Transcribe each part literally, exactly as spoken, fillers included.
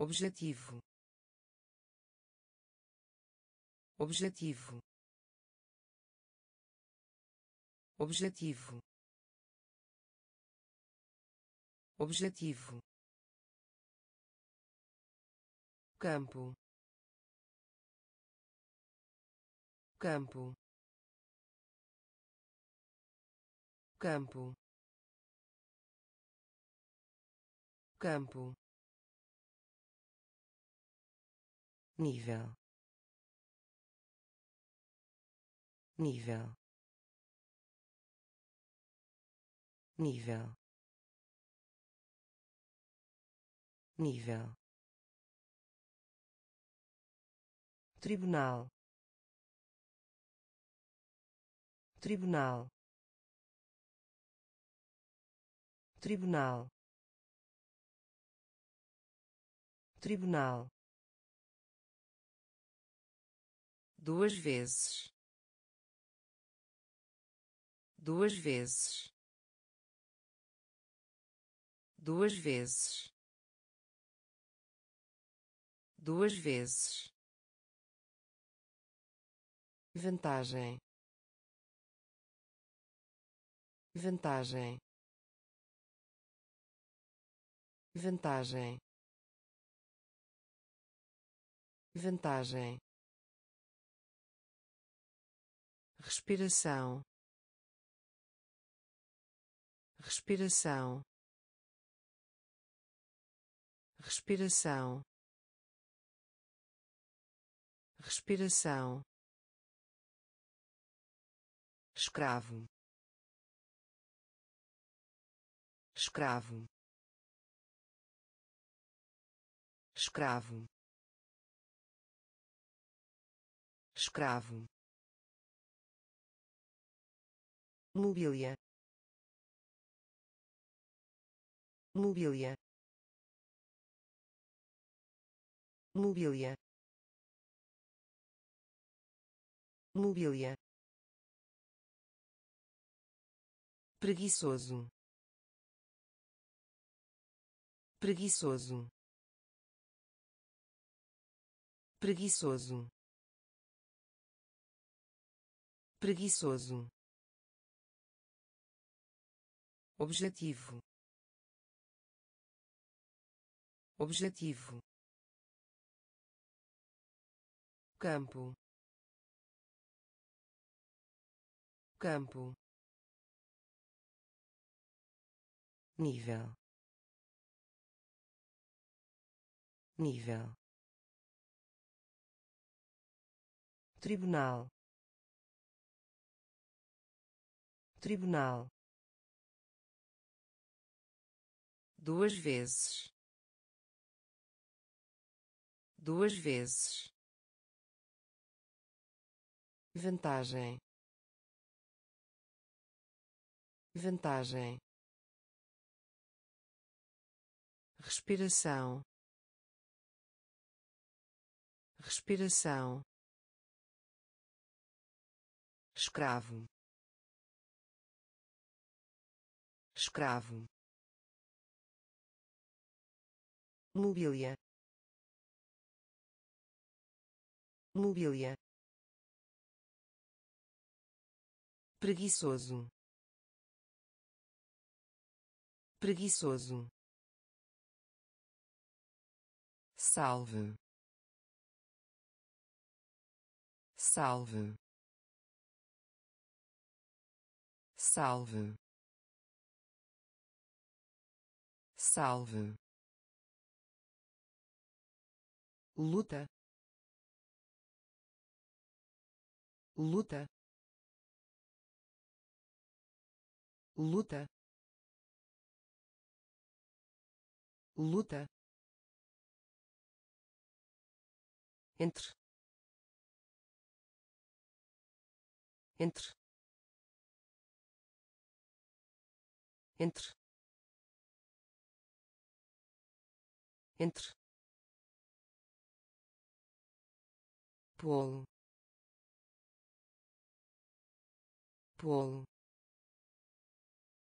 objetivo, objetivo, objetivo, objetivo, campo, campo, campo, campo, nível, nível, nível, nível, tribunal, tribunal, tribunal, tribunal, duas vezes, duas vezes, duas vezes, duas vezes, vantagem, vantagem, vantagem, vantagem, respiração, respiração, respiração, respiração, escravo, escravo, escravo, escravo, mobília, mobília, mobília, mobília, preguiçoso, preguiçoso, preguiçoso, preguiçoso, objetivo, objetivo, campo, campo, nível, nível, tribunal, tribunal, duas vezes, duas vezes, vantagem, vantagem, respiração, respiração, escravo, escravo, mobília, mobília, preguiçoso, preguiçoso, salve, salve, salve, salve, luta, luta, luta, luta, entre, entre, entre, entre, polo, polo,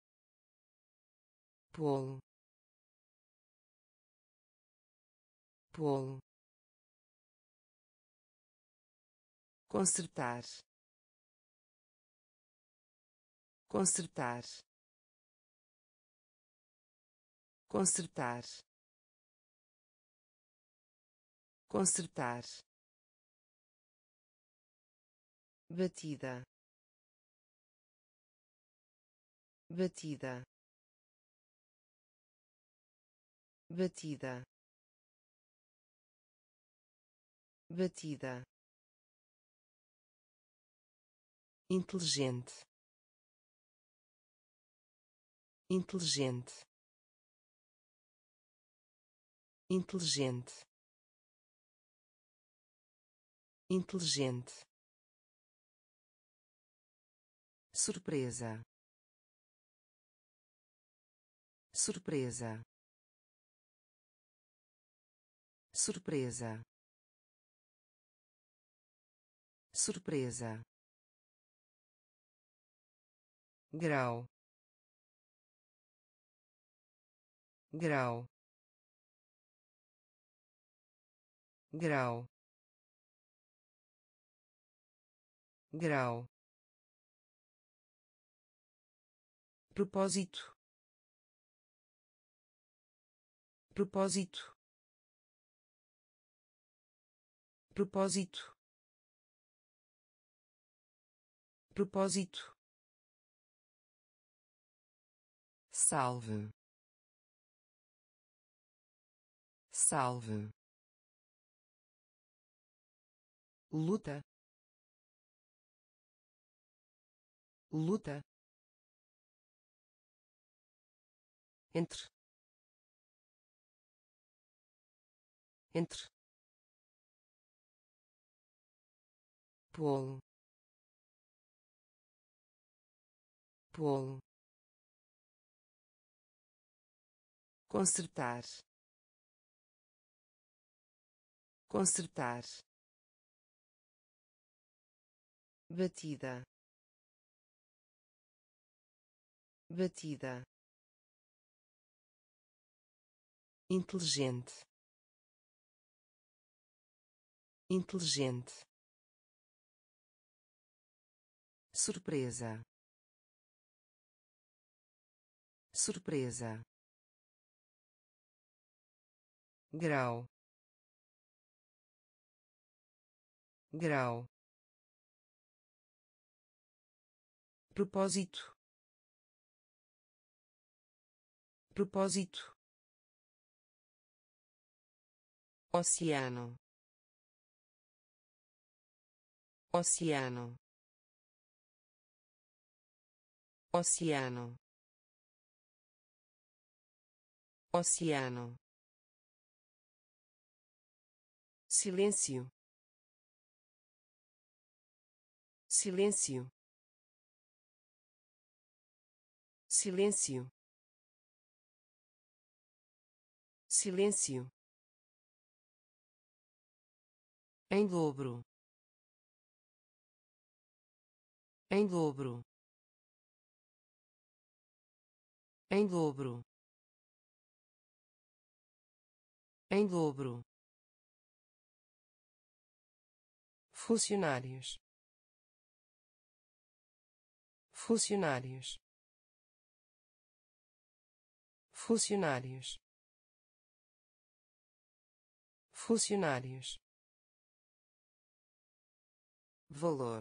polo, polo, consertar, consertar, consertar, consertar, batida, batida, batida, batida, inteligente, inteligente, inteligente, inteligente, surpresa, surpresa, surpresa, surpresa, grau, grau, grau, grau, propósito, propósito, propósito, propósito, salve, salve, luta, luta, entre, entre, polo, polo, consertar, consertar, batida, batida, inteligente, inteligente, surpresa, surpresa, grau, grau, propósito, propósito, oceano, oceano, oceano, oceano, silêncio, silêncio, silêncio, silêncio, em dobro, em dobro, em dobro, em dobro, funcionários, funcionários, funcionários, funcionários, valor,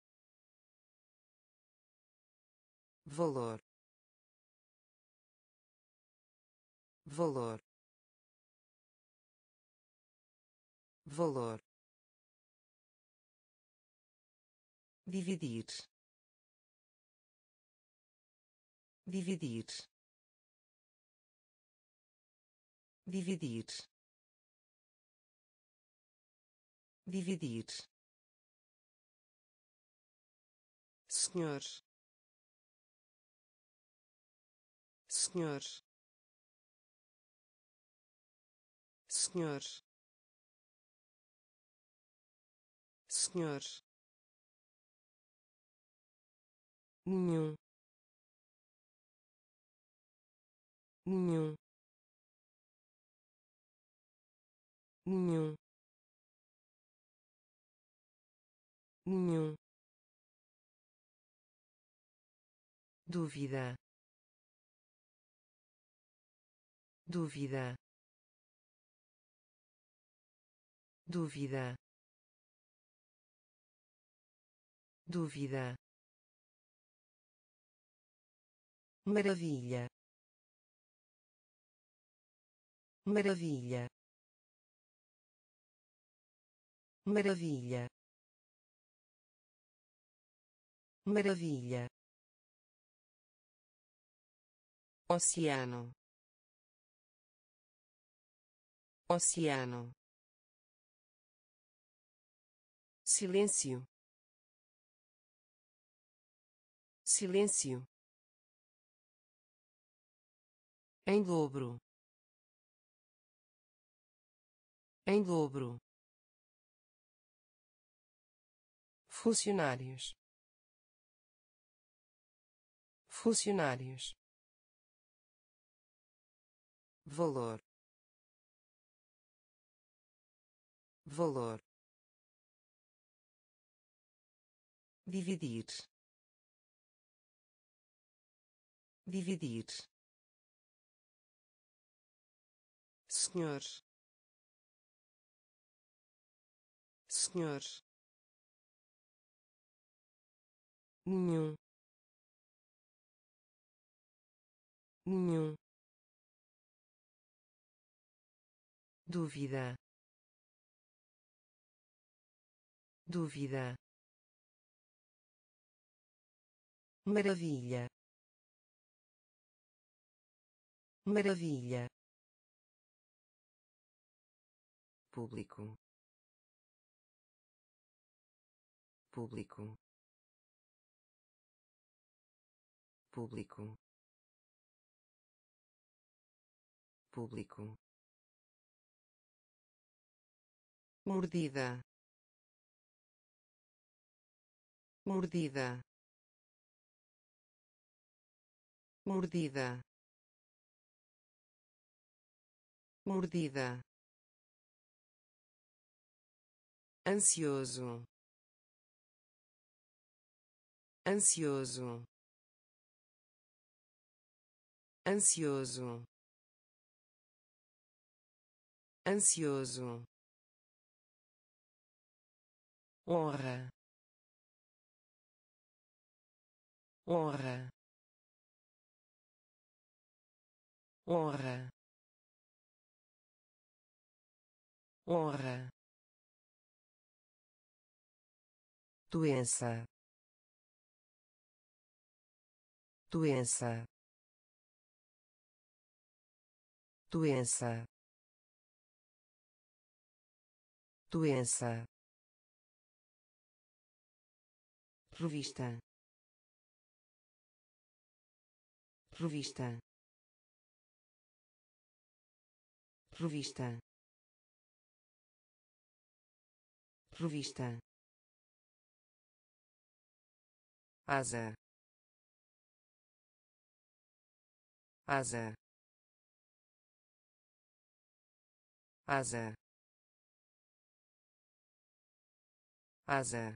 valor, valor, valor, dividir, dividir, dividir, dividir, senhor, senhor, senhor, senhor, nenhum, nenhum, nenhum, nenhum, dúvida, dúvida, dúvida, dúvida, maravilha, maravilha, maravilha, maravilha, oceano, oceano, silêncio, silêncio, em dobro, em dobro, funcionários, funcionários, valor, valor, dividir, dividir, senhor, senhor, nenhum, nenhum, dúvida, dúvida, maravilha, maravilha, público, público, público, público, mordida, mordida, mordida, mordida, ansioso, ansioso, ansioso, ansioso, honra, honra, honra, honra, doença, doença, doença, doença, revista, revista, revista, revista, asa, asa, asa, asa,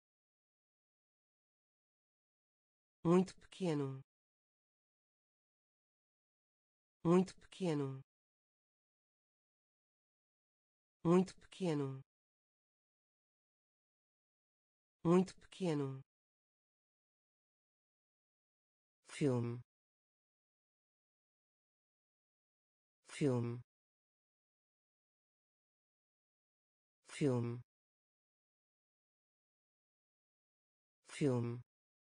muito pequeno, muito pequeno, muito pequeno, muito pequeno, filme, filme, filme, filme,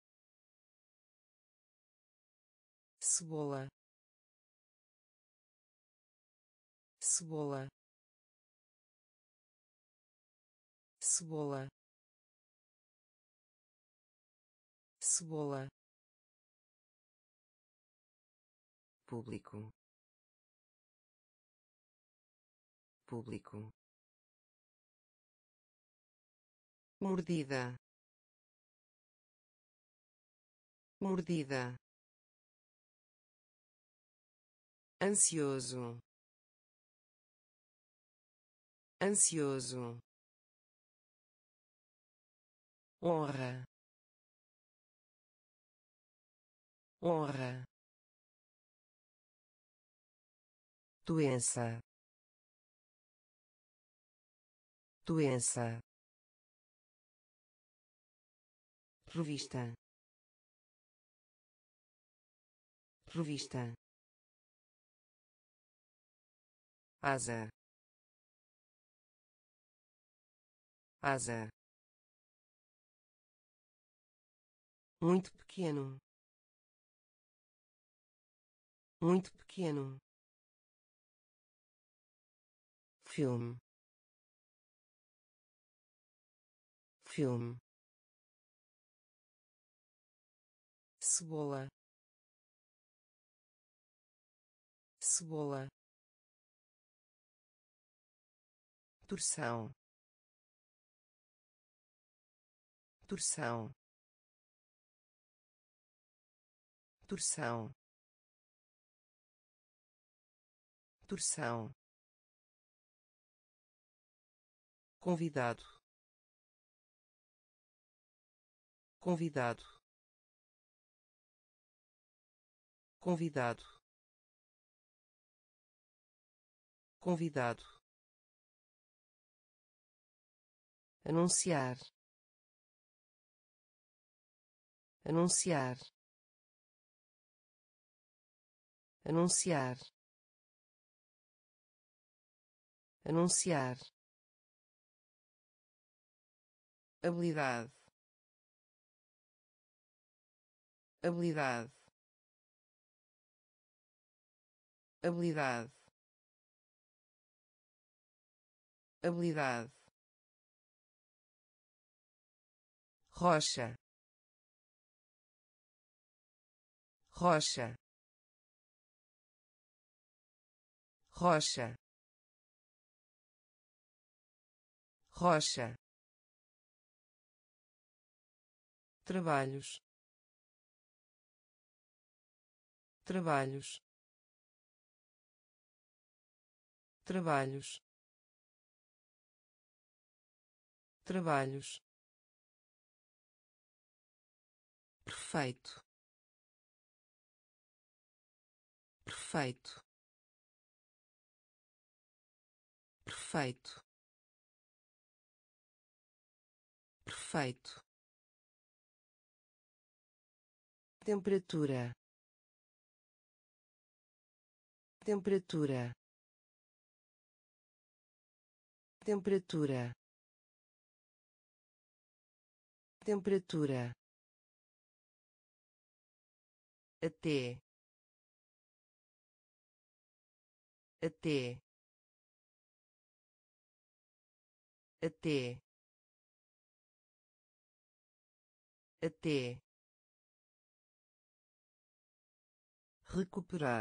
cebola, cebola, cebola, cebola, público, público, mordida, mordida, ansioso, ansioso, honra, honra, doença, doença, revista, revista, asa, asa, muito pequeno, muito pequeno, filme, filme, cebola, cebola, torção, torção, torção, torção, convidado, convidado, convidado, convidado, anunciar, anunciar, anunciar, anunciar, habilidade, habilidade, habilidade, habilidade, rocha, rocha, rocha, rocha, trabalhos, trabalhos, trabalhos, trabalhos, perfeito, perfeito, perfeito, perfeito, temperatura, temperatura, temperatura, temperatura, até, até, até, até, recuperar,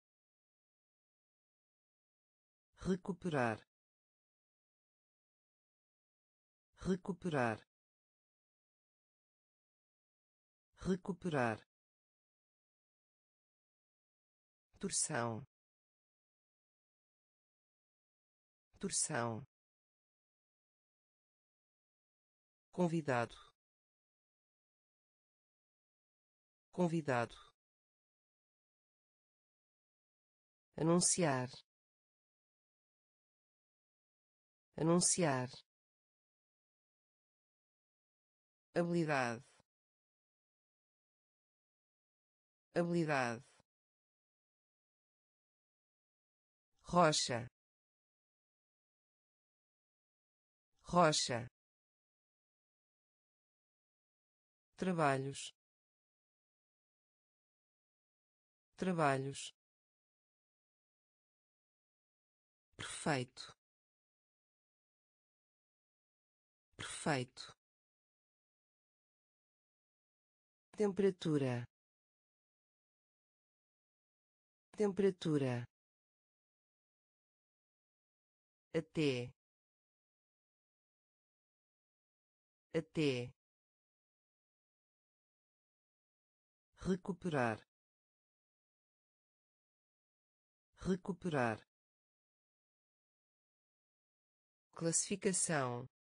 recuperar, recuperar, recuperar, torção, torção, convidado, convidado, anunciar, anunciar, habilidade, habilidade, rocha, rocha, trabalhos, trabalhos, perfeito, perfeito, temperatura, temperatura, até, até, recuperar, recuperar, classificação,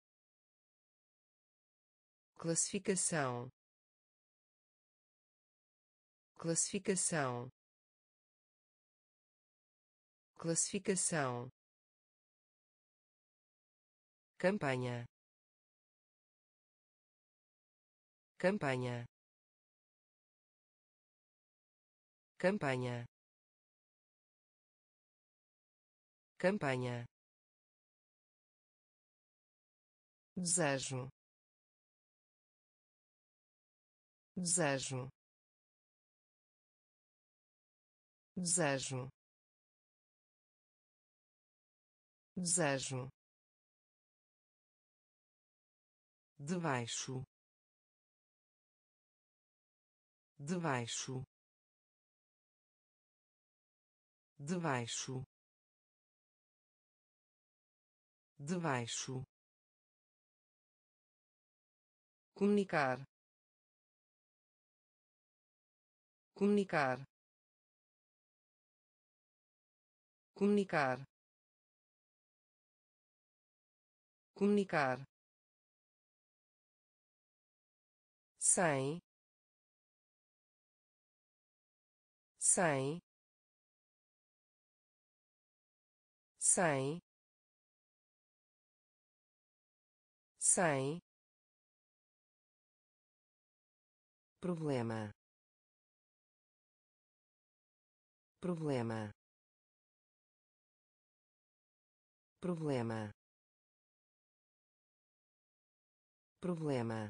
classificação, classificação, classificação, campanha, campanha, campanha, campanha, desejo, desejo, desejo, desejo, debaixo, debaixo, debaixo, debaixo, comunicar, comunicar, comunicar, comunicar, sem, sem, sem, sem, problema, problema, problema, problema,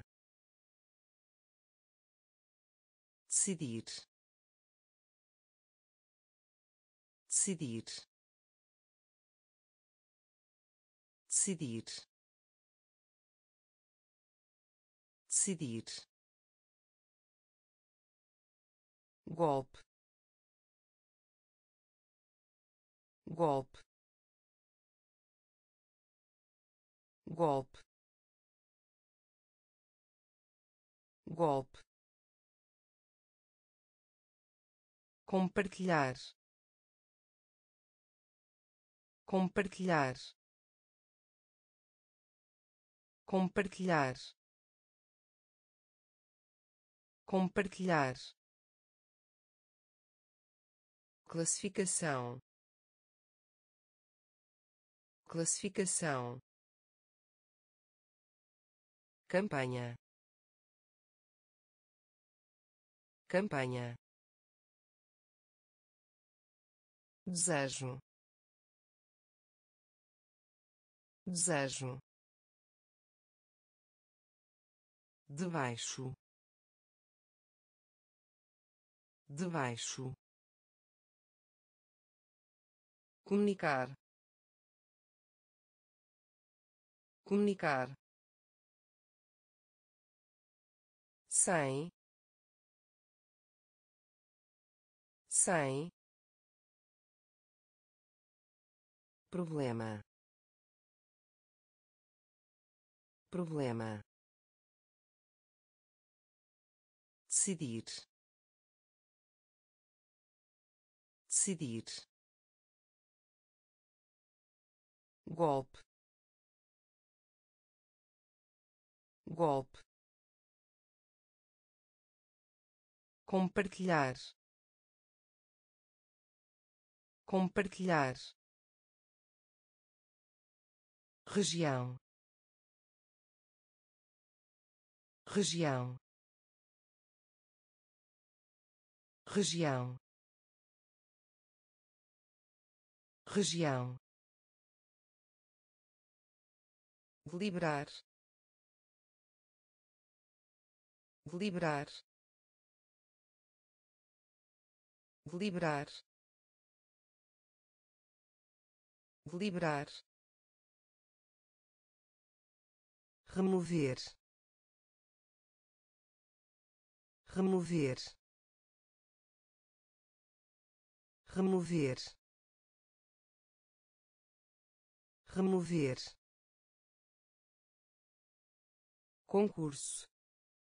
decidir, decidir, decidir, decidir, golpe, golpe, golpe, golpe, compartilhar, compartilhar, compartilhar, compartilhar, classificação, classificação, campanha, campanha, desejo, desejo, debaixo, debaixo, comunicar, comunicar, sem, sem, problema, problema, decidir, decidir, golpe, golpe, compartilhar, compartilhar, região, região, região, região, deliberar, deliberar, deliberar, deliberar, remover, remover, remover, remover, concurso,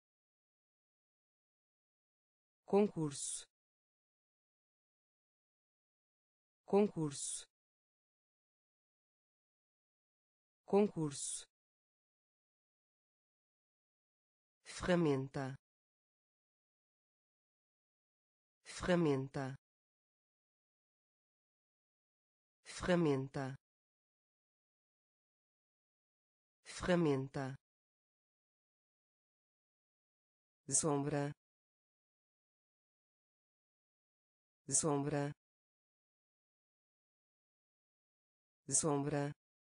concurso, concurso, concurso, ferramenta, ferramenta, ferramenta, ferramenta, sombra, sombra, sombra,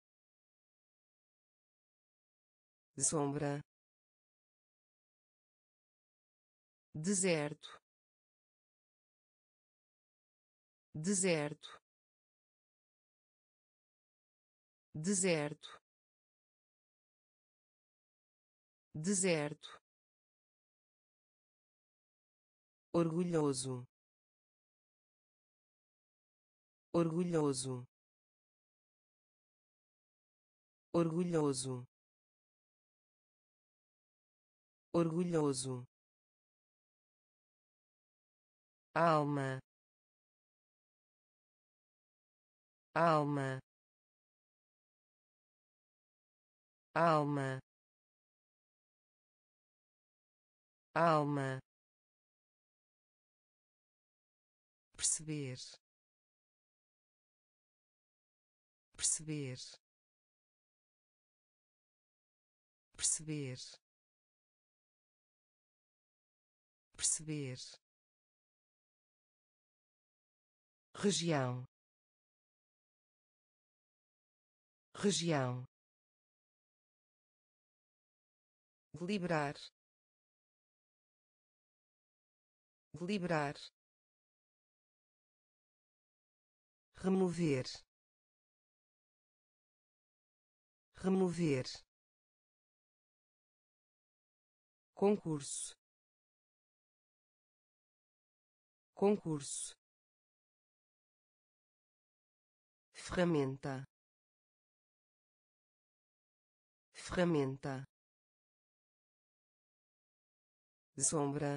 sombra, deserto, deserto, deserto, deserto, orgulhoso, orgulhoso, orgulhoso, orgulhoso, alma, alma, alma, alma, perceber, perceber, perceber, perceber, região, região, deliberar, deliberar, remover, remover, concurso, concurso, ferramenta, ferramenta, sombra,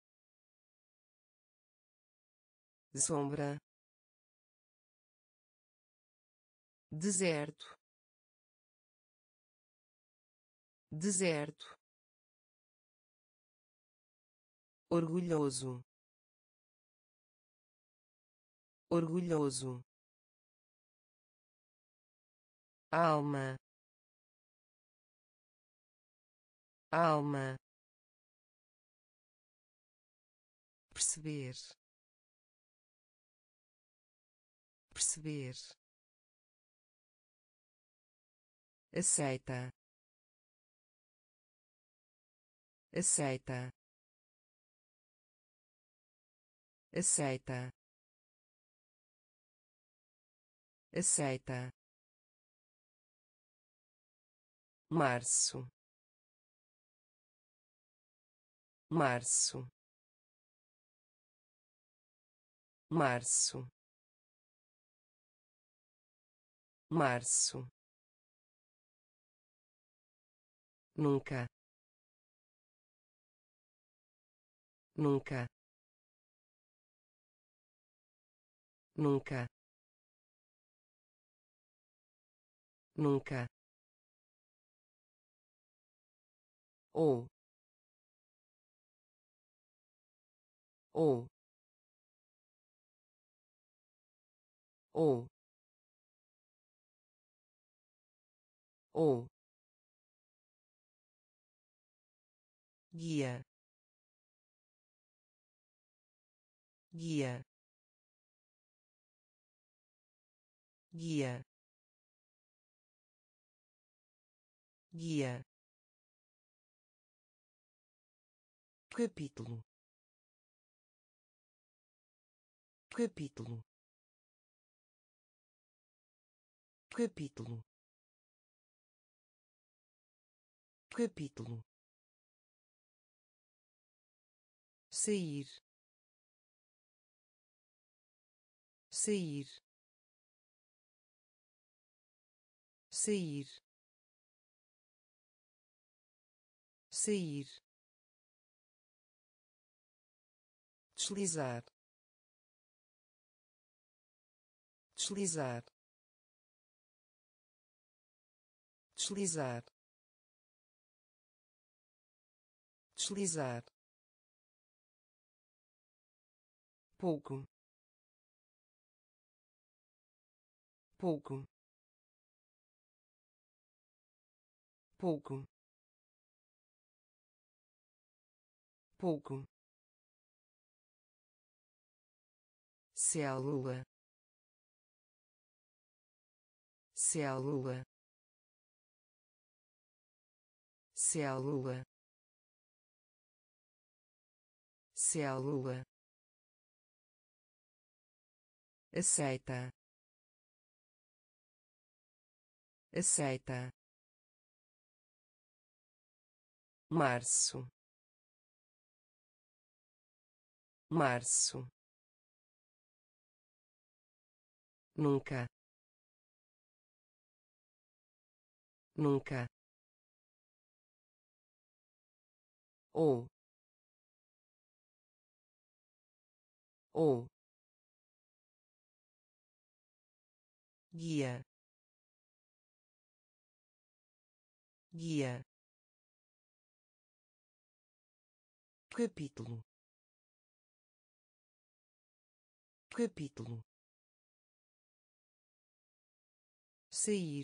sombra, deserto, deserto, orgulhoso, orgulhoso, alma, alma, perceber, perceber, aceita, aceita, aceita, aceita, março, março, março, março, nunca, nunca, nunca, nunca, ou, ou, ou, ou, guia, guia, guia, guia, capítulo, capítulo, capítulo, capítulo, sair, sair, sair, sair, deslizar, deslizar, deslizar, deslizar, pouco, pouco, pouco, pouco, célula, célula, célula, célula, aceita, aceita, março, março, nunca, nunca, ou, ou, guia, guia, capítulo, capítulo, sair,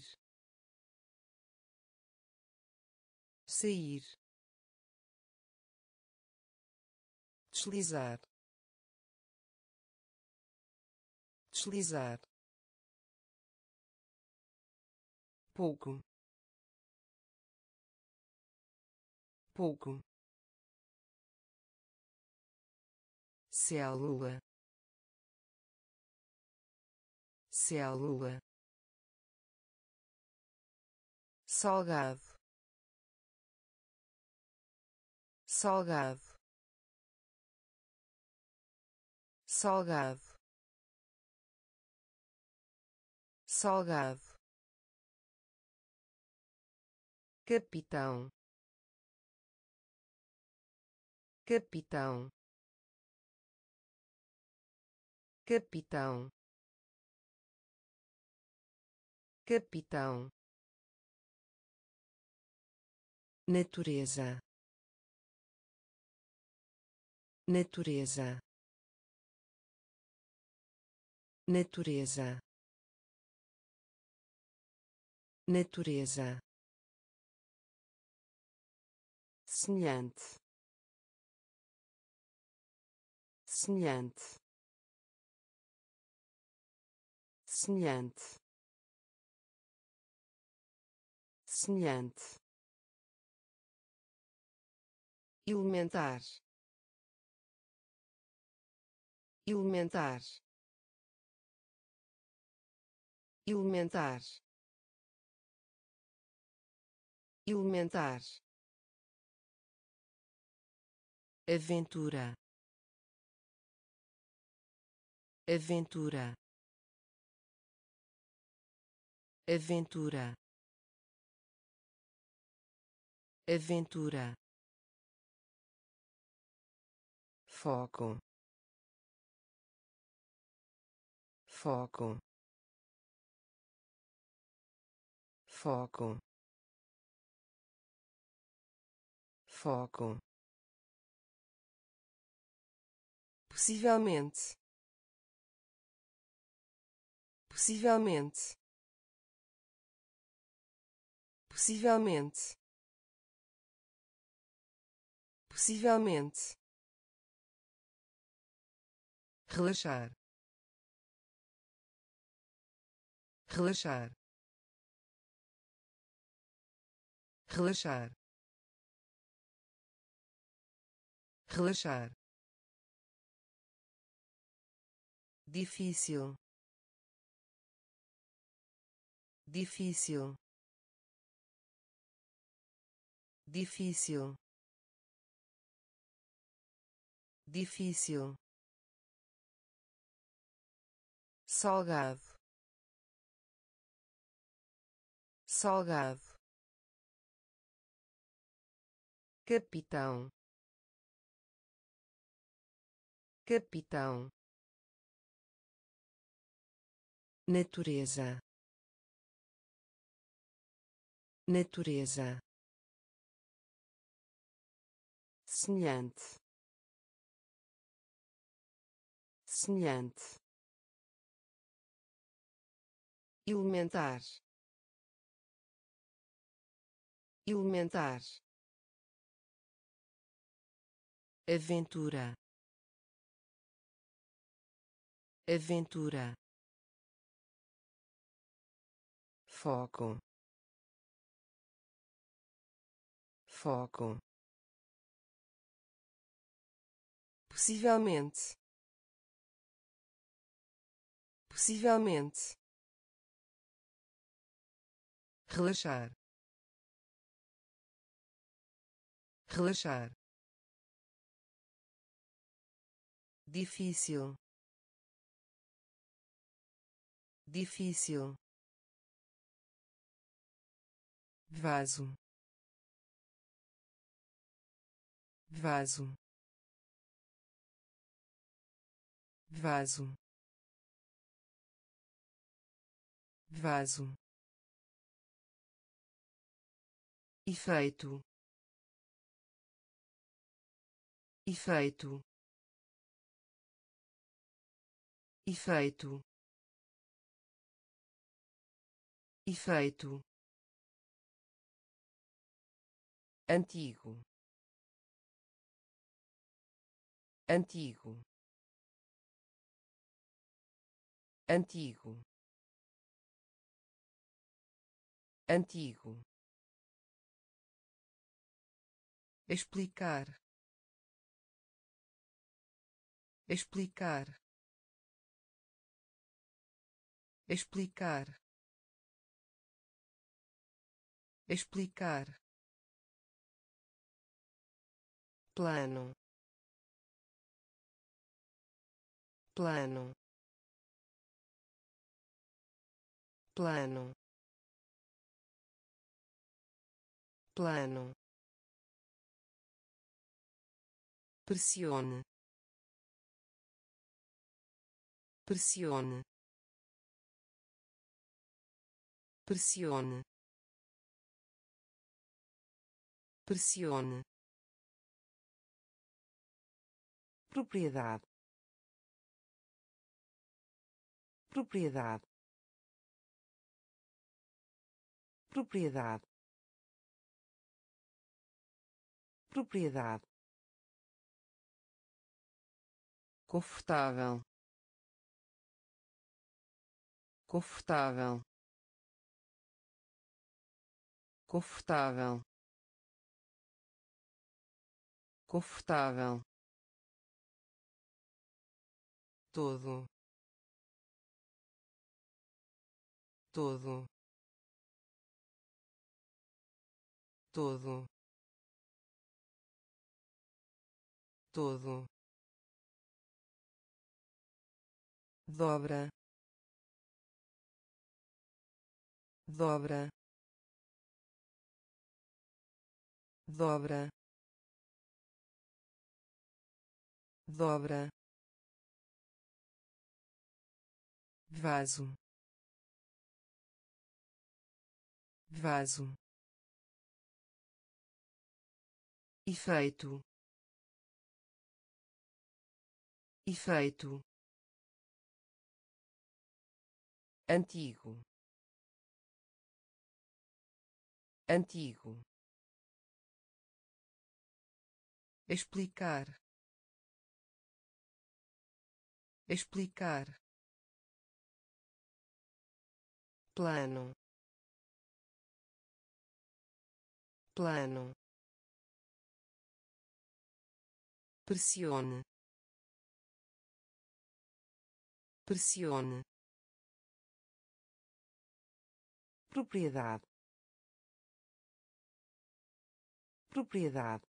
sair, deslizar, deslizar, pouco, pouco, célula, célula, salgado, salgado, salgado, salgado, capitão, capitão, capitão, capitão, natureza, natureza, natureza, natureza, semelhante, semelhante, semelhante, semelhante, elementar, elementar, elementar, elementar, aventura, aventura, aventura, aventura, foco, foco, foco, foco, possivelmente, possivelmente, possivelmente, possivelmente, relaxar, relaxar, relaxar, relaxar, difícil, difícil, difícil, difícil, salgado, salgado, capitão, capitão, natureza, natureza, semelhante, semelhante, elementar, elementar, aventura, aventura, foco, foco, possivelmente, possivelmente, relaxar, relaxar, difícil, difícil, vaso, vaso, vaso, vaso, efeito, efeito, efeito, efeito, antigo, antigo, antigo, antigo, explicar, explicar, explicar, explicar, plano, plano, plano, plano, pressione, pressione, pressione, pressione, propriedade, propriedade, propriedade, propriedade, confortável, confortável, confortável, confortável, todo, todo, todo, todo, dobra, dobra, dobra, dobra, vaso, vaso, efeito, efeito, antigo, antigo, explicar, explicar, plano, plano, pressione, pressione, propriedade, propriedade,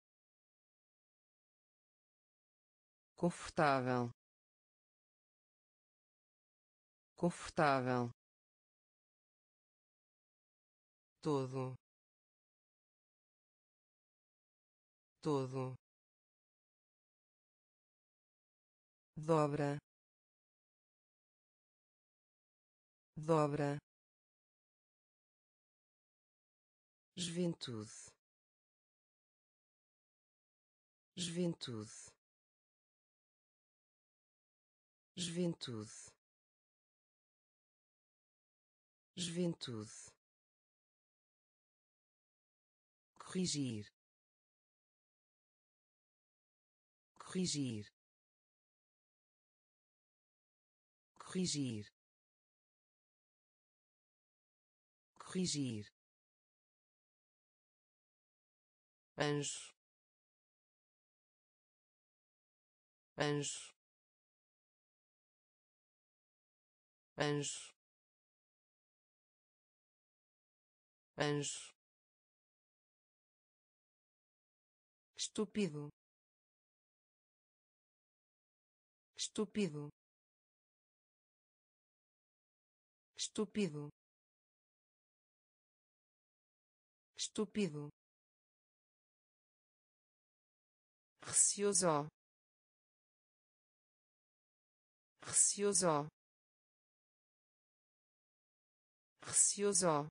confortável, confortável, todo, todo, dobra, dobra, juventude, juventude, juventude, juventude, corrigir, corrigir, corrigir, corrigir, anjo, anjo, anjo, anjo, estúpido, estúpido, estúpido, estúpido, receoso, receoso, receoso,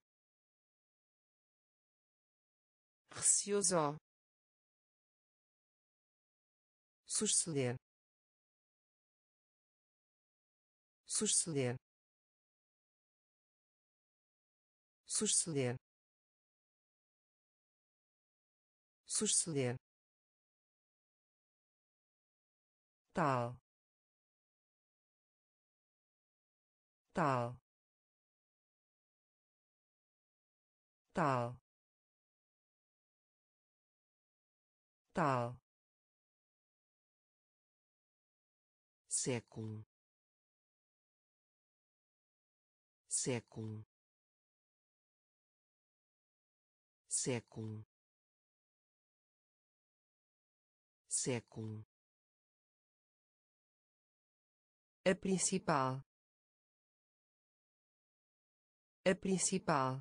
receoso, suceder, suceder, suceder, suceder, tal, tal, tal, tal, século, século, século, século, a principal, a principal,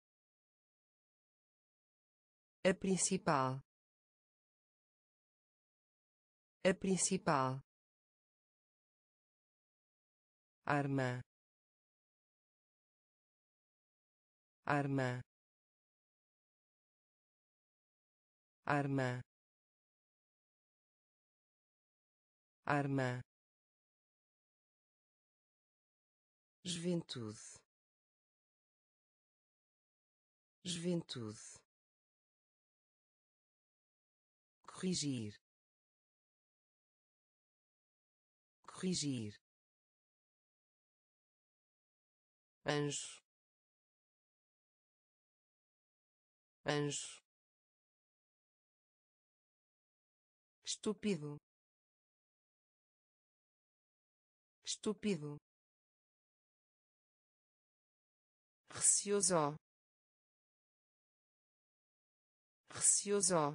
a principal, a principal, arma, arma, arma, arma, juventude, juventude, corrigir, corrigir, anjo, anjo, estúpido, estúpido, receoso, receoso,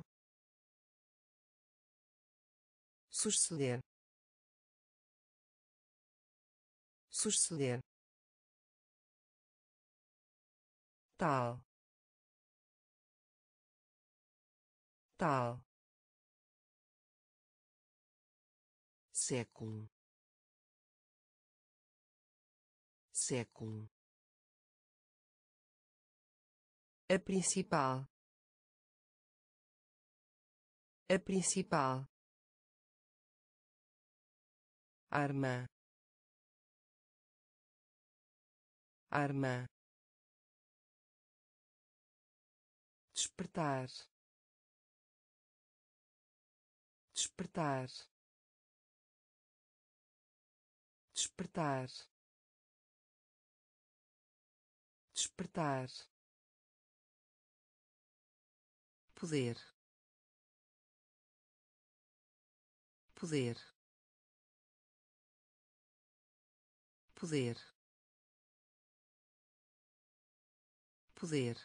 suceder, suceder, tal, tal, século, século, a principal, a principal, arma, arma, despertar, despertar, despertar, despertar, poder, poder, poder, poder,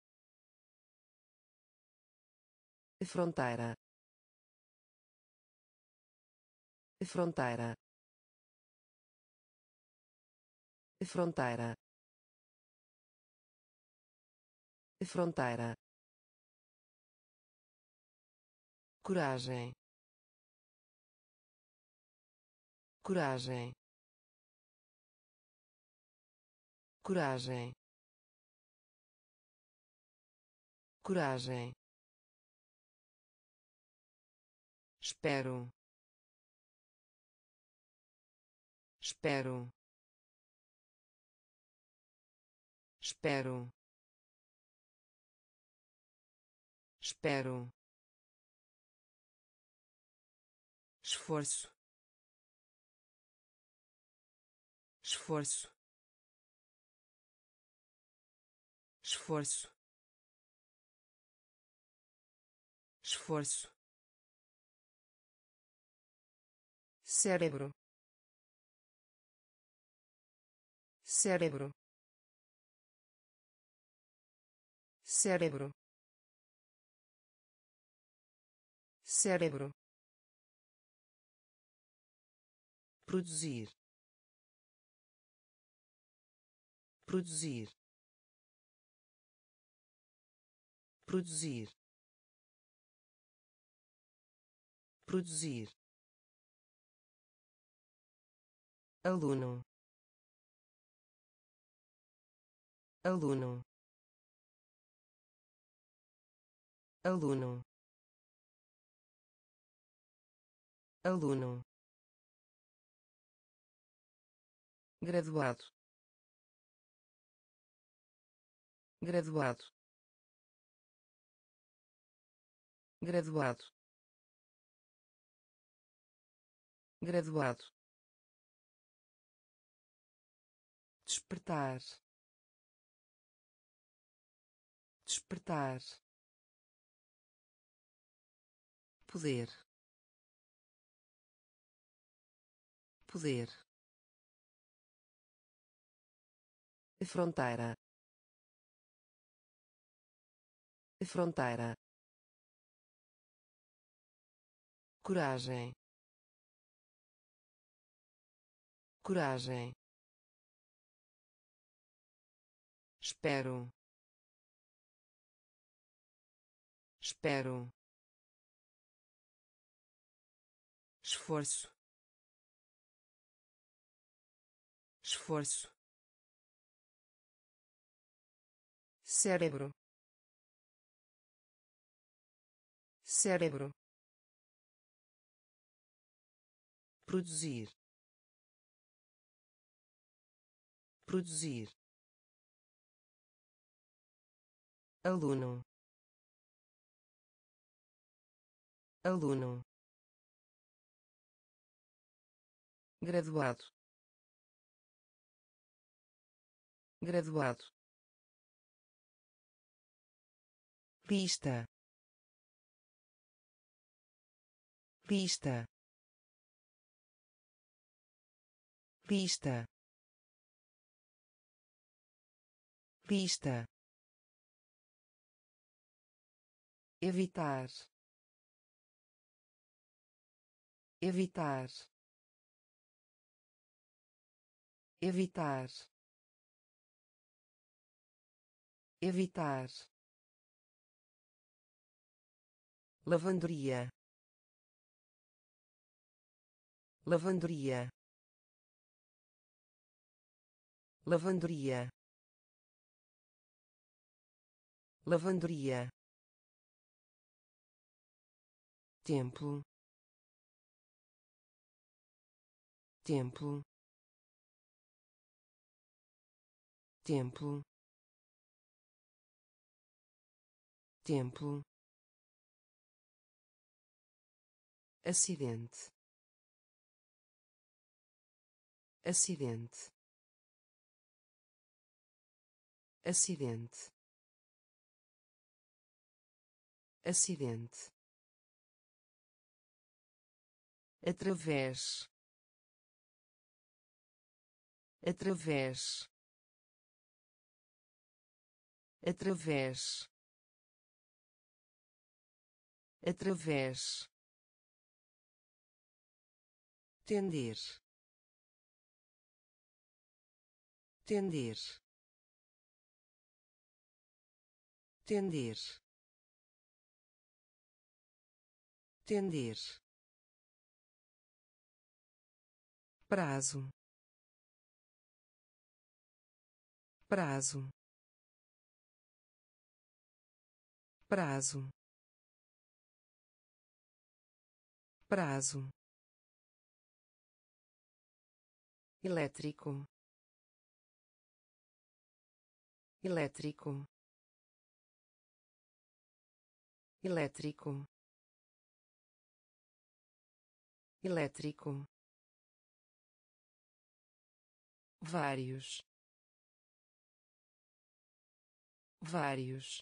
fronteira, fronteira, fronteira, fronteira, coragem, coragem, coragem, coragem, espero, espero, espero, espero, esforço, esforço, esforço, esforço, cérebro, cérebro, cérebro, cérebro, produzir, produzir, produzir, produzir, aluno, aluno, aluno, aluno, graduado, graduado, graduado, graduado, despertar, despertar, poder, poder, fronteira, fronteira, coragem, coragem, espero, espero, esforço, esforço, cérebro, cérebro, produzir, produzir, aluno, aluno, graduado, graduado, lista, lista, lista, lista, evitar, evitar, evitar, evitar, lavanderia, lavanderia, lavanderia, lavanderia, templo, templo, templo, templo, acidente, acidente, acidente, acidente, através, através, através, através, tender, tender, tender, tender, prazo, prazo, prazo, prazo, elétrico, elétrico, elétrico, elétrico, vários, vários,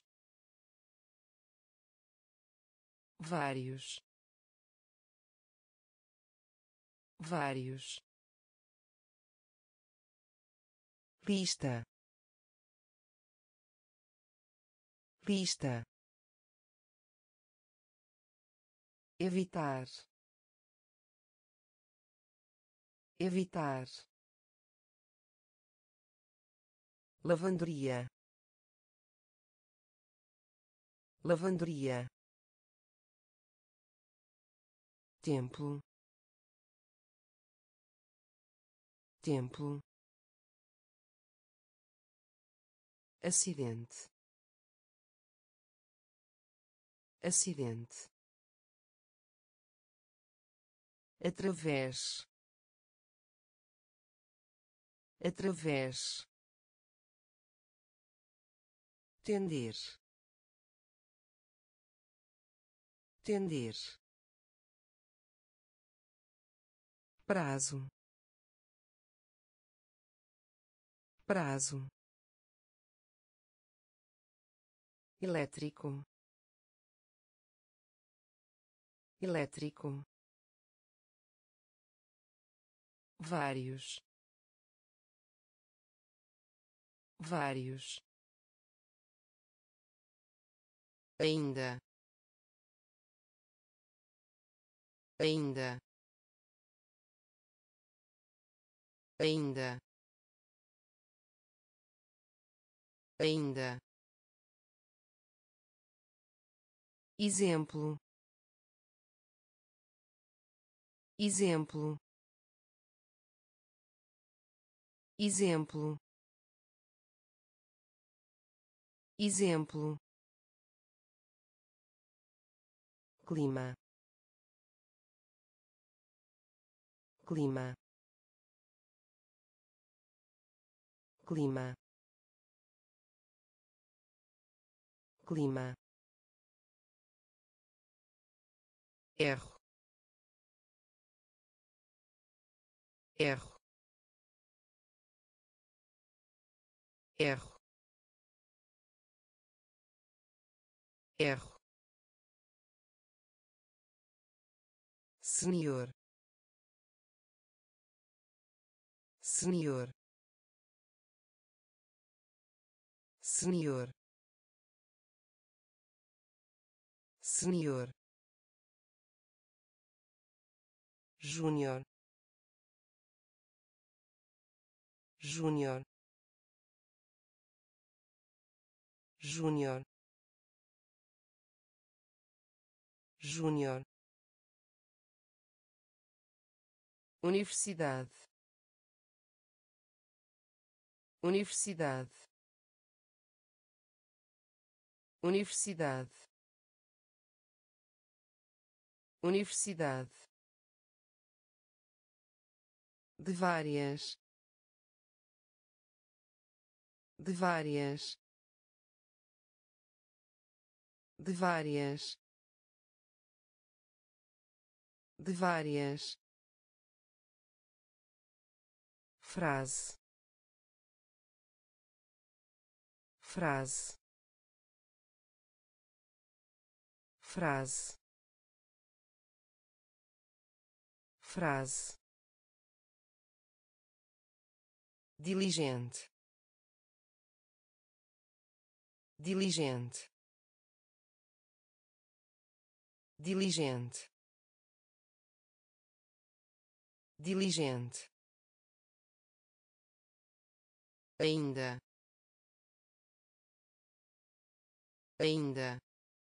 vários, vários, lista, lista, evitar, evitar, lavanderia, lavanderia, templo, templo, acidente, acidente, através, através, tender, tender, prazo, prazo, elétrico, elétrico, vários, vários, ainda, ainda, ainda, ainda, exemplo, exemplo, exemplo, exemplo, clima, clima, clima, clima, erro, erro, erro, erro, senhor, senhor, senhor, senhor, júnior, júnior, júnior, júnior, universidade, universidade, universidade, universidade, de várias, de várias, de várias, de várias, frase, frase, frase, frase, diligente, diligente, diligente, diligente, ainda, ainda,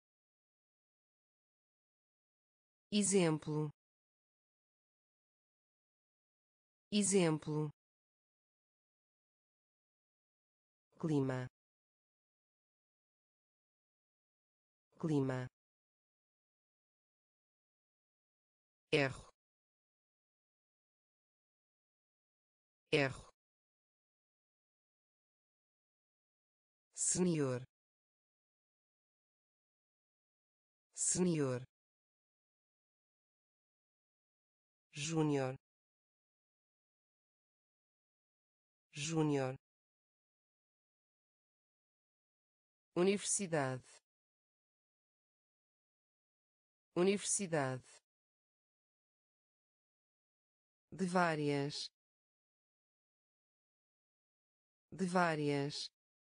exemplo, exemplo, clima, clima, erro, erro, senhor, senhor, júnior, júnior, universidade, universidade, de várias, de várias,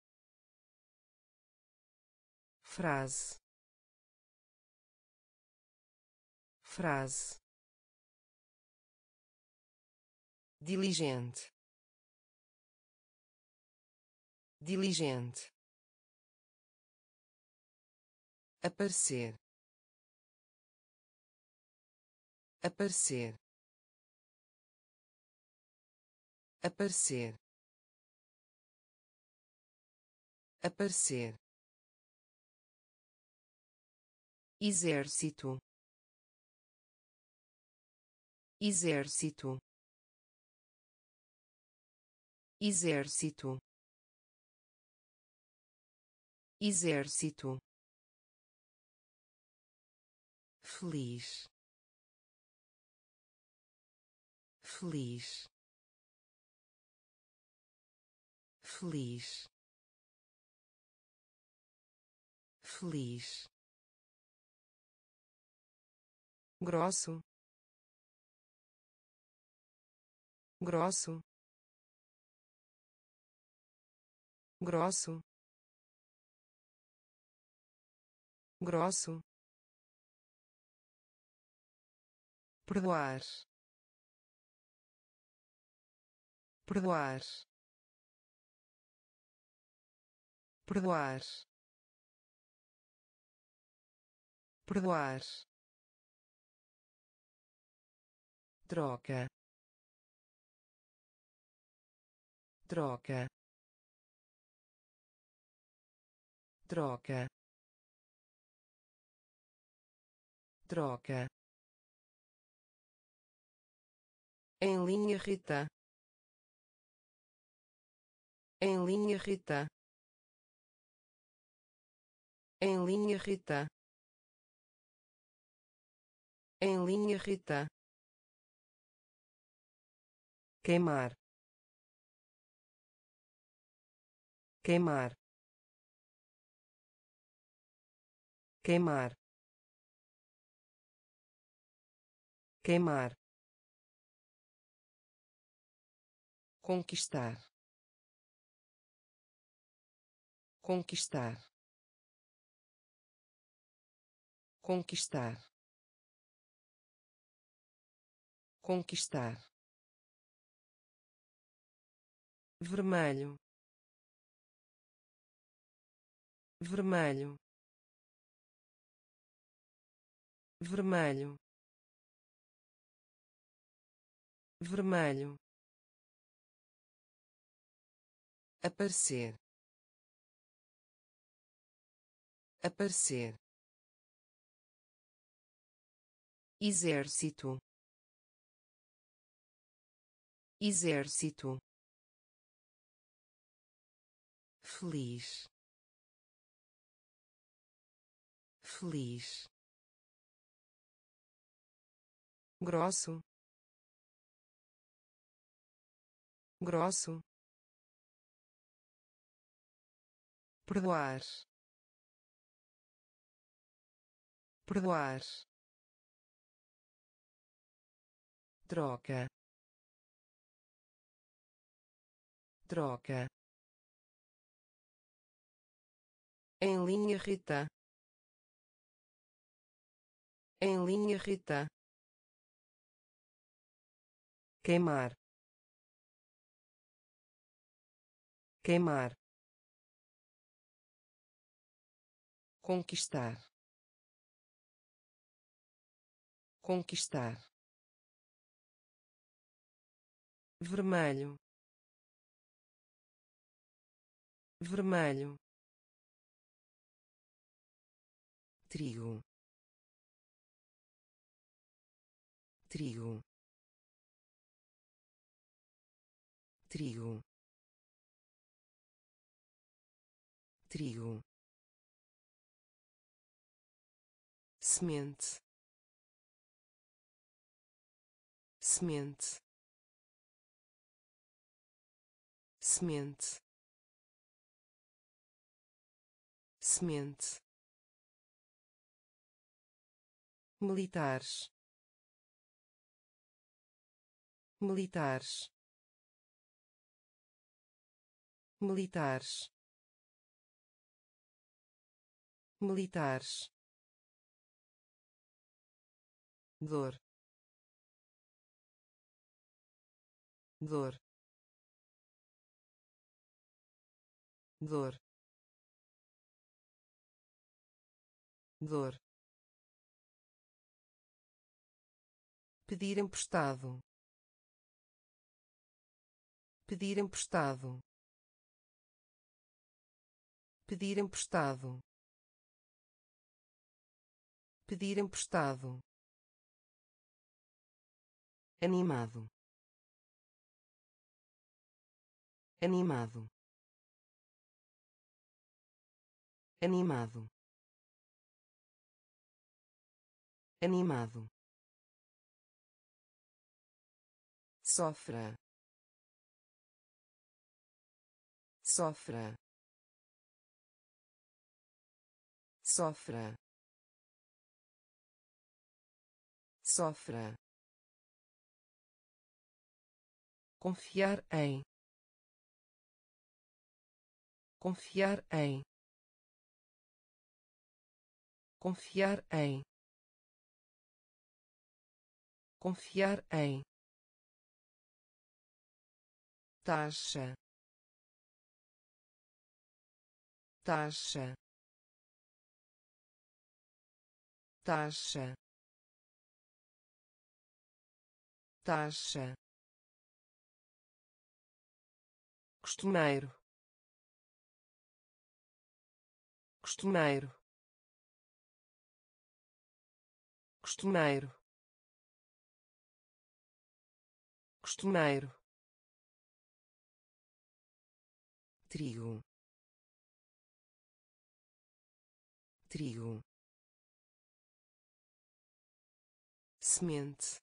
frase, frase, diligente, diligente, aparecer, aparecer, aparecer, aparecer, exército, exército, exército, exército, feliz, feliz, feliz, feliz, grosso, grosso, grosso, grosso, perdoar, perdoar, perdoar, perdoar, troca, troca, troca, troca, em linha reta, em linha reta, em linha reta, em linha reta, queimar, queimar, queimar, queimar, conquistar, conquistar, conquistar, conquistar, vermelho, vermelho, vermelho, vermelho, aparecer, aparecer, exército, exército, feliz, feliz, grosso, grosso, perdoar, perdoar, troca, troca, em linha reta, em linha reta, queimar, queimar, conquistar, conquistar, vermelho, vermelho, trigo, trigo, trigo, trigo, semente, semente, semente, semente, militares, militares, militares, militares, dor, dor, dor, dor, pedir emprestado, pedir emprestado, pedir emprestado, pedir emprestado, animado, animado, animado, animado, sofra, sofra, sofra, sofra, confiar em, confiar em, confiar em, confiar em, taxa, taxa, taxa, taxa, costumeiro, costumeiro, costumeiro, costumeiro, trigo, trigo, semente,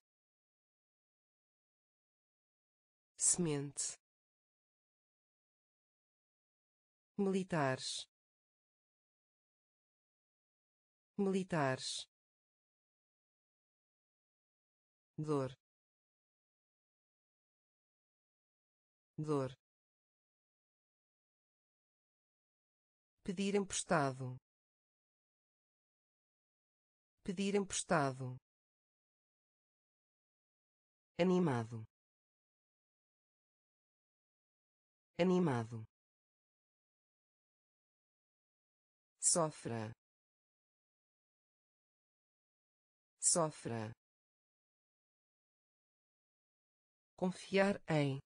semente, militares, militares, dor, dor, pedir emprestado, pedir emprestado, animado, animado, sofra, sofra, confiar em,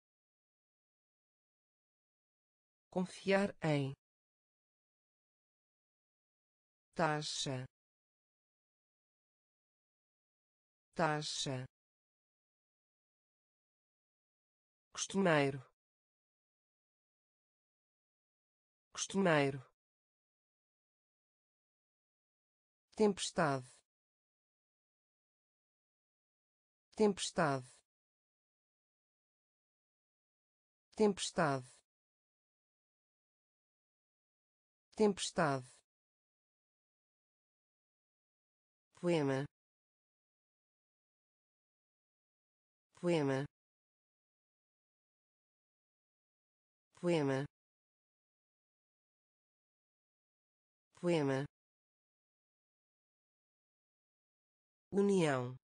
confiar em, taxa, taxa, costumeiro, costumeiro, tempestade, tempestade, tempestade, tempestade, poema, poema, poema, poema, união,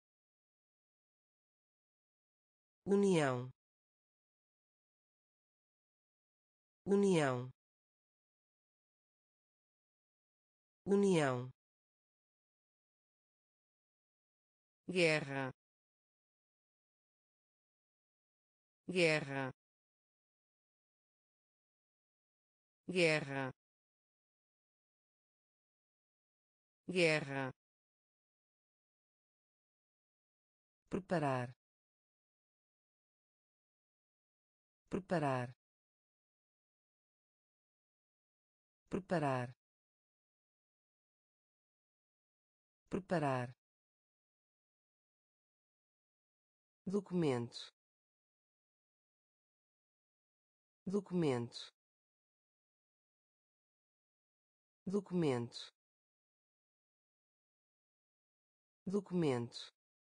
união, união, união, guerra, guerra, guerra, guerra, preparar, preparar, preparar, preparar, documento, documento, documento, documento,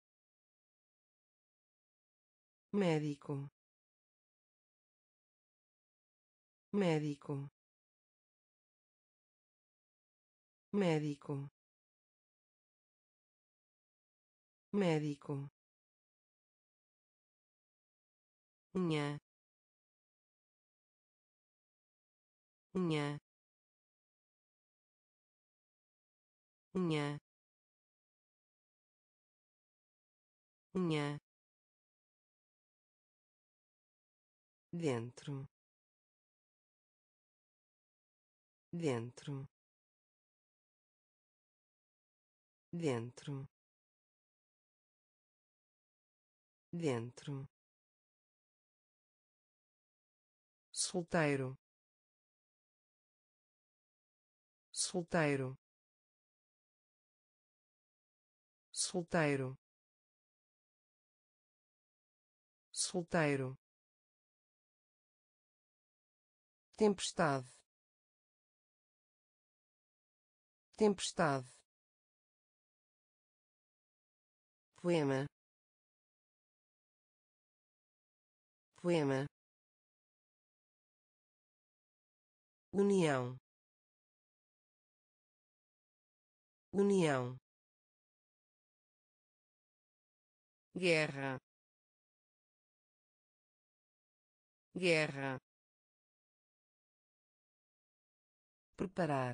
médico, médico, médico, médico, unha, unha, unha, unha, dentro, dentro, dentro, dentro, solteiro, solteiro, solteiro, solteiro, tempestade, tempestade, poema, poema, união, união, guerra, guerra, preparar,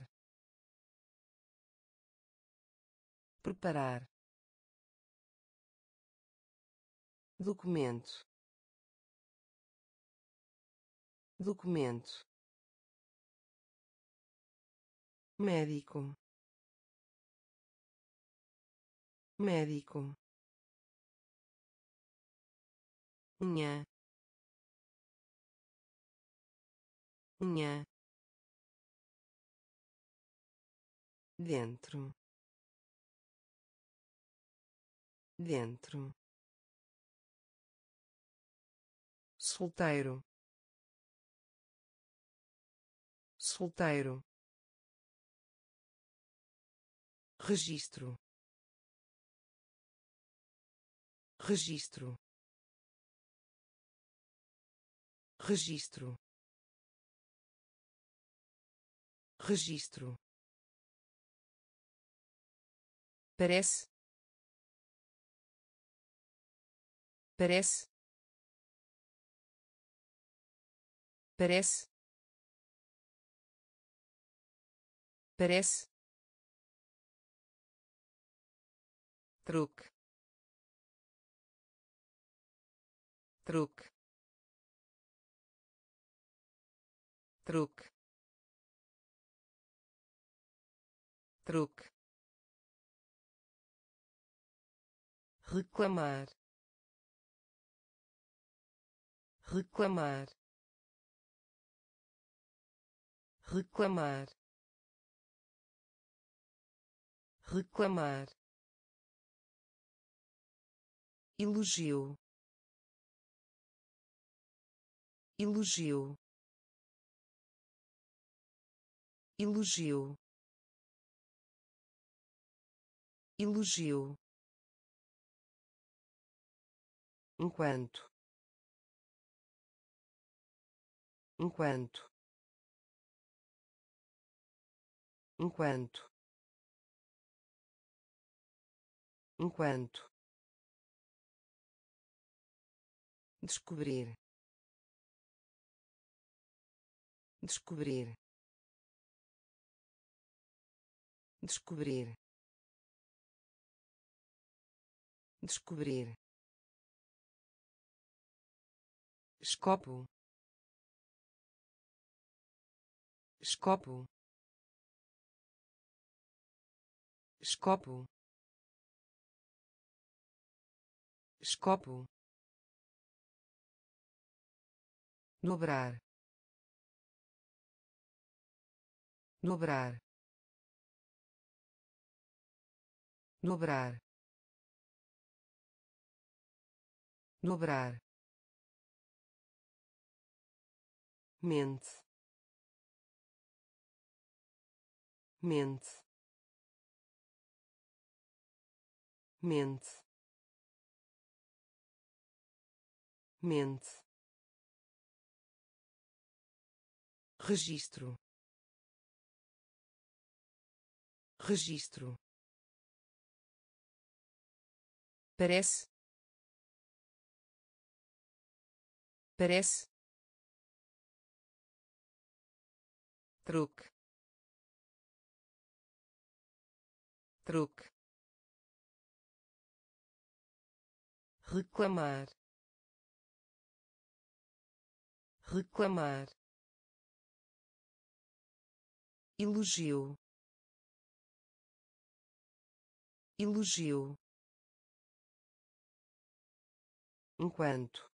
preparar, documento, documento, médico, médico, unha, unha, dentro, dentro, solteiro, solteiro, registro, registro, registro, registro, parece, parece, parece, parece, truque, truque, truque, truque, reclamar, reclamar, reclamar, reclamar, elogio, elogio, elogio, elogio, enquanto, enquanto, enquanto, enquanto, descobrir, descobrir, descobrir, descobrir, escopo, escopo, escopo, escopo, dobrar, dobrar, dobrar, dobrar, mente, mente, mente, mente, registro, registro, parece, parece, truque, truque, reclamar, reclamar, elogio, elogio, enquanto,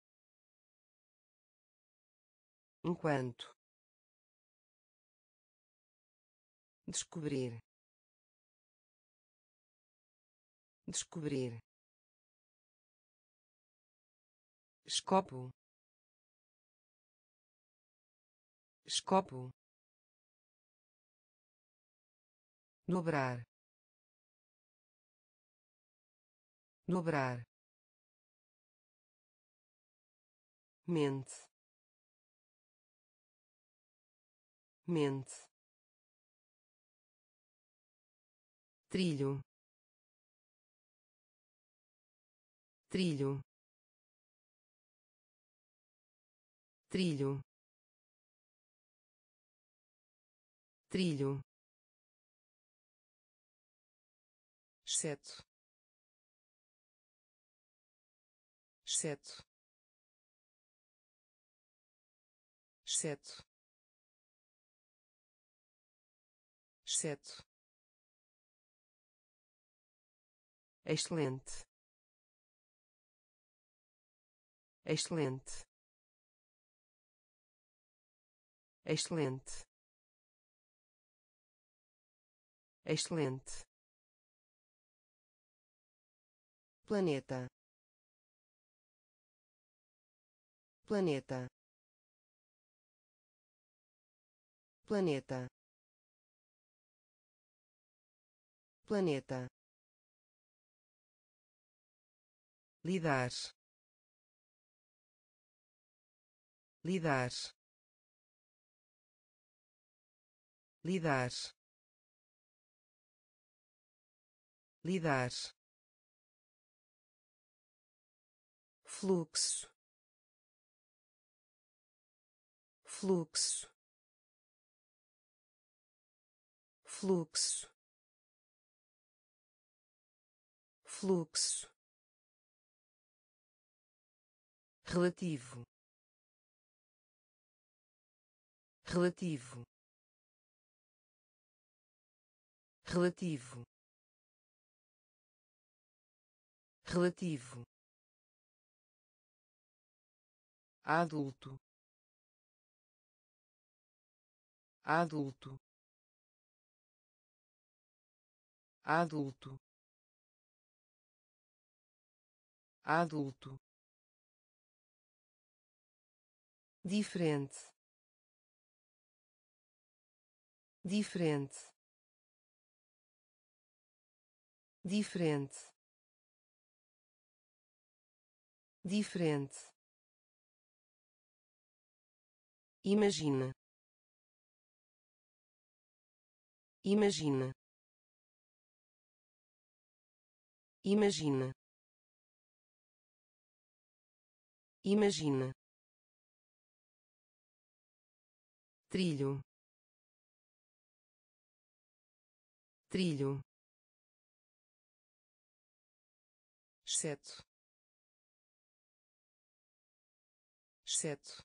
enquanto, descobrir, descobrir, escopo, escopo, dobrar, dobrar, mente, mente, trilho, trilho, trilho, trilho, exceto, exceto, exceto, exceto, excelente, excelente, excelente, excelente, planeta, planeta, planeta, planeta, lidar, lidar, lidar, lidar, fluxo, fluxo, fluxo, fluxo, relativo, relativo, relativo, relativo, adulto, adulto, adulto, adulto, diferente, diferente, diferente, diferente, imagina, imagina, imagina, imagina, trilho, trilho, exceto, exceto,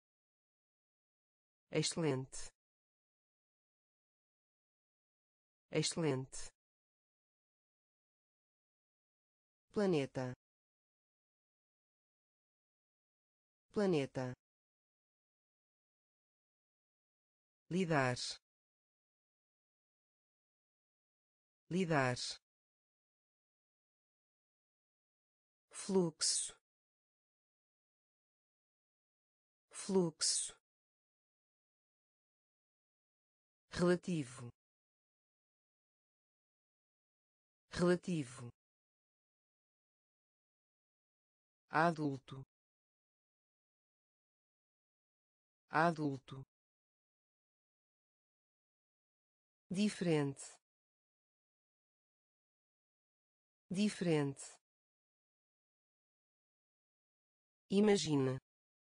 excelente, excelente, planeta, planeta, lidar, lidar, fluxo, fluxo, relativo, relativo, adulto, adulto, diferente, diferente, imagina,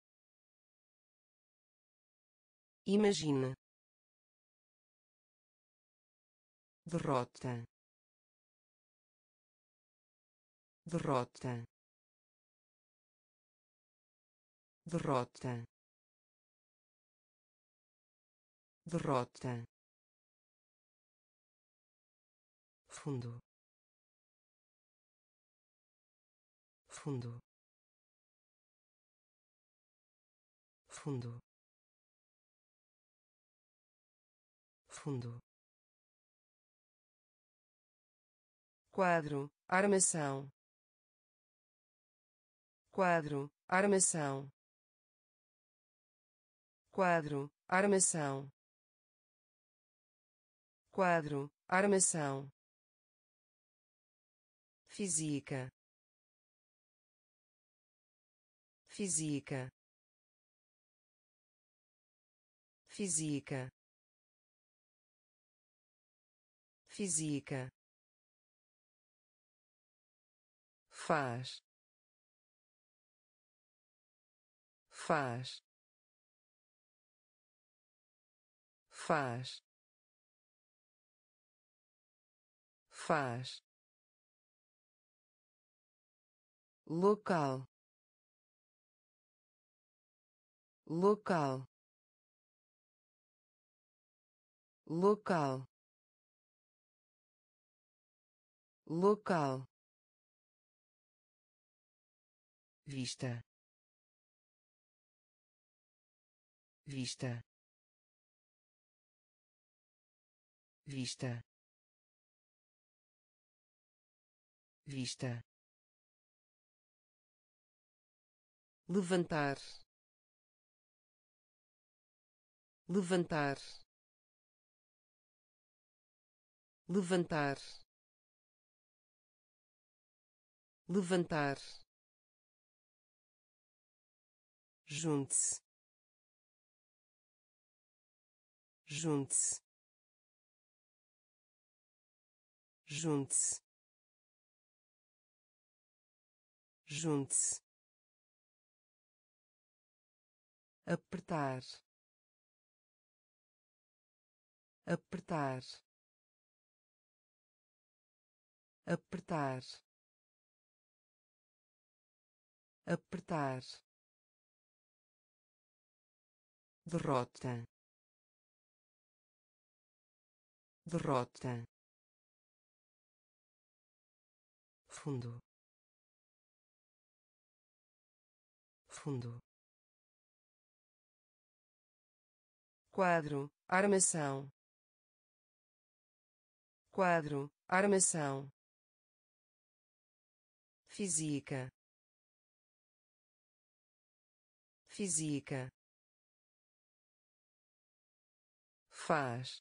imagina, derrota, derrota, derrota, derrota, fundo, fundo, fundo, fundo, quadro, armação, quadro, armação, quadro, armação, quadro, armação, física, física, física, física, faz, faz, faz, faz, local, local, local, local, vista, vista, vista, vista, levantar, levantar, levantar, levantar, junte-se, junte-se, junte-se, junte-se, apertar, apertar, apertar, apertar, derrota, derrota, fundo, fundo, quadro, armação, quadro, armação, física, física, faz,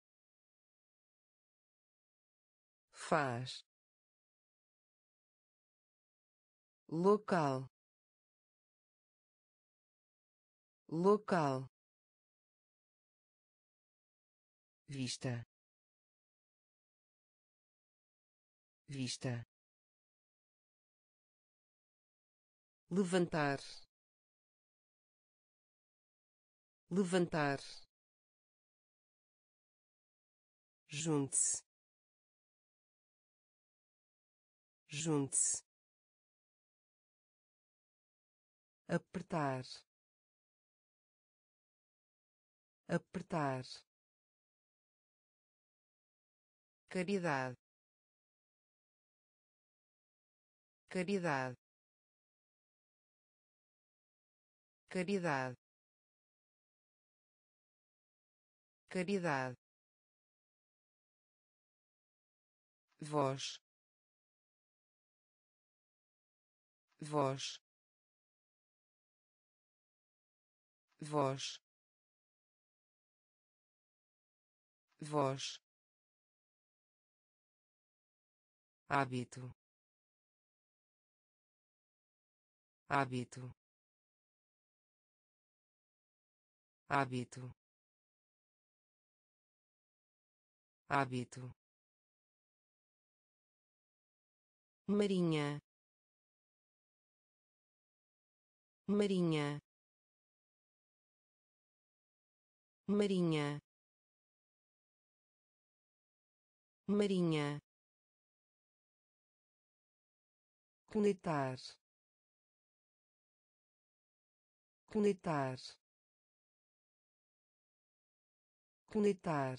faz, local, local, vista, vista, levantar, levantar, junte-se, junte-se, apertar, apertar, caridade, caridade, caridade, caridade, voz, voz, voz, voz, hábito, hábito, hábito, hábito, marinha, marinha, marinha, marinha, conectar, conectar, conectar,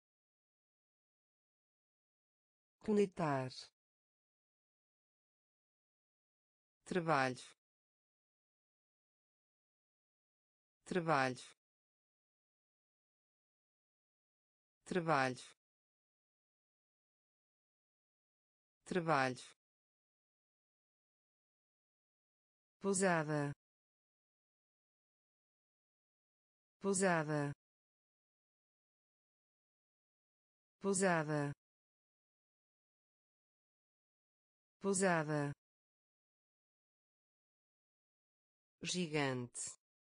conectar, trabalho, trabalho, trabalho, trabalho, pousada, pousada, pousada, pousada, gigante,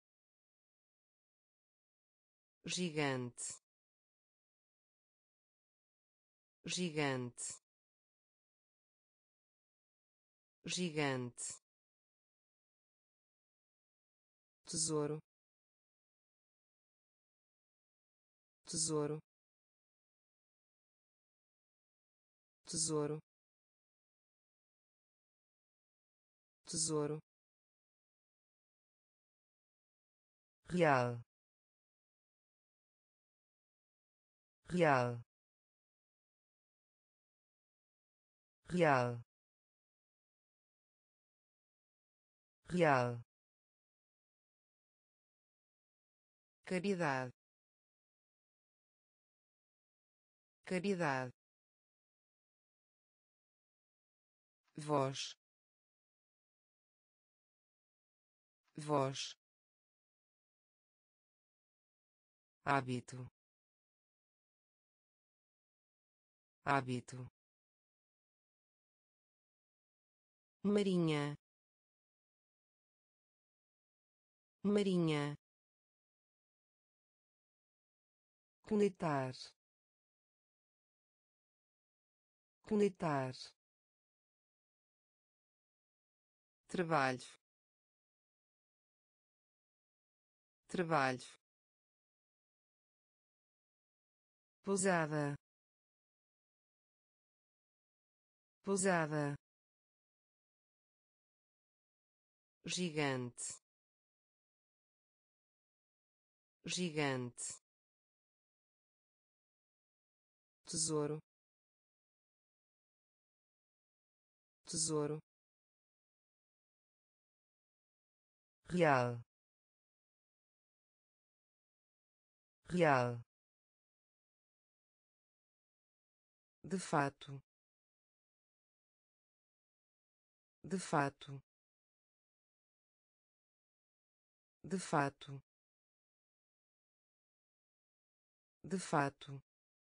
gigante, gigante, gigante, tesouro, tesouro, tesouro, tesouro, real, real, real, real, caridade, caridade, voz, voz, hábito, hábito, marinha, marinha, conectar, conectar, trabalho, trabalho, pousada, pousada, gigante, gigante, tesouro, tesouro, real, real, de fato, de fato, de fato, de fato,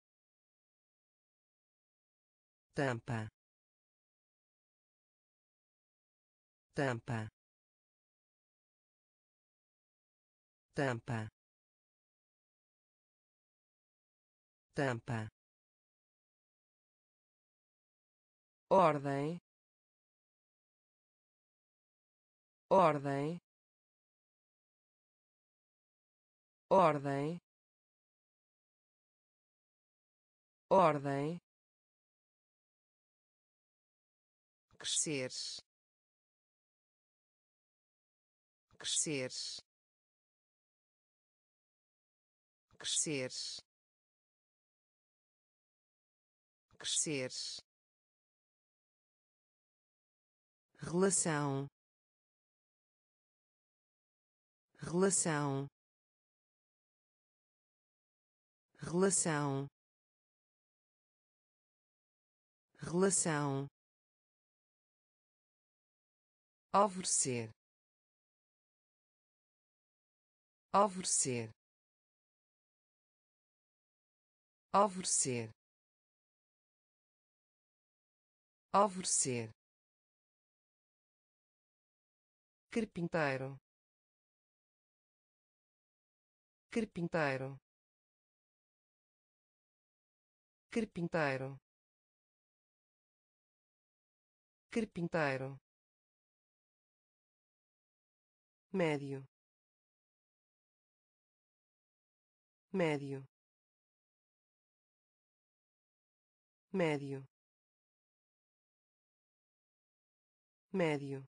tampa, tampa, tampa, tampa, ordem, ordem, ordem, ordem, crescer, crescer, crescer, crescer, relação, relação, relação, relação, alvorecer, alvorecer, alvorecer, alvorecer, carpinteiro, carpinteiro, carpinteiro, carpinteiro, médio, médio, médio, médio,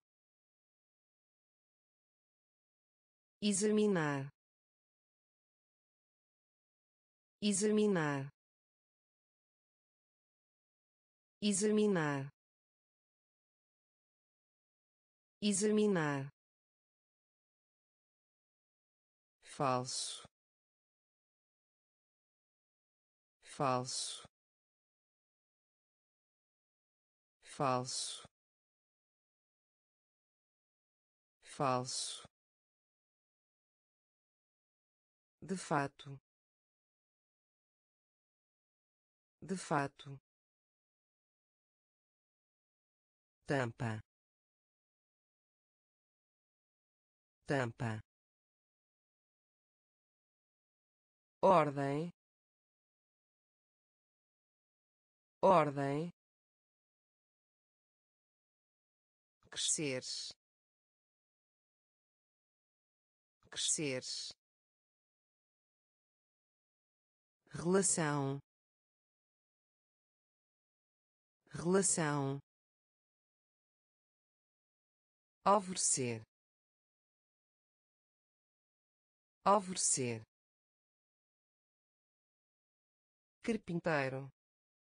examinar, examinar, examinar, examinar, falso, falso, falso, falso, de fato, de fato, tampa, tampa, ordem, ordem, crescer, crescer, relação, relação, alvorecer, alvorecer, carpinteiro,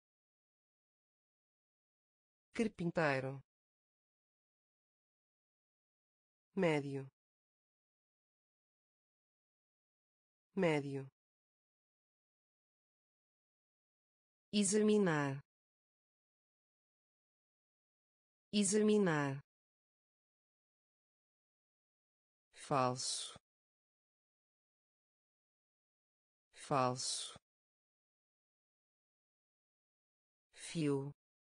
carpinteiro, médio, médio, examinar, examinar, falso, falso, fio,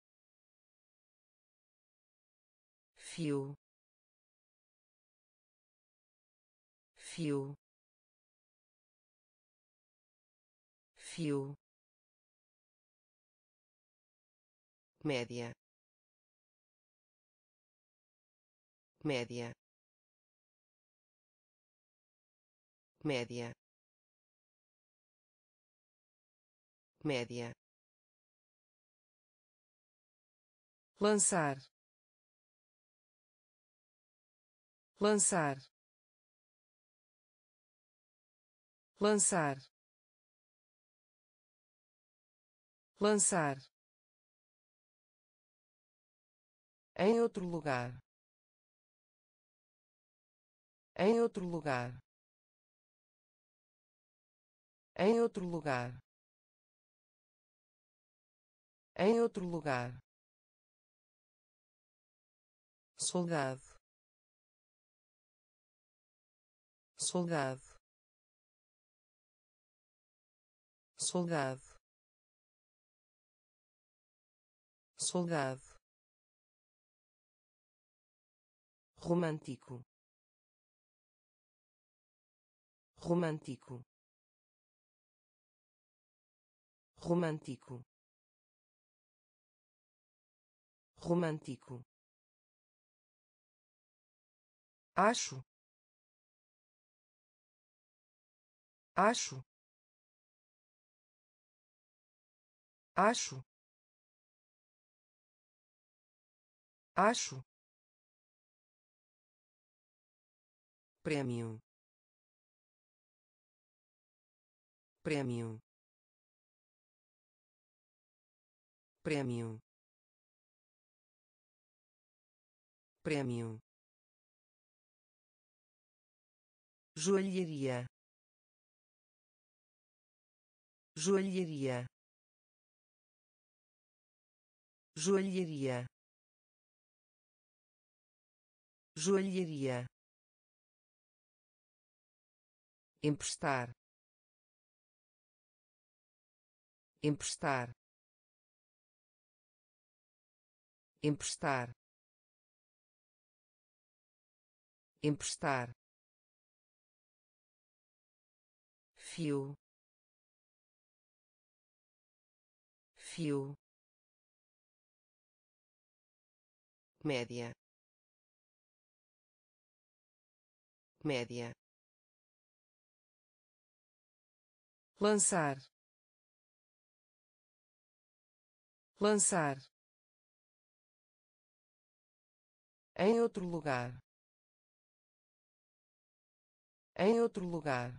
fio, fio, fio, média, média, média, média, lançar, lançar, lançar, lançar, em outro lugar, em outro lugar, em outro lugar, em outro lugar, soldado, soldado, soldado, soldado, romântico, romântico, romântico, romântico, acho, acho, acho, acho, prêmio, prêmio, prêmio, prêmio, joalheria, joalheria, joalheria, joalheria, emprestar, emprestar, emprestar, emprestar, fio, fio, média, média, lançar, lançar, em outro lugar, em outro lugar,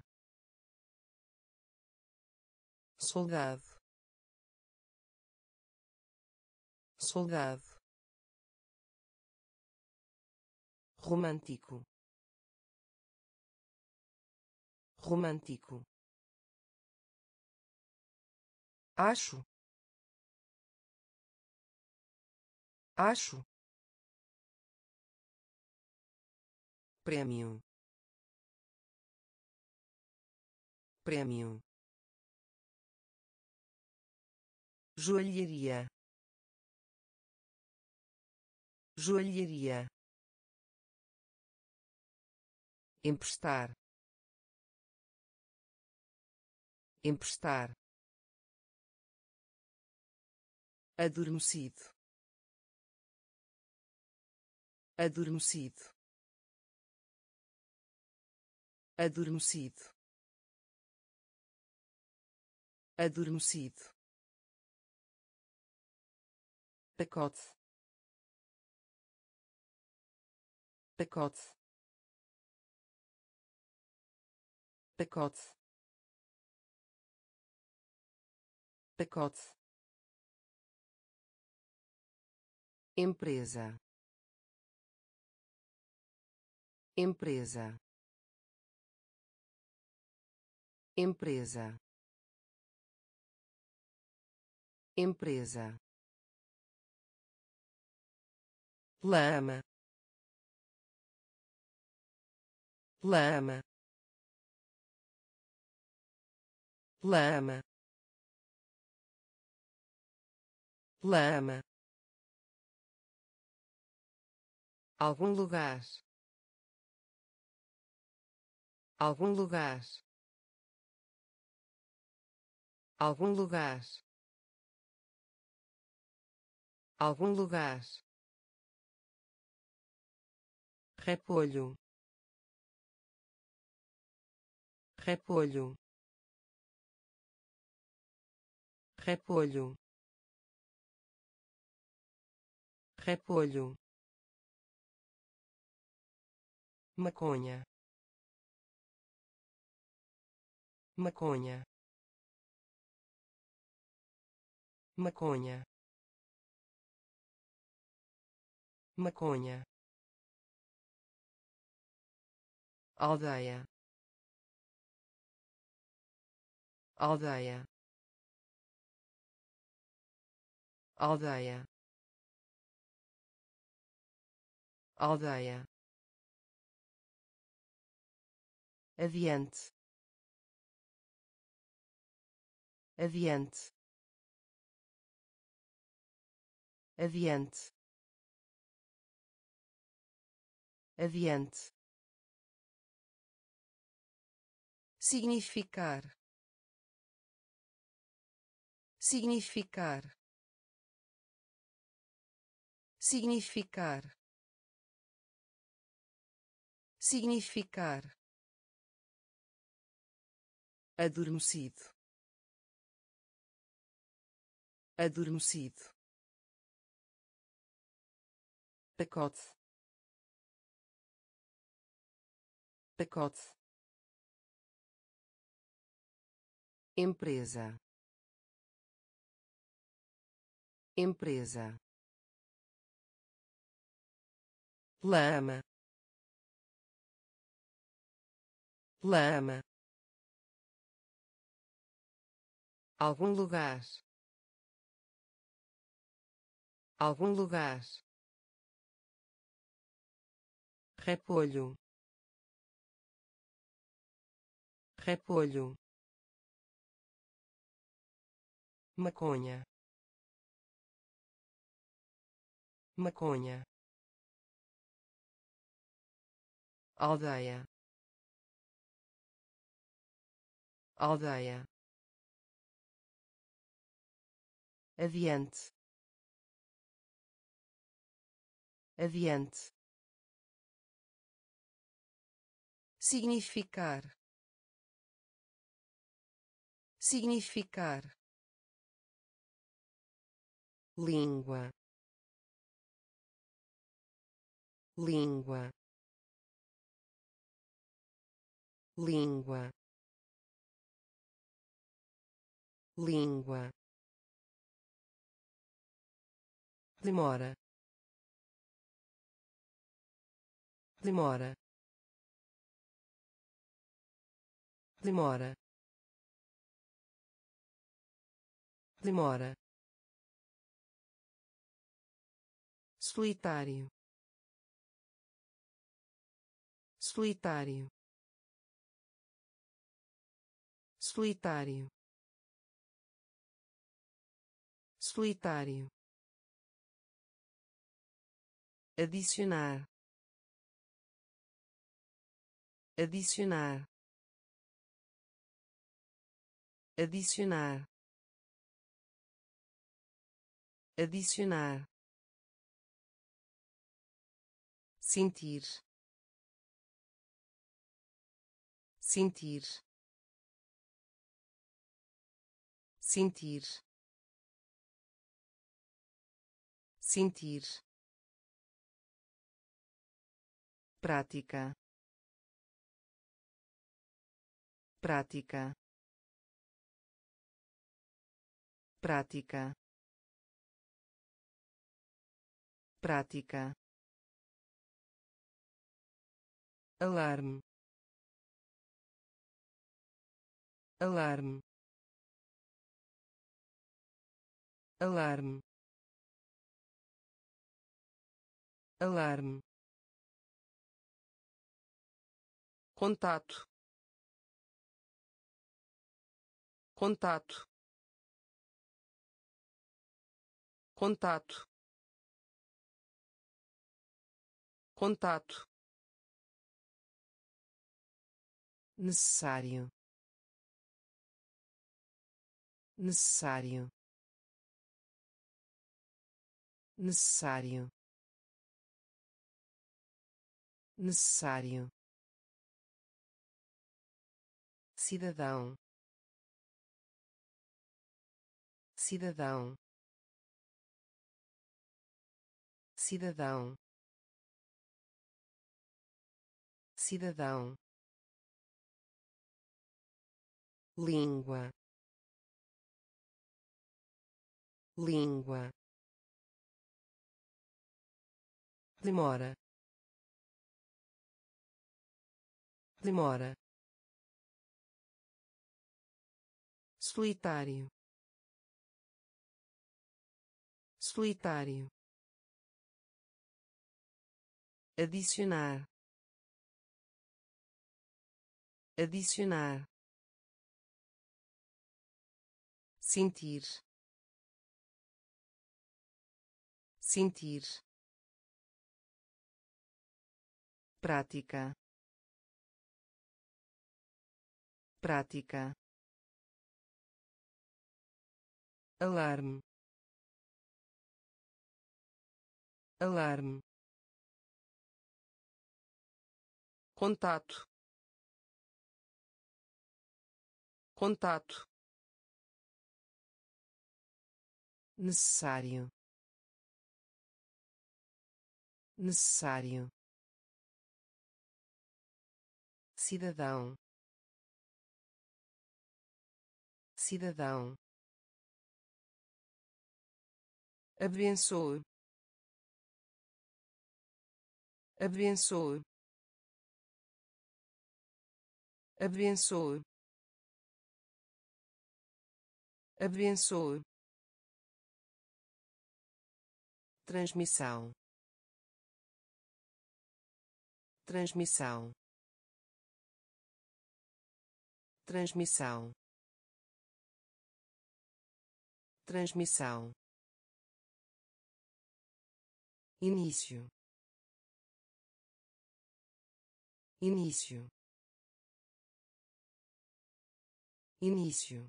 soldado, soldado, romântico, romântico, acho, acho, prêmio, prêmio, joalheria, joalheria, emprestar, emprestar, adormecido, adormecido, adormecido, adormecido, pacote, pacote, pacote, pacote, empresa, empresa, empresa, empresa, lama, lama, lama, lama, algum lugar, algum lugar, algum lugar, algum lugar, repolho, repolho, repolho, repolho, maconha, maconha, maconha, maconha, aldeia, aldeia, aldeia, aldeia, adiante, adiante, adiante, adiante, significar, significar, significar, significar, adormecido, adormecido, pacote, pacote, empresa, empresa, lama, lama, algum lugar, algum lugar, repolho, repolho, maconha, maconha, aldeia, aldeia, adiante, adiante, significar, significar, língua, língua, língua, língua, demora, demora, demora, demora, solitário, solitário, solitário, solitário, adicionar, adicionar, adicionar, adicionar, sentir, sentir, sentir, sentir, prática, prática, prática, prática, alarme, alarme, alarme, alarme, contato, contato, contato, contato, necessário, necessário, necessário, necessário, cidadão, cidadão, cidadão, cidadão, língua, língua, demora, demora, solitário, solitário, adicionar, adicionar, sentir, sentir, prática, prática, alarme, alarme, contato, contato, necessário, necessário, cidadão, cidadão, abençoe, abençoe, abençoe, abençoe, transmissão, transmissão, transmissão, transmissão, início, início, início,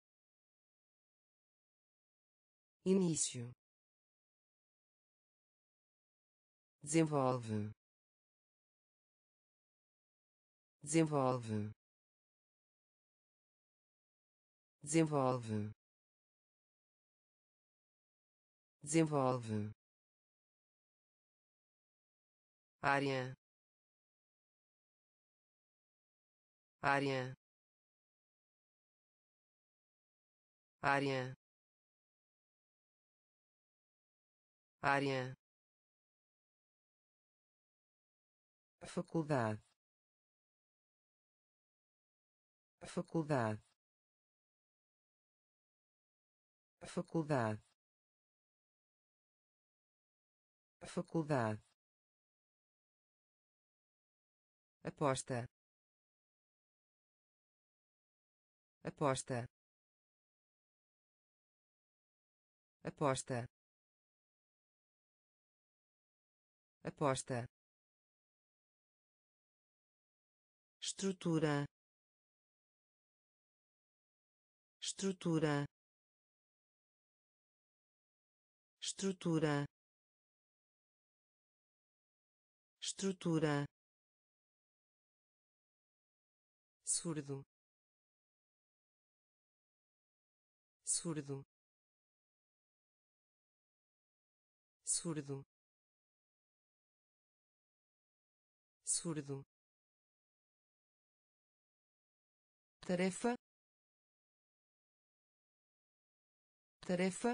início, desenvolve, desenvolve, desenvolve, desenvolve, área, área, área, área, faculdade, faculdade, faculdade, faculdade, aposta, aposta, aposta, aposta, estrutura, estrutura, estrutura, estrutura, surdo, surdo, surdo, surdo, tarefa, tarefa,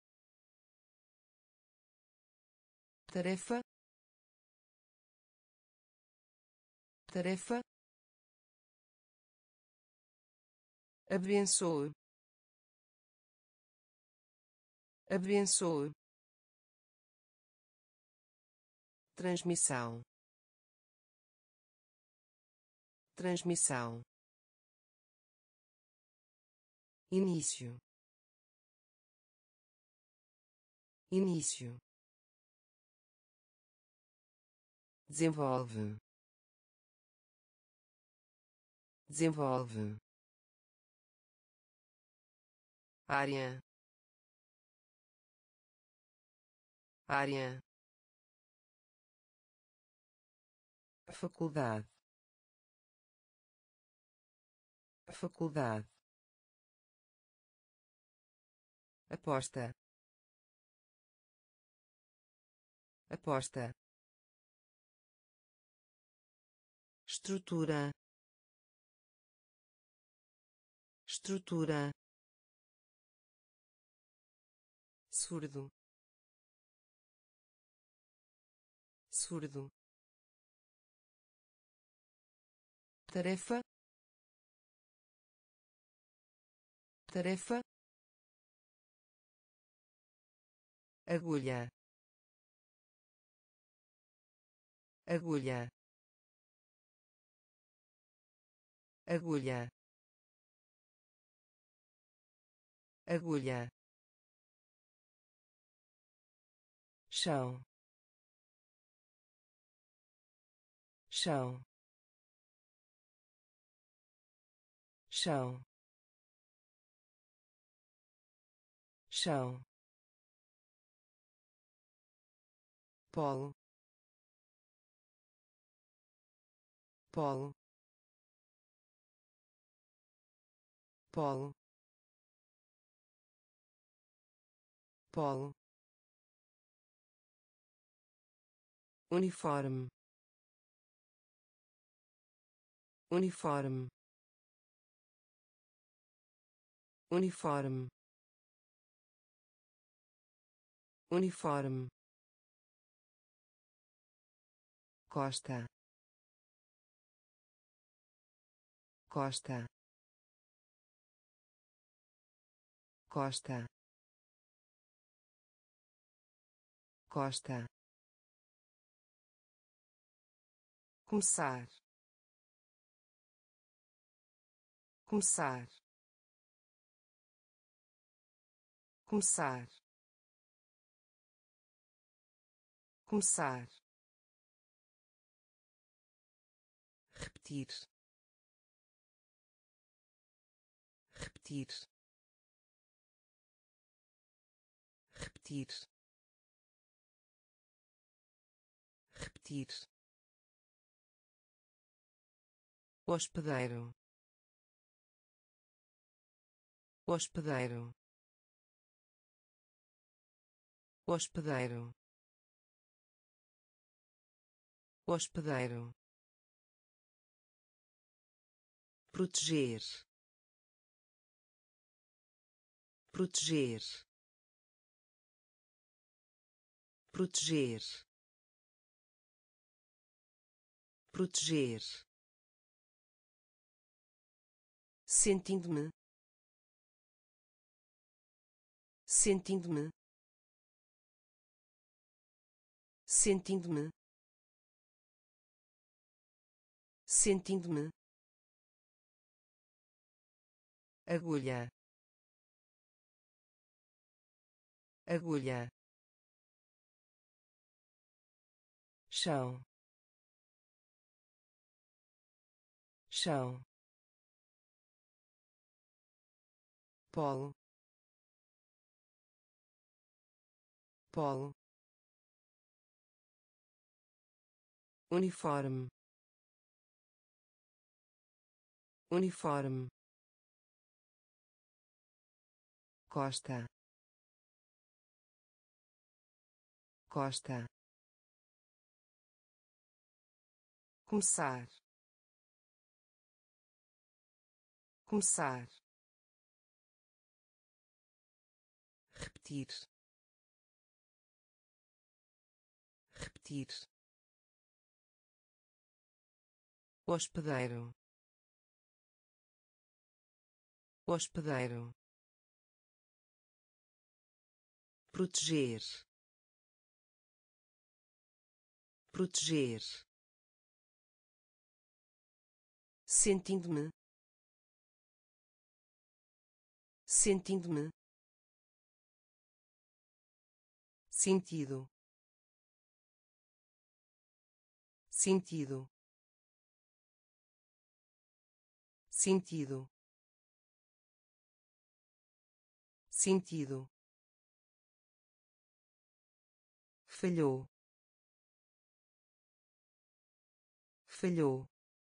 tarefa, tarefa, abençoe, abençoe, transmissão, transmissão, início, início, desenvolve, desenvolve, área, área, faculdade, faculdade, aposta, aposta, estrutura, estrutura, surdo, surdo, tarefa, tarefa, agulha, agulha, agulha, agulha, chão, chão, chão, chão, polo, polo, polo, polo, uniforme, uniforme, uniforme, uniforme, costa, costa, costa, costa, começar, começar, começar, começar, repetir, repetir, repetir, repetir, hospedeiro, hospedeiro, hospedeiro, hospedeiro, proteger, proteger, proteger, proteger, sentindo-me, sentindo-me, sentindo-me, sentindo-me, agulha, agulha, chão, chão, polo, polo, uniforme, uniforme, costa, costa, começar, começar, repetir, repetir, hospedeiro, hospedeiro, proteger, proteger, sentindo-me, sentindo-me, sentido, sentido, sentido, sentido, falhou, falhou,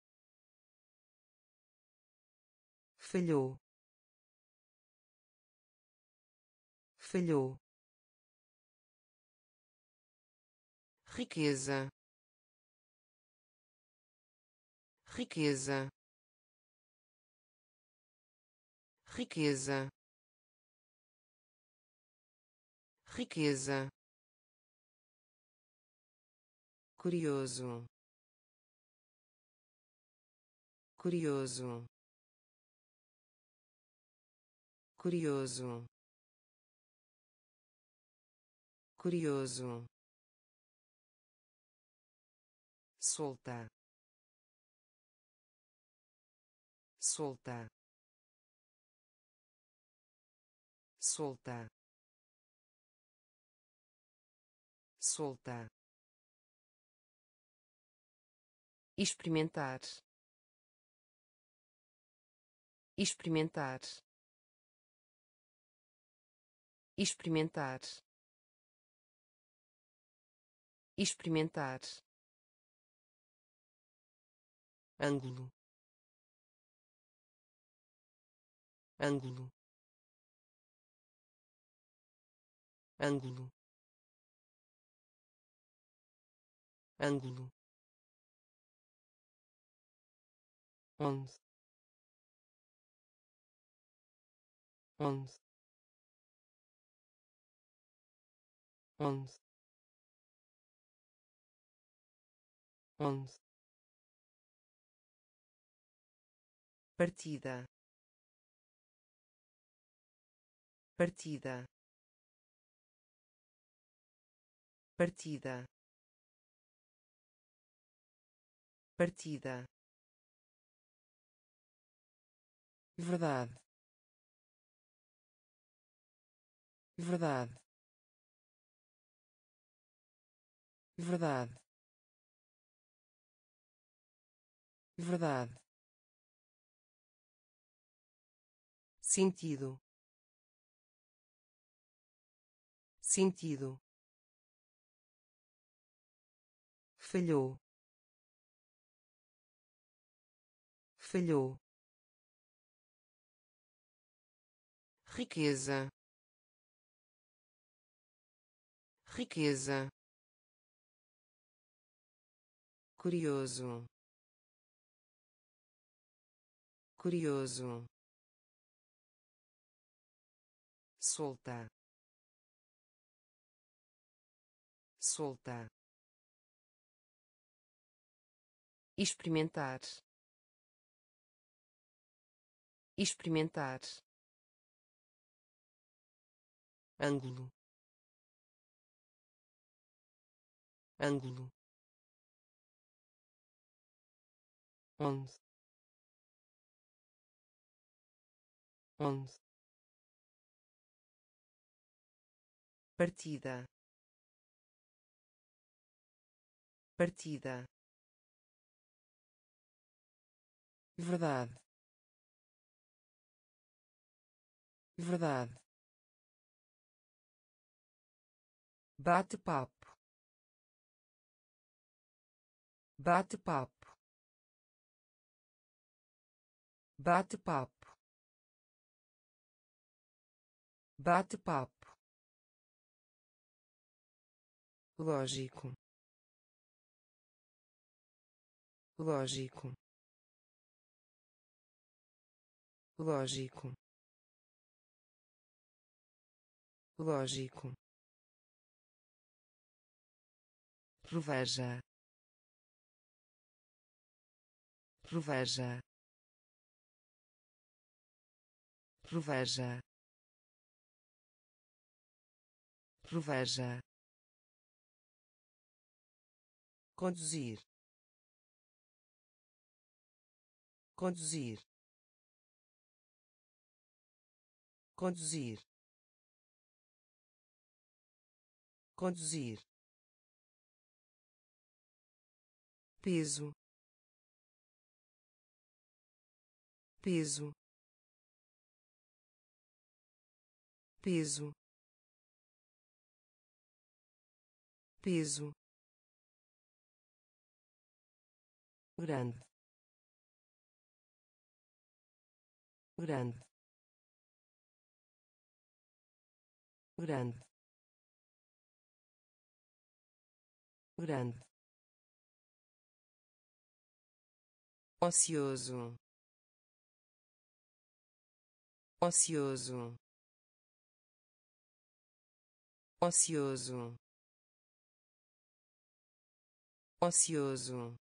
falhou, falhou, riqueza, riqueza, riqueza, riqueza, curioso, curioso, curioso, curioso, solta, solta, solta, solta, experimentar, experimentar, experimentar, experimentar, ângulo, ângulo, ângulo, ângulo, onde, onde, onde, onde, partida, partida, partida, partida, verdade, verdade, verdade, verdade, sentido, sentido, falhou, falhou, riqueza, riqueza, curioso, curioso, solta, solta, experimentar, experimentar, ângulo, ângulo, onde, onde, partida, partida, verdade, verdade, bate-papo, bate-papo, bate-papo, bate-papo, lógico, lógico, lógico, lógico, proveja, proveja, proveja, proveja, conduzir, conduzir, conduzir, conduzir, peso, peso, peso, peso, grande, grande, grande, grande, ocioso, ocioso, ocioso, ocioso,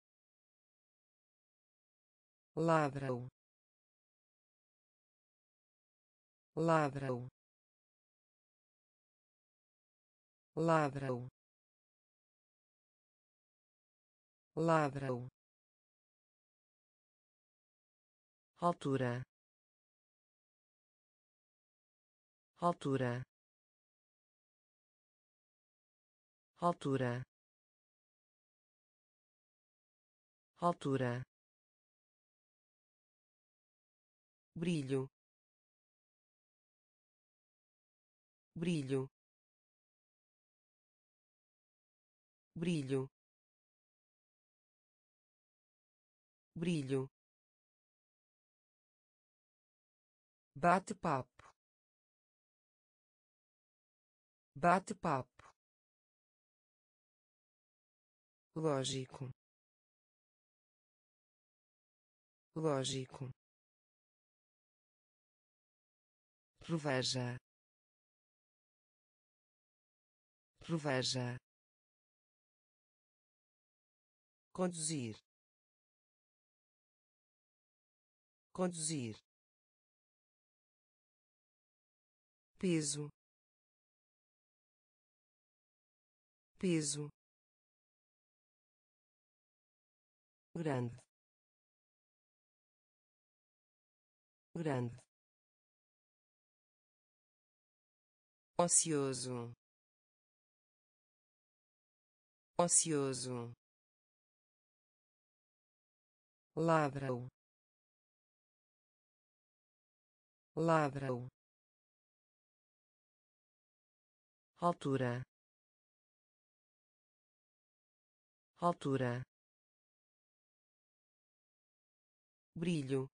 ladrão, ladrão, ladrão, ladrão, altura, altura, altura, altura, brilho, brilho, brilho, brilho, bate-papo, bate-papo, lógico, lógico, proveja, reveja, conduzir, conduzir, peso, peso, grande, grande, ocioso, ocioso, ladra-o, ladra-o, altura, altura, brilho,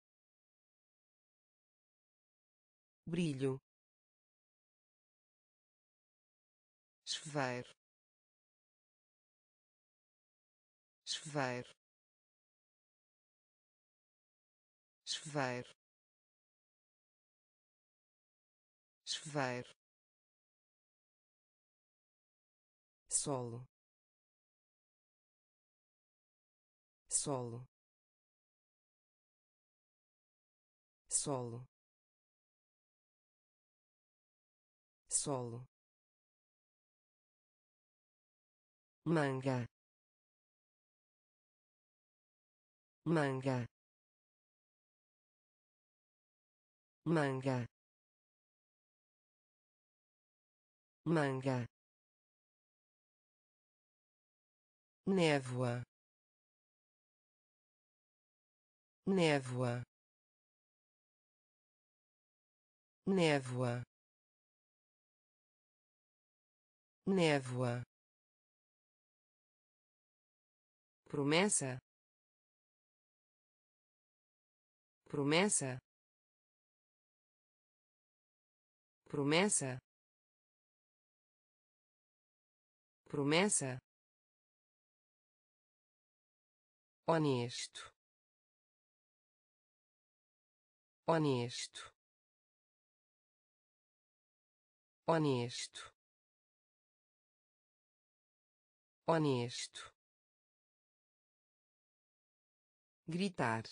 brilho, chuveiro, chuveiro, chuveiro, chuveiro, solo, solo, solo, solo, manga, manga, manga, manga, névoa, névoa, névoa, névoa, promessa, promessa, promessa, promessa, honesto, honesto, honesto, honesto, gritar,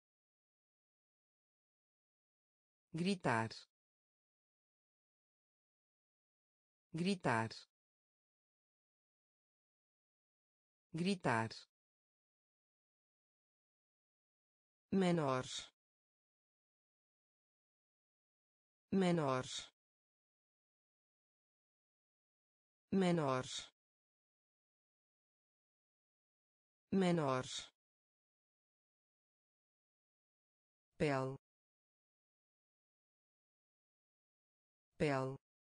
gritar, gritar, gritar, menor, menor, menor, menor, pele, pele,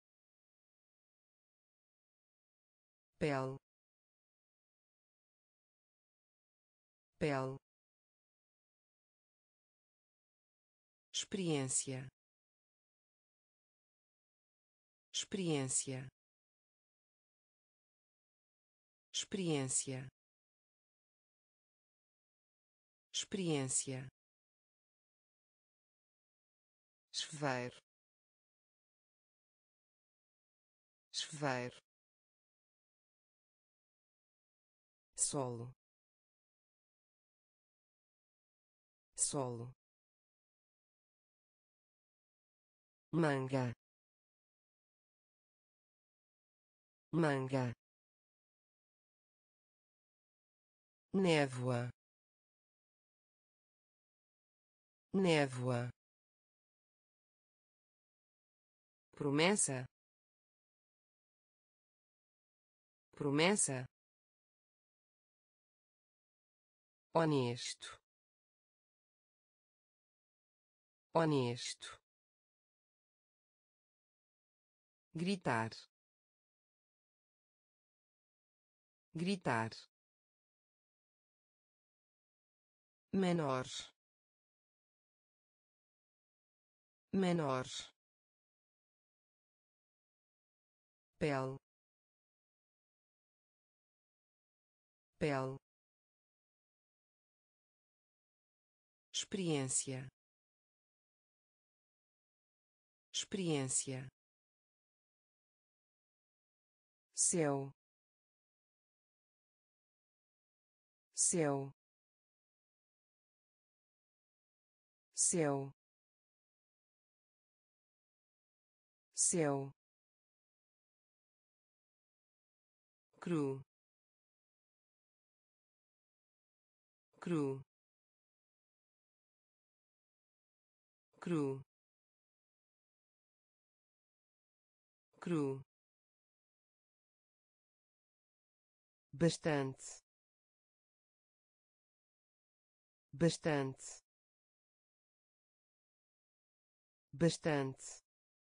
pele, pele, experiência, experiência, experiência, experiência, chuveiro, chuveiro, solo, solo, manga, manga, névoa, névoa, promessa, promessa, honesto, honesto, gritar, gritar, menor, menor, pele, pele, experiência, experiência, céu, céu, céu, céu, cru, cru, cru, cru, bastante, bastante, bastante,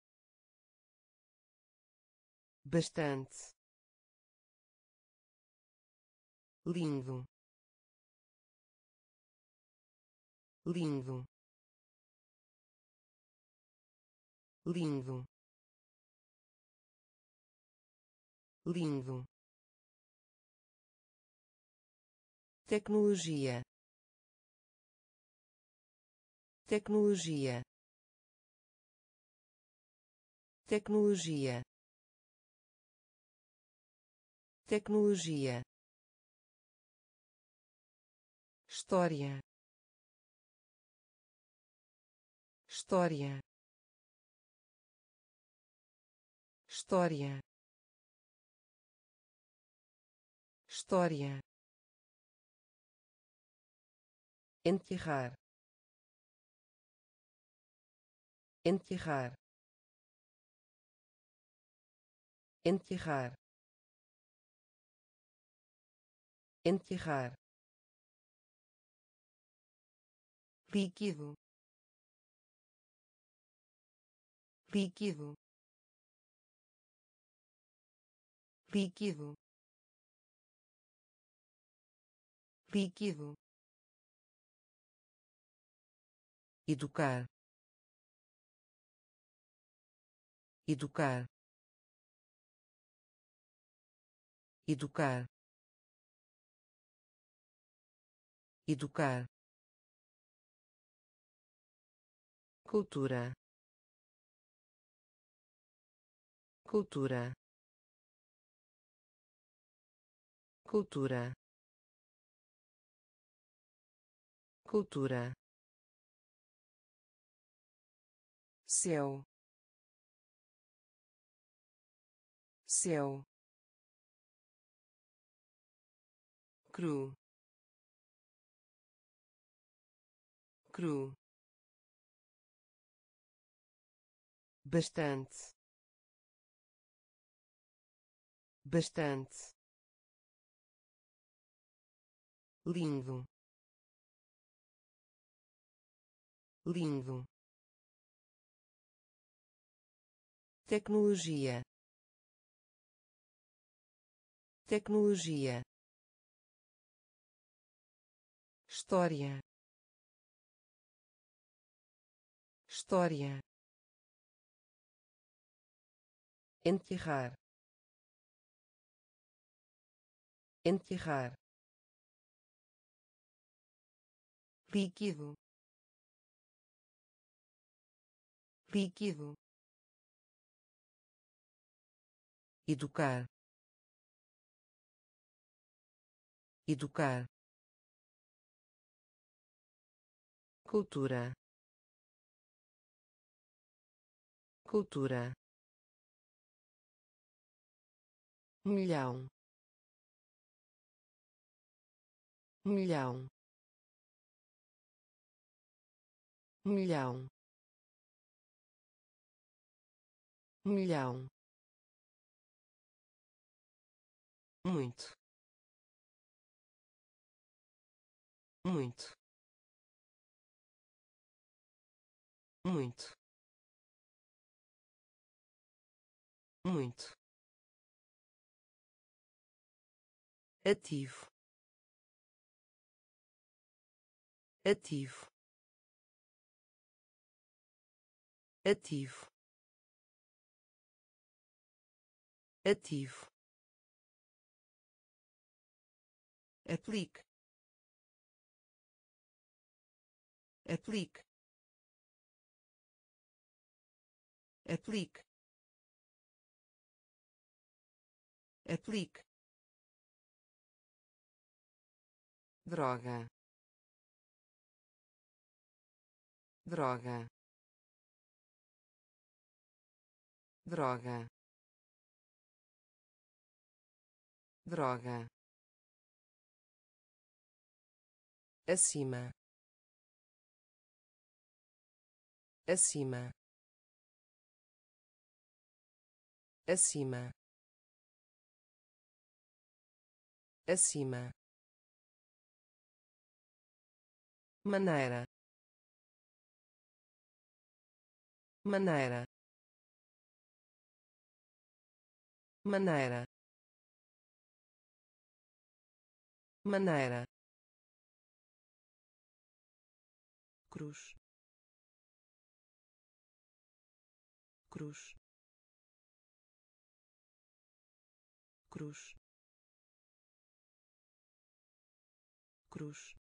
bastante, lindo, lindo, lindo, lindo, tecnologia, tecnologia, tecnologia, tecnologia, história, história, história, história, enterrar, enterrar, enterrar, enterrar, líquido, líquido, líquido, líquido, educar, educar, educar, educar, cultura, cultura, cultura, cultura, céu, céu, cru, cru, bastante, bastante, lindo, lindo, tecnologia, tecnologia, história, história, enterrar, enterrar, líquido, líquido, educar, educar, cultura, cultura, milhão, milhão, milhão, milhão, muito, muito, muito, muito, ativo, ativo, ativo, ativo, aplique, aplique, aplique, aplique, droga, droga, droga, droga, acima, acima, acima, acima, maneira, maneira, maneira, maneira, cruz, cruz, cruz, cruz,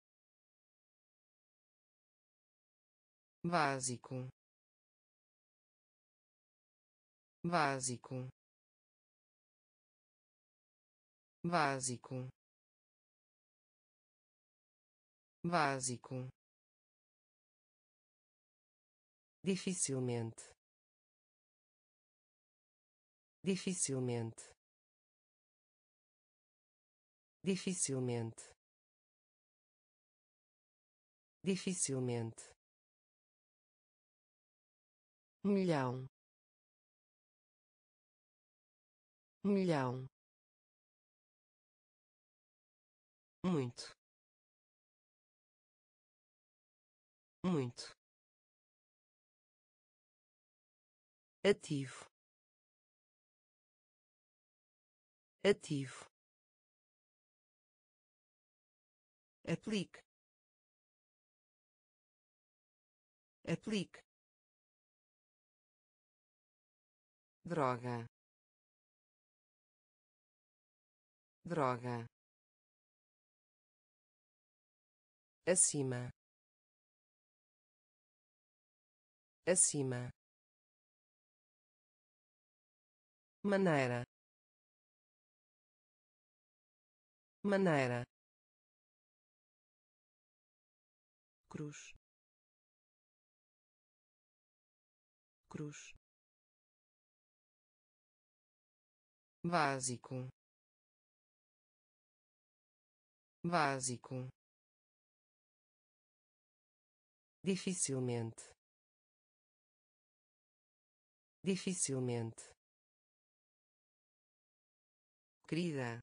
básico, básico, básico, básico, dificilmente, dificilmente, dificilmente, dificilmente, milhão, milhão, muito, muito, ativo, ativo, aplique, aplique, droga, droga, acima, acima, maneira, maneira, cruz, cruz, básico, básico, dificilmente, dificilmente, querida,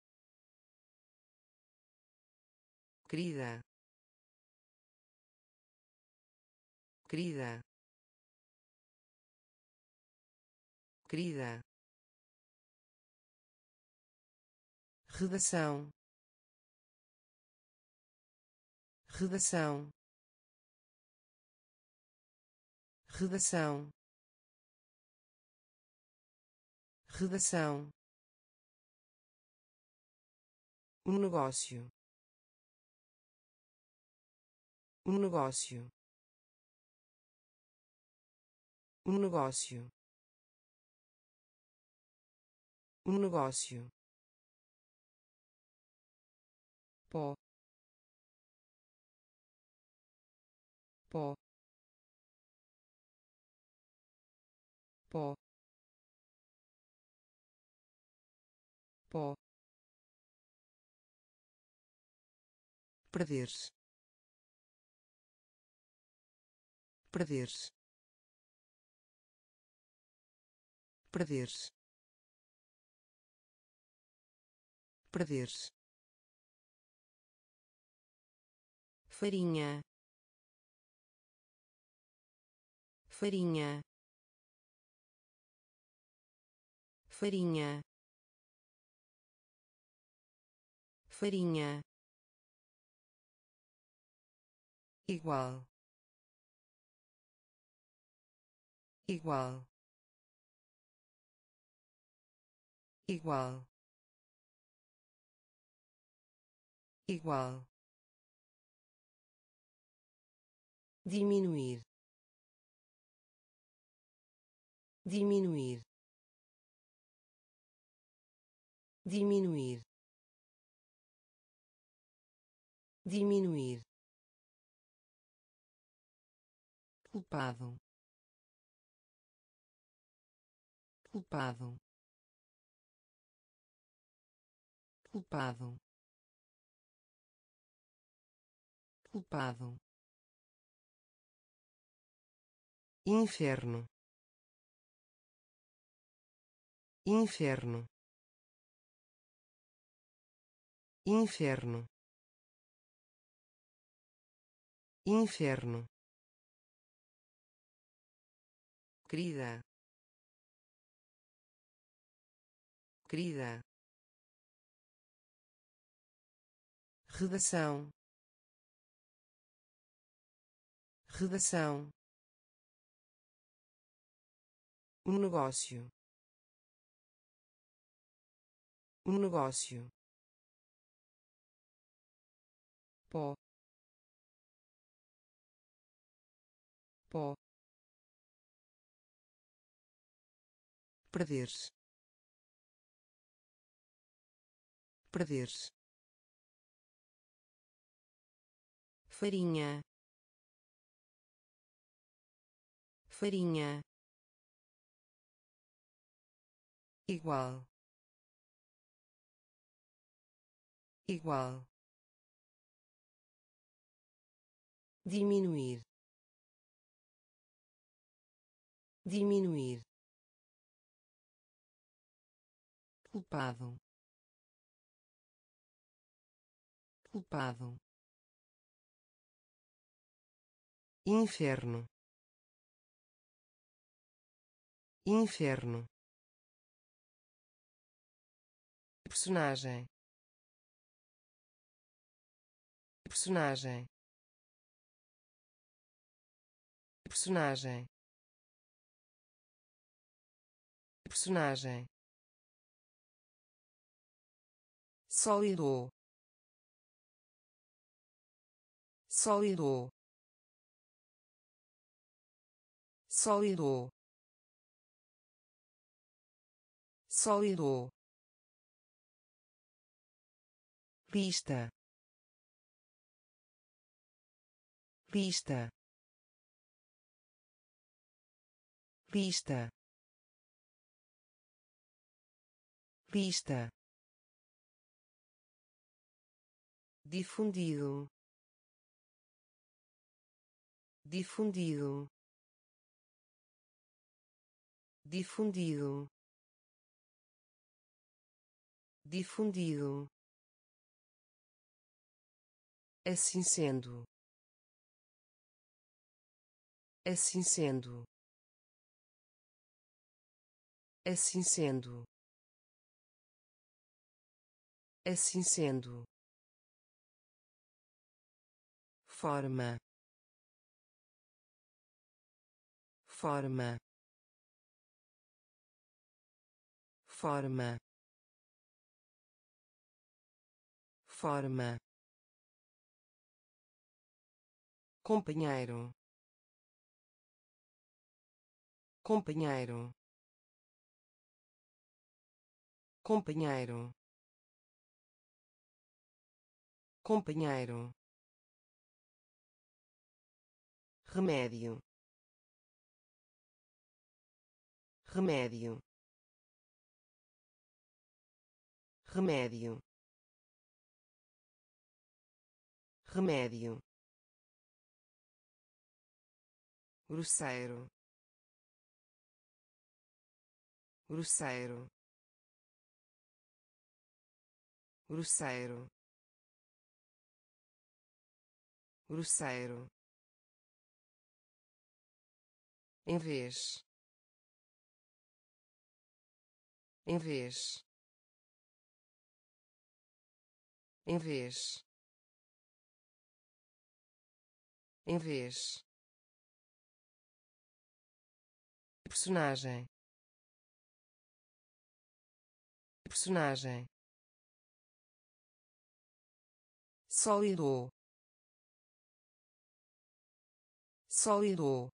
querida, querida, querida, redação, redação, redação, redação, um negócio, um negócio, um negócio, um negócio, pó, pó, pó, pó, perder-se, perder-se, perder-se, perder-se, farinha, farinha, farinha, farinha, igual, igual, igual, igual, diminuir, diminuir, diminuir, diminuir, culpado, culpado, culpado, culpado, inferno, inferno, inferno, inferno, querida, querida, redação, redação, um negócio, um negócio, pó, pó, perder-se, perder-se, farinha, farinha, igual, igual, diminuir, diminuir, culpado, culpado, inferno, inferno, personagem, personagem, personagem, personagem, sólido, sólido, sólido, sólido, lista, lista, lista, lista, difundido, difundido, difundido, difundido, assim sendo, assim sendo, assim sendo, assim sendo, forma, forma, forma, forma, companheiro, companheiro, companheiro, companheiro, remédio, remédio, remédio, remédio, grosseiro, grosseiro, grosseiro, grosseiro, em vez, em vez, em vez, em vez, personagem, personagem, sólido, sólido,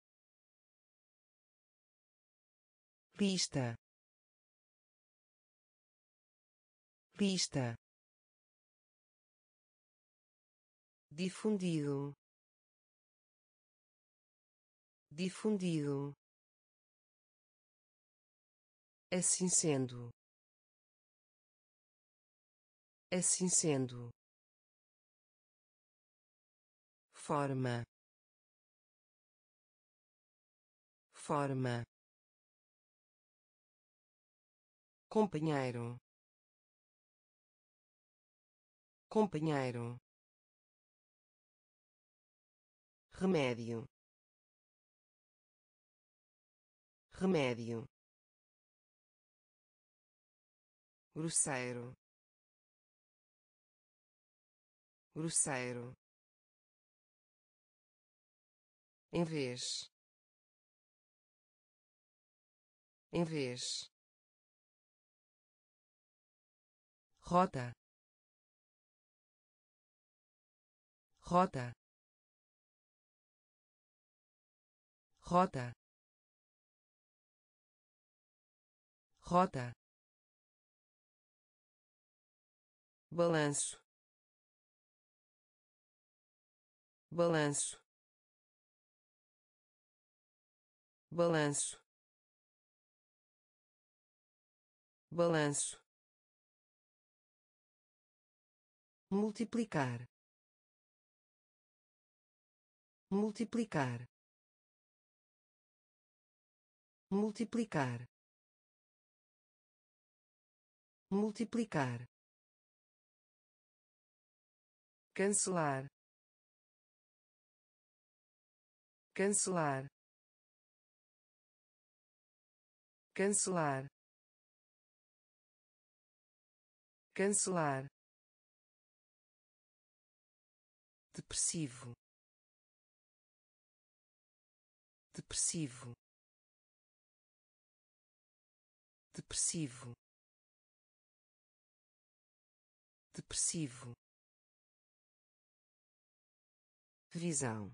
lista, pista, difundido, difundido, assim sendo, assim sendo, forma, forma, companheiro, companheiro, remédio, remédio, grosseiro, grosseiro, em vez, em vez, rota, rota, rota, rota, balanço, balanço, balanço, balanço, multiplicar, multiplicar, multiplicar, multiplicar, cancelar, cancelar, cancelar, cancelar, depressivo, depressivo, depressivo, depressivo, visão,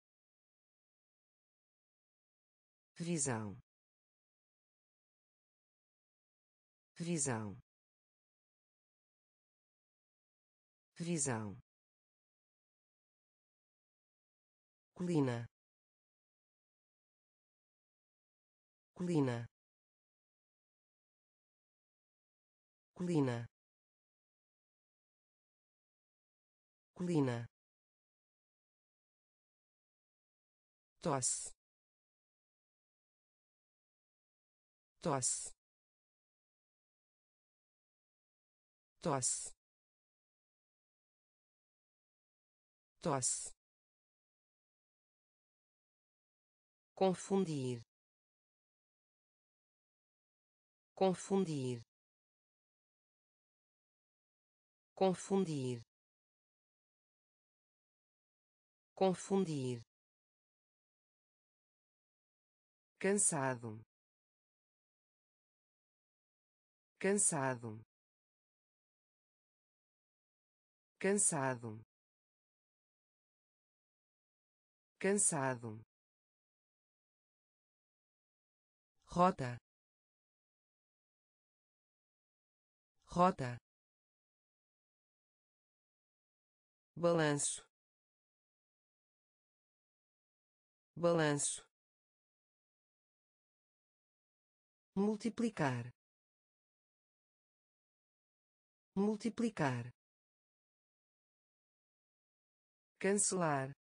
visão, visão, visão, colina, colina, colina, colina, tosse, tosse, tosse, tosse, confundir, confundir, confundir, confundir, cansado, cansado, cansado, cansado, rota, rota, balanço, balanço, multiplicar, multiplicar, cancelar,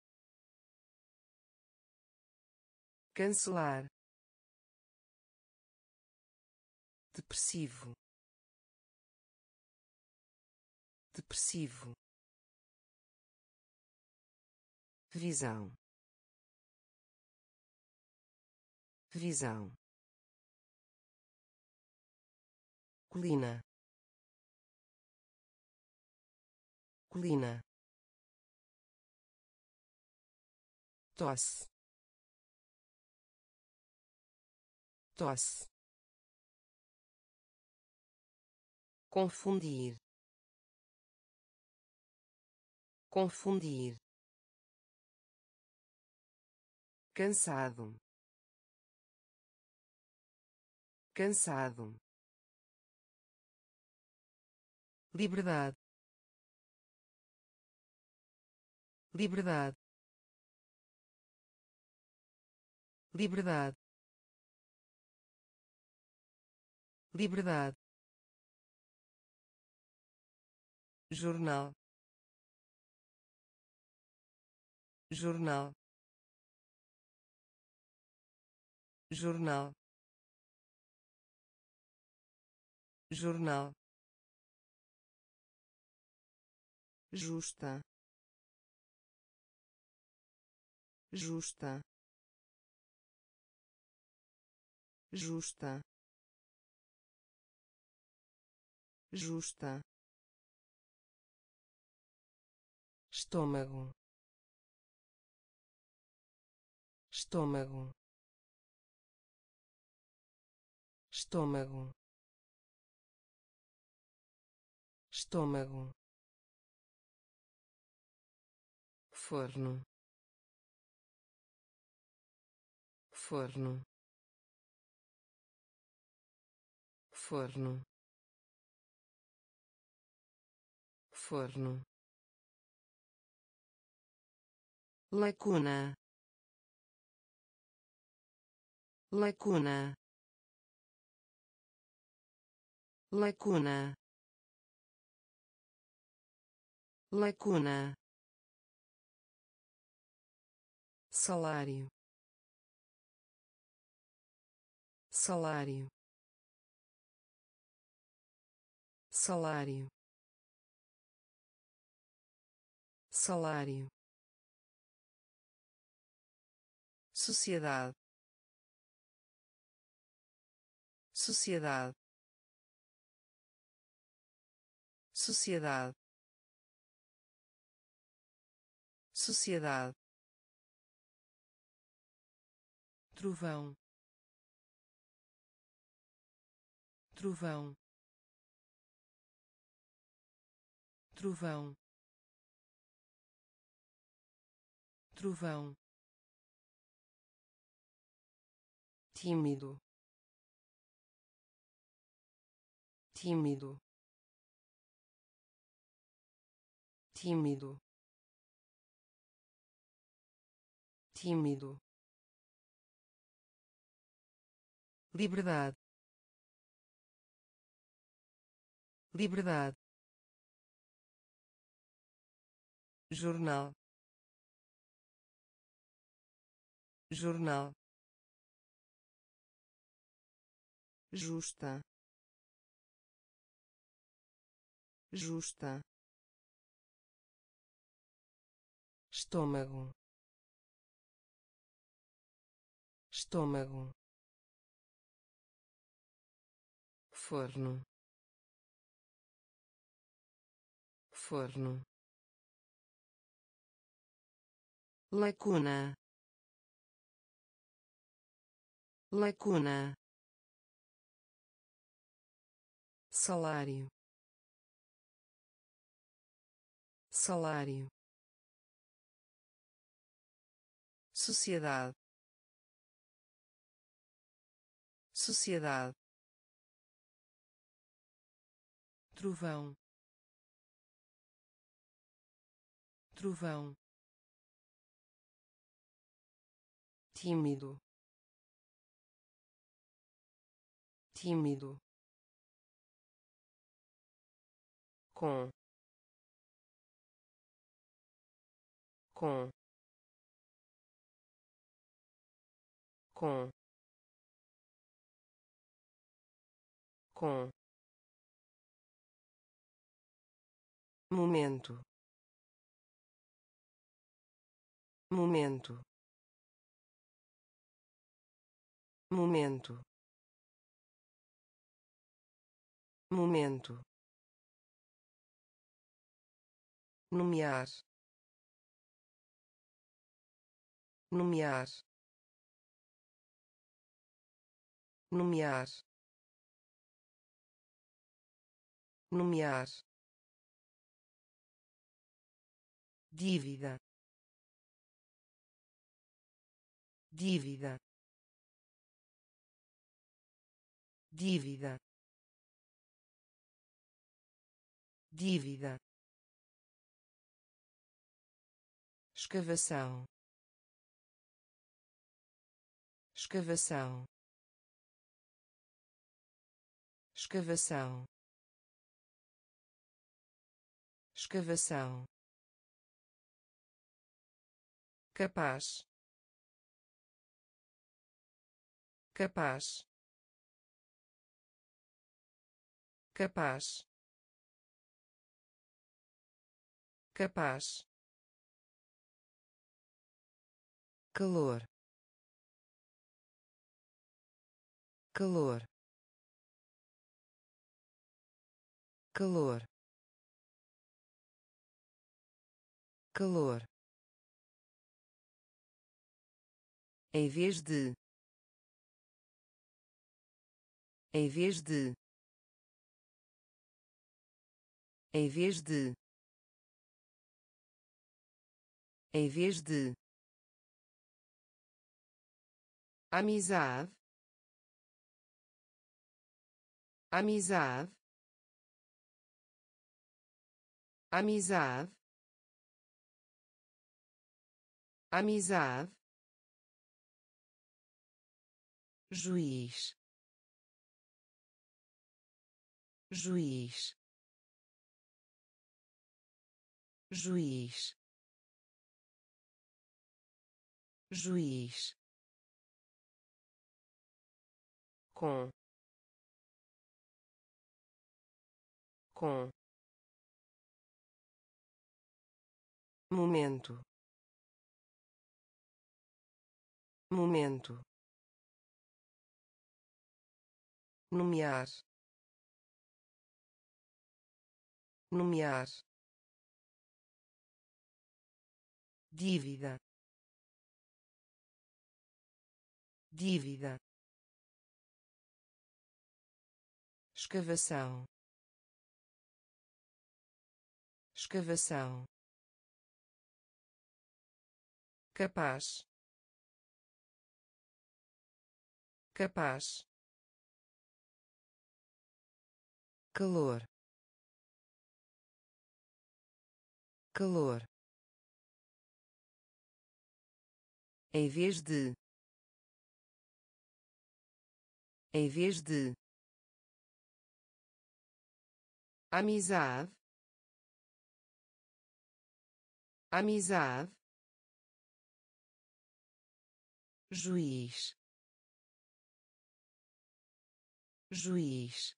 cancelar, depressivo, depressivo, visão, visão, colina, colina, tosse, tosse, confundir, confundir, cansado, cansado, liberdade, liberdade, liberdade, liberdade, jornal, jornal, jornal, jornal, justa, justa, justa, justa, estômago, estômago, estômago, estômago, forno, forno, forno, forno, lacuna, lacuna, lacuna, lacuna, salário, salário, salário, salário, sociedade, sociedade, sociedade, sociedade, trovão, trovão, trovão, trovão, tímido, tímido, tímido, tímido, liberdade, liberdade, jornal, jornal, justa, justa, estômago, estômago, forno, forno, lacuna, lacuna, salário, salário, sociedade, sociedade, trovão, trovão, tímido, tímido, com, com, com, com, momento, momento, momento, momento, nomear, nomear, nomear, nomear, dívida, dívida, dívida, dívida, escavação, escavação, escavação, escavação, capaz, capaz, capaz, capaz, calor, calor, calor, calor, em vez de, em vez de, em vez de, em vez de, amizade, amizade, amizade, amizade, juiz, juiz, juiz, juiz, com, com, momento, momento, nomear, nomear, dívida, dívida, escavação, escavação, capaz, capaz, calor, calor, em vez de, em vez de, amizade, amizade, juiz, juiz,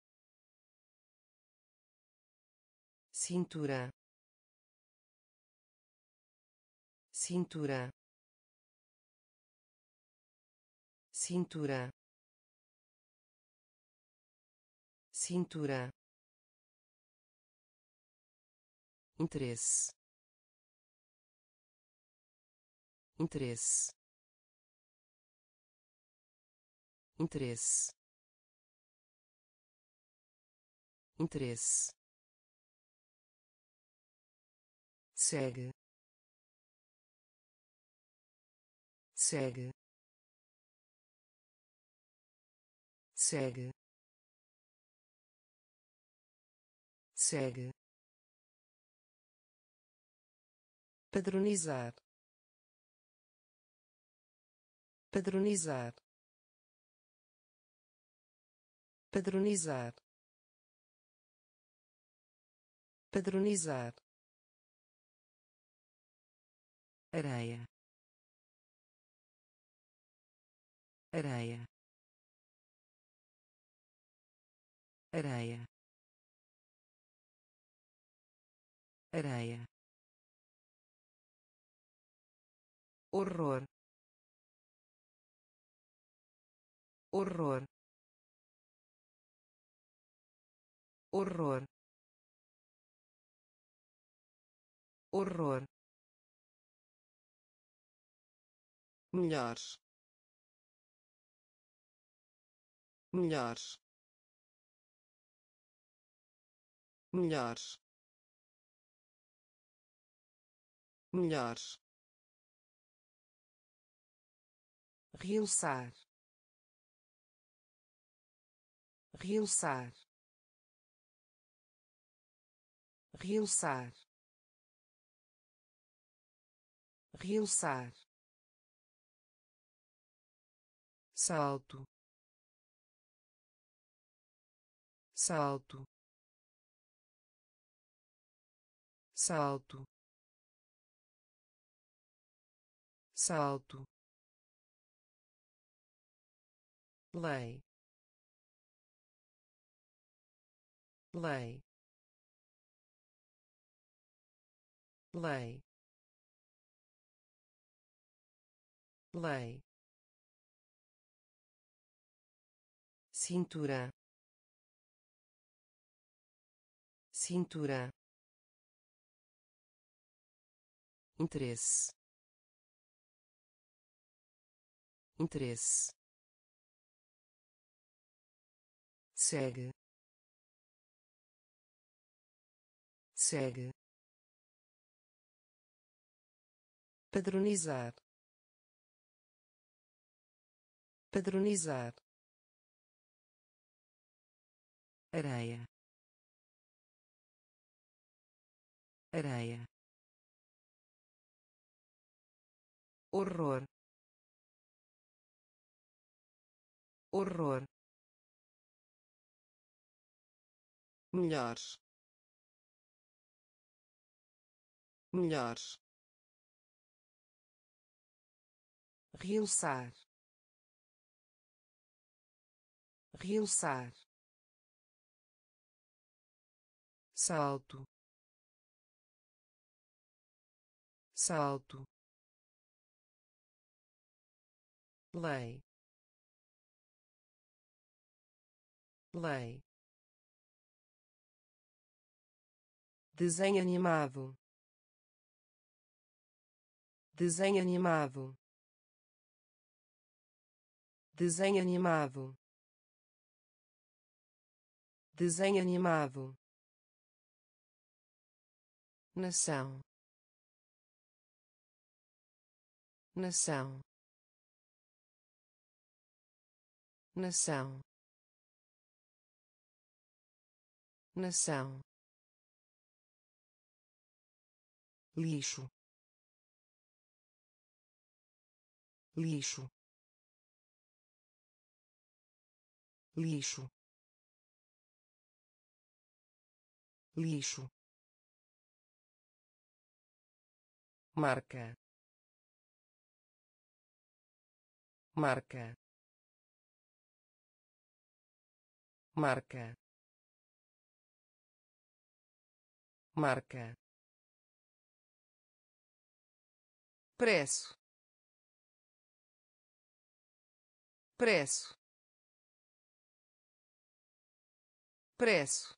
cintura, cintura, cintura, cintura, interesse, interesse, interesse, interesse, segue, segue, segue, segue, padronizar, padronizar, padronizar, padronizar, areia, areia, areia, areia, horror, horror, horror, horror, melhores, melhores, melhores, melhores, realçar, realçar, realçar, realçar, salto, salto, salto, salto, lei, lei, lei, lei, cintura, cintura, interesse, interesse, segue, segue, padronizar, padronizar, areia, areia, horror, horror, melhores, melhores, realçar, realçar, salto, salto, lei, lei, desenho animado, desenho animado, desenho animado, desenho animado, nação, nação, nação, nação, lixo, lixo, lixo, lixo, marca, marca, marca, marca, preço, preço, preço,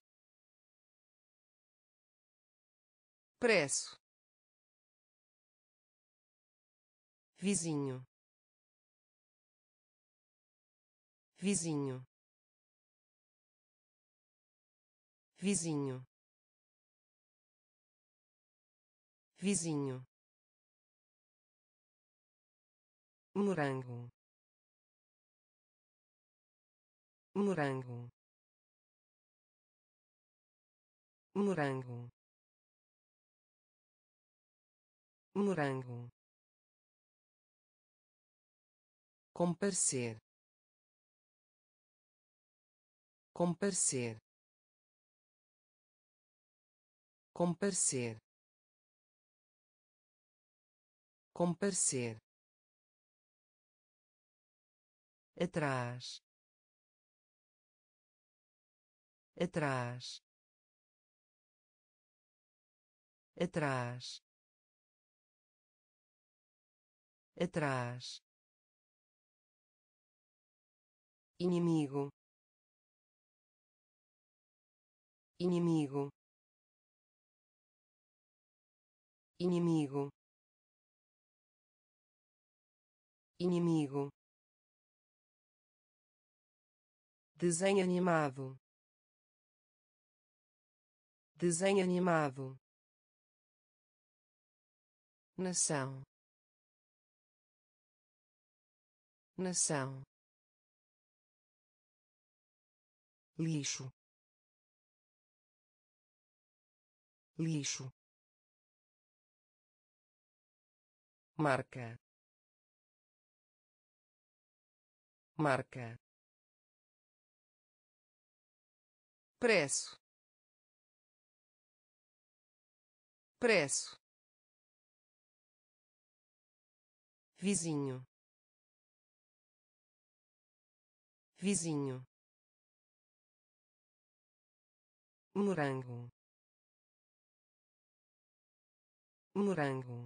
preço, vizinho, vizinho, vizinho, vizinho, morango, morango, morango, morango, comparecer, comparecer, comparecer, comparecer, atrás, atrás, atrás, atrás, inimigo, inimigo, inimigo, inimigo, desenho animado, desenho animado, nação, nação, lixo, lixo, marca, marca, preço, preço, vizinho, vizinho, morango, morango,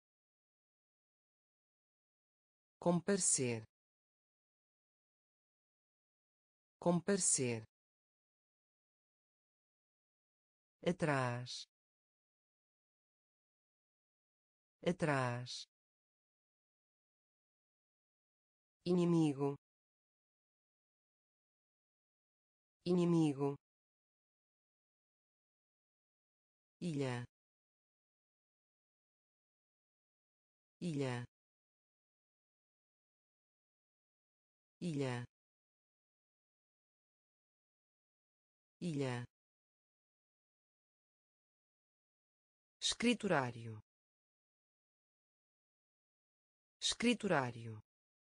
comparecer, comparecer, atrás, atrás, inimigo, inimigo, ilha, ilha, ilha, ilha, escriturário, escriturário,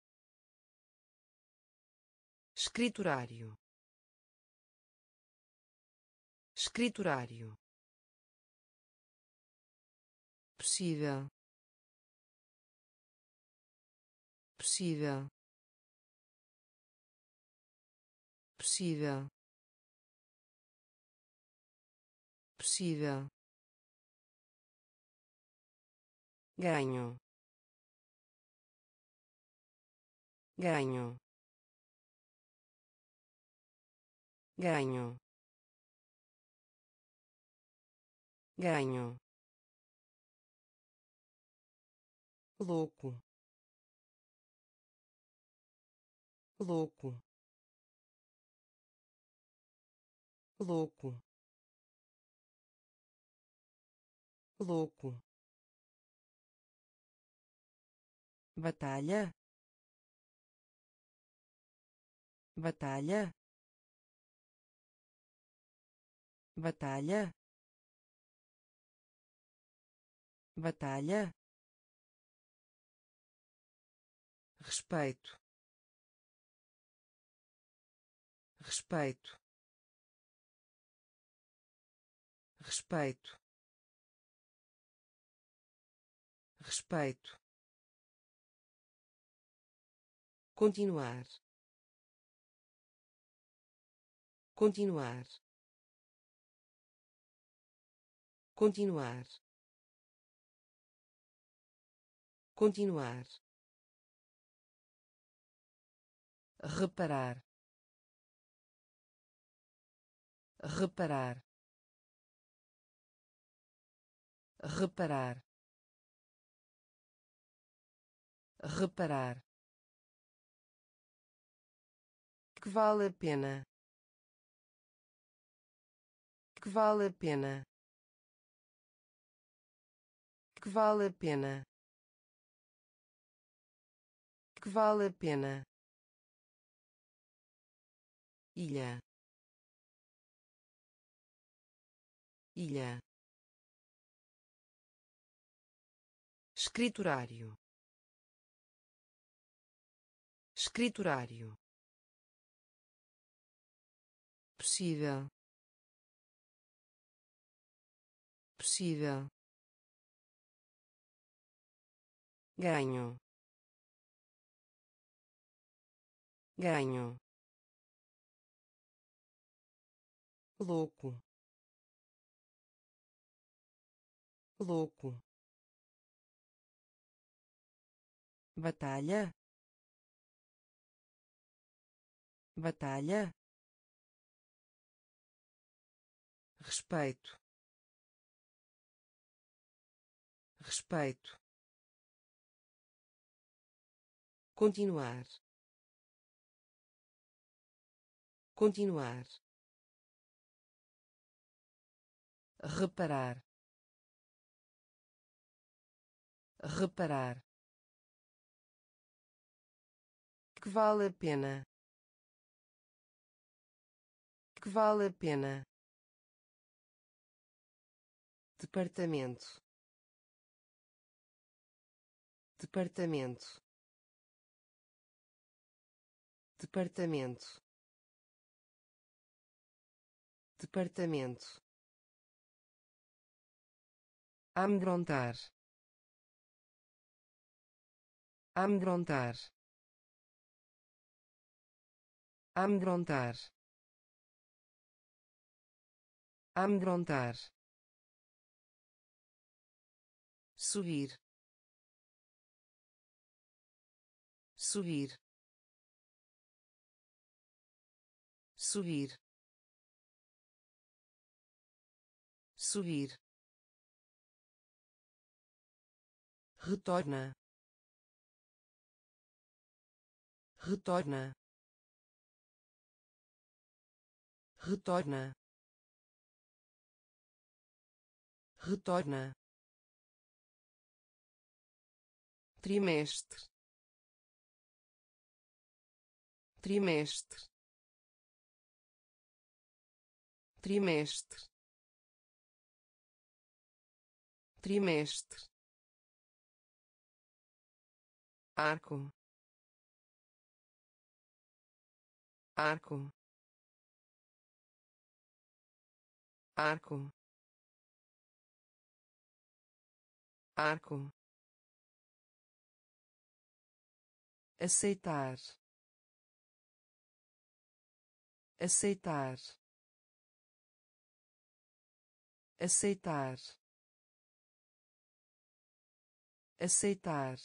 escriturário, escriturário, possível, possível, possível, possível, ganho, ganho, ganho, ganho, louco, louco, louco, louco, batalha, batalha, batalha, batalha, respeito, respeito, respeito, respeito, continuar, continuar, continuar, continuar, reparar, reparar, reparar, reparar, que vale a pena, que vale a pena, que vale a pena, que vale a pena, ilha, ilha, escriturário, escriturário, possível, possível, ganho, ganho, louco, louco, batalha, batalha, respeito, respeito, continuar, continuar, reparar, reparar, que vale a pena, que vale a pena, departamento, departamento, departamento, departamento, amedrontar, amedrontar, amedrontar, amedrontar, subir, subir, subir, subir, retorna, retorna, retorna, retorna, trimestre, trimestre, trimestre, trimestre, arco, arco, arco, arco, aceitar, aceitar, aceitar, aceitar,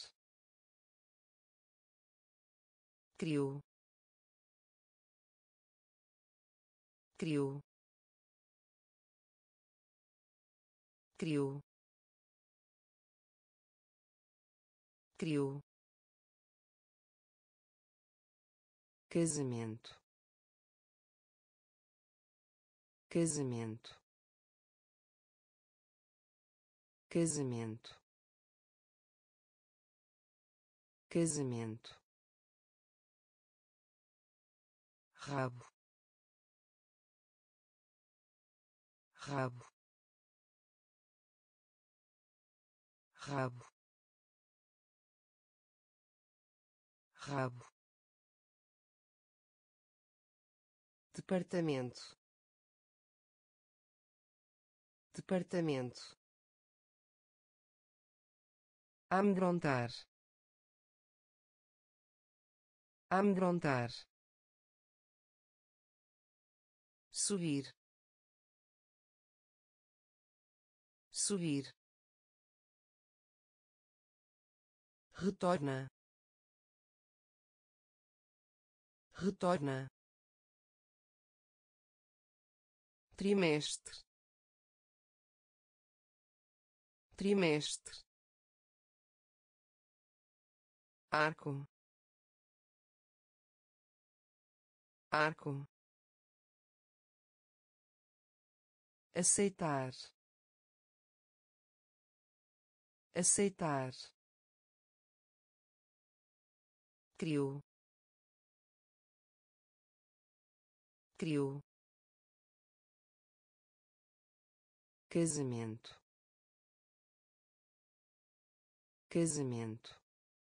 criou, criou, criou, criou, casamento, casamento, casamento, casamento, rabo, rabo, rabo, rabo, departamento, departamento, amedrontar, amedrontar, subir, subir, retorna, retorna, trimestre, trimestre, arco, arco, aceitar, aceitar, criou, criou, casamento, casamento,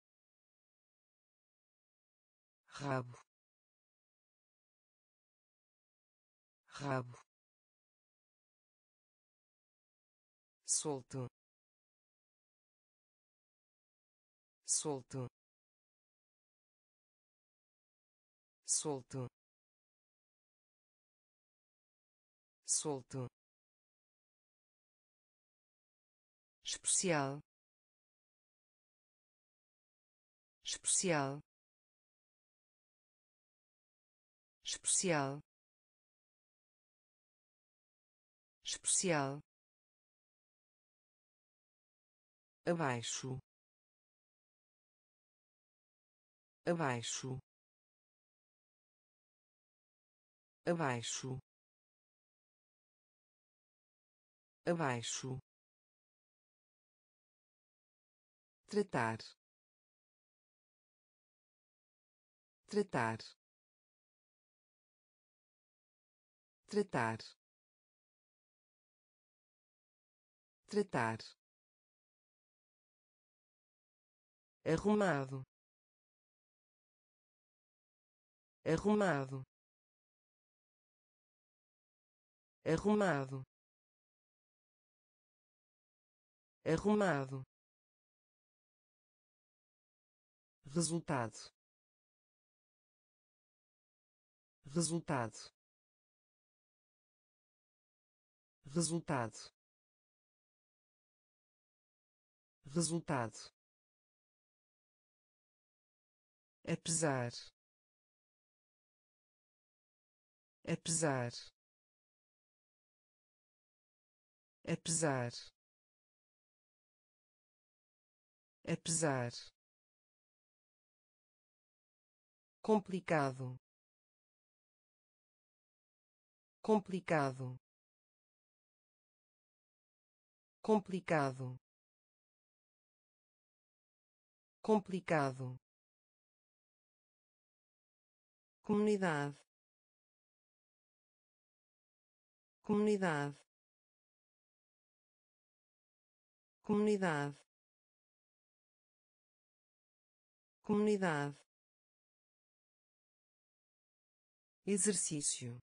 rabo, rabo, solto, solto, solto, solto, especial, especial, especial, especial, abaixo, abaixo, abaixo, abaixo, tratar, tratar, tratar, tratar, arrumado, arrumado, arrumado, arrumado, resultado, resultado, resultado, resultado, apesar, apesar, apesar, apesar, complicado, complicado, complicado, complicado, comunidade, comunidade, comunidade, comunidade, exercício,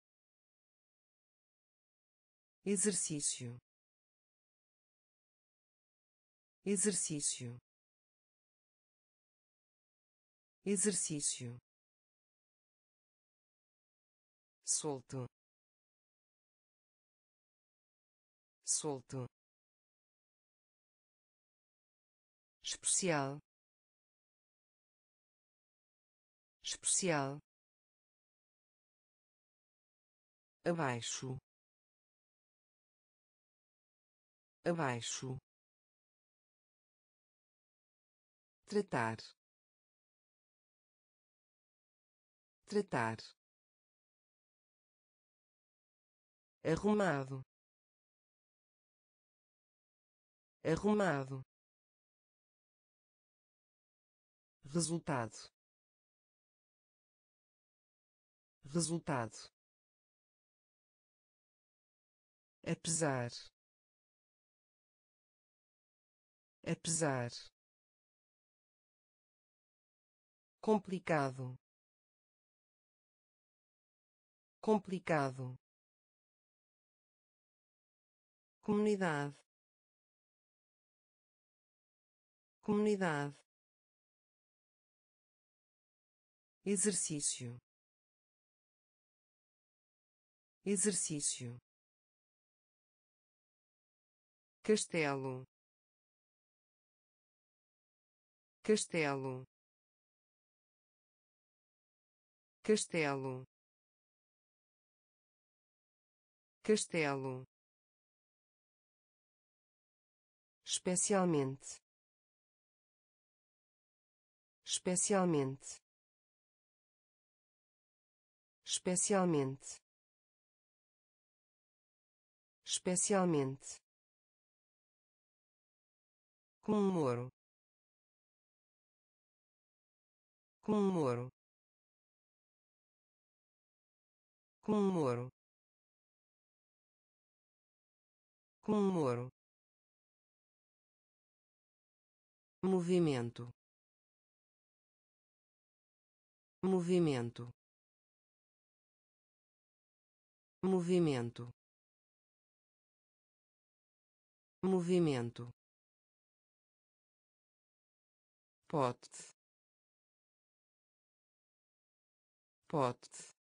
exercício, exercício, exercício, solto, solto, especial, especial, abaixo, abaixo, tratar, tratar, arrumado, arrumado, resultado, resultado, apesar, apesar, complicado, complicado, comunidade, comunidade, exercício, exercício, castelo, castelo, castelo, castelo, especialmente, especialmente, especialmente, especialmente, comemoro, comemoro, comemoro, comemoro, movimento, movimento, movimento, movimento, pote, pote,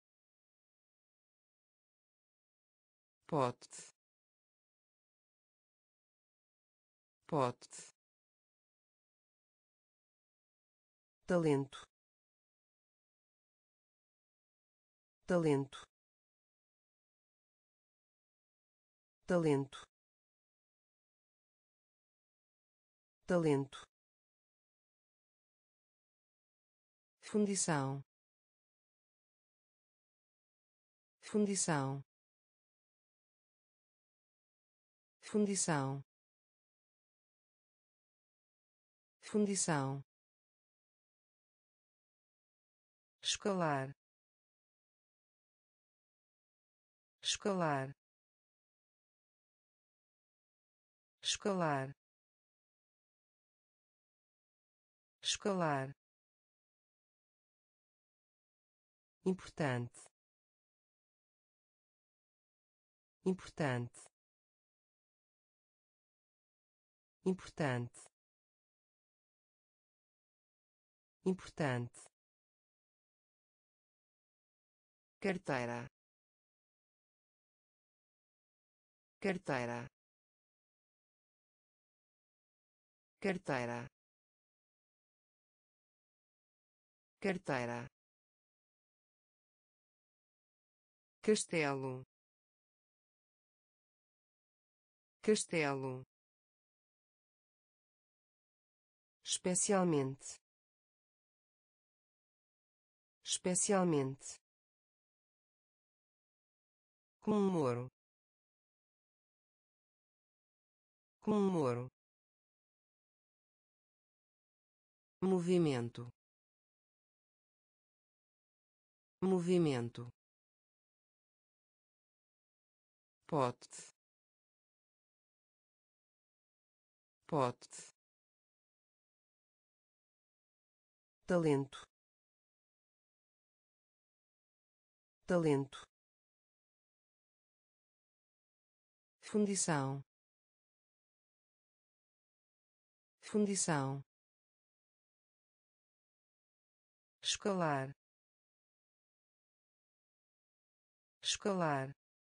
pote, pote, talento, talento, talento, talento, fundição, fundição, fundição, fundição, escalar, escalar, escalar, escalar, importante, importante, importante, importante, carteira, carteira, carteira, carteira, castelo, castelo, especialmente, especialmente, comemoro, comemoro, movimento, movimento, pote, pote, talento, talento, fundição, fundição, escalar, escalar,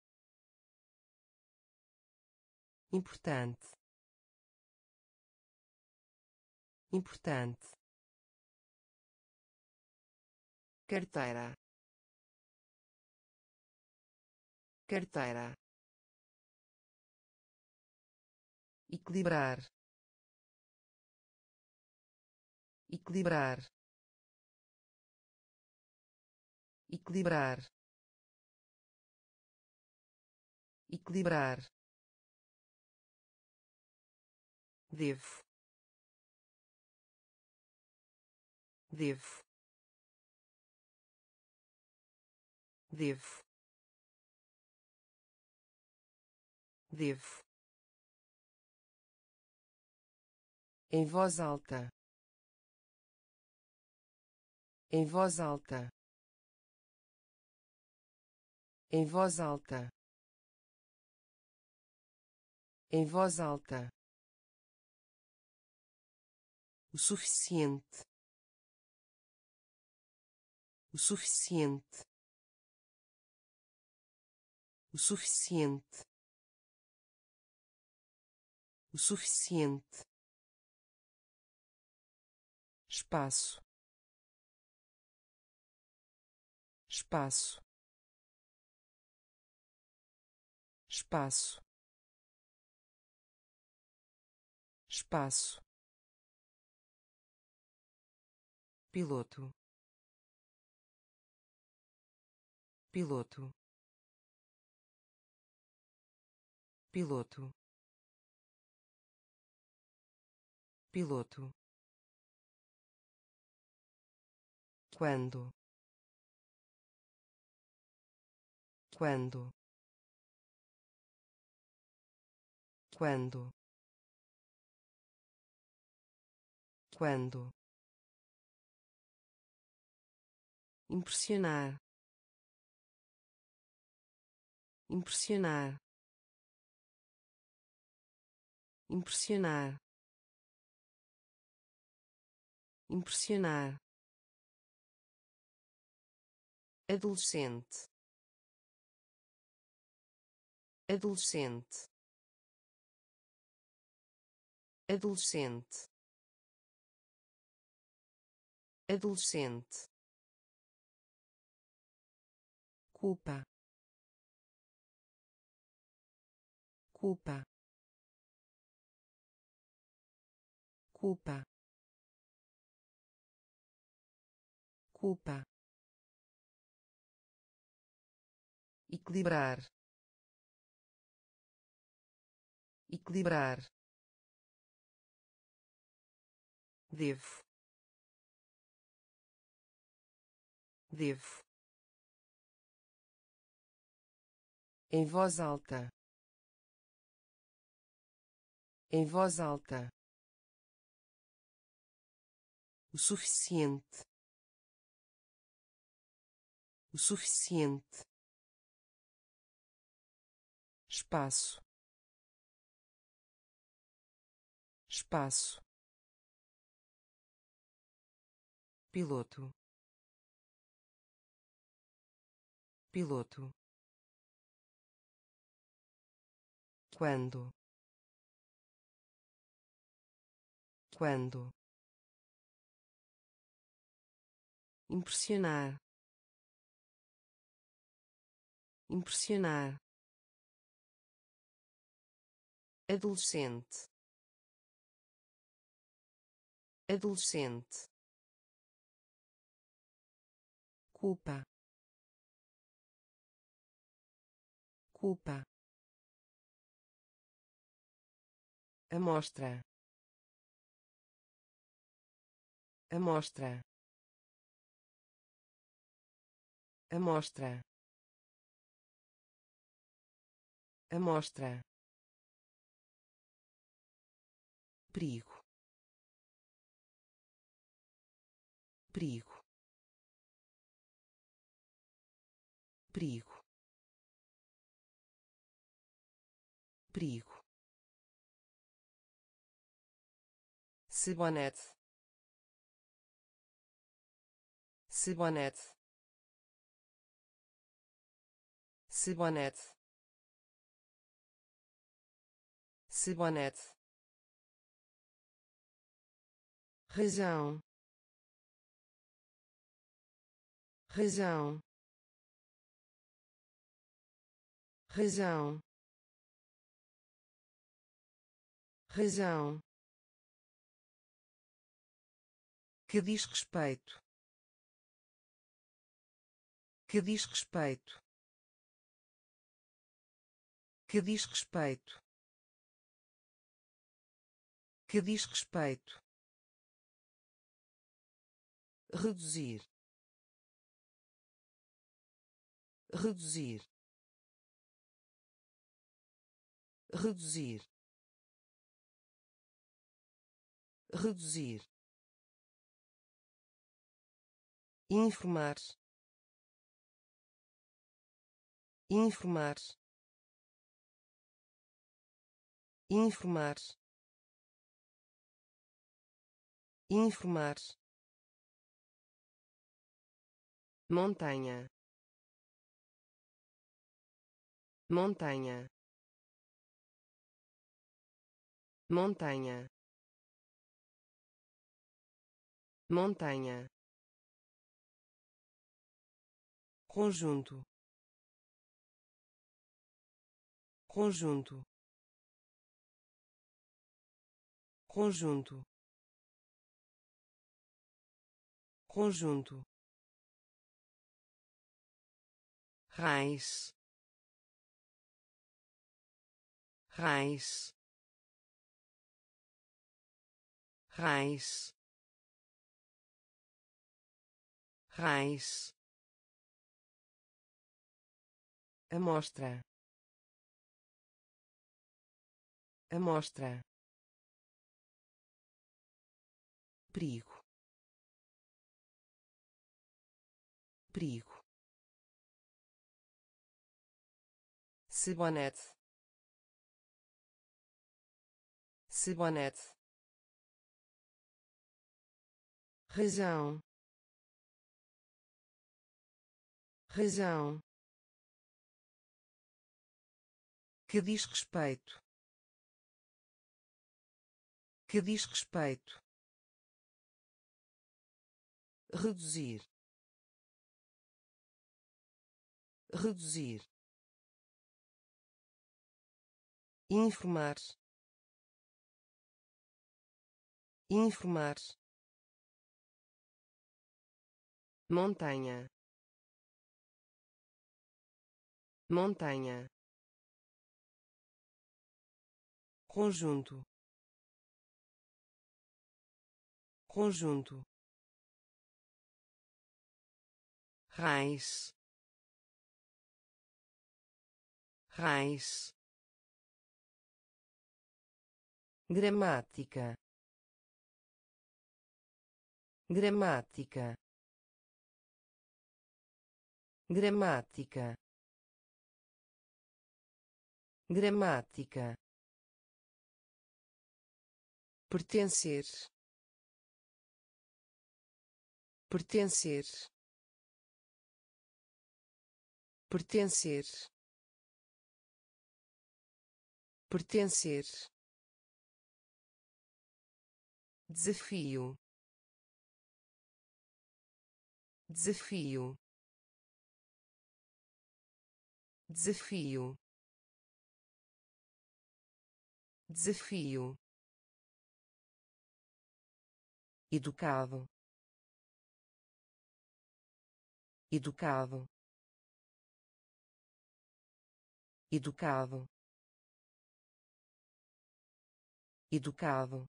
importante, importante, carteira, carteira, equilibrar, equilibrar, equilibrar, equilibrar, devo, devo, devo, devo, em voz alta, em voz alta, em voz alta, em voz alta, o suficiente, o suficiente, o suficiente, o suficiente, espaço, espaço, espaço, espaço, piloto, piloto, piloto, piloto, quando, quando, quando, quando, impressionar, impressionar, impressionar, impressionar, adolescente, adolescente, adolescente, adolescente, culpa, culpa, culpa, culpa, equilibrar, equilibrar, devo, devo, em voz alta, em voz alta, o suficiente, o suficiente, espaço, espaço, piloto, piloto, quando, quando, impressionar, impressionar, adolescente, adolescente, culpa, culpa, amostra, amostra, amostra, amostra, perigo, perigo, perigo, perigo, sabonete, sabonete, sabonete, sabonete, razão, razão, razão, razão, que diz respeito, que diz respeito, que diz respeito, que diz respeito, reduzir, reduzir, reduzir, reduzir, informar, informar, informar, informar, montanha, montanha, montanha, montanha, conjunto, conjunto, conjunto, conjunto, raiz, raiz, raiz, raiz, amostra, amostra, perigo, perigo, sabonete, sabonete, razão, razão, que diz respeito, que diz respeito, reduzir, reduzir, informar, informar, montanha, montanha, conjunto, conjunto, raiz, raiz, gramática, gramática, gramática, gramática, pertencer, pertencer, pertencer, pertencer, desafio, desafio, desafio, desafio, educado, educado, educado, educado,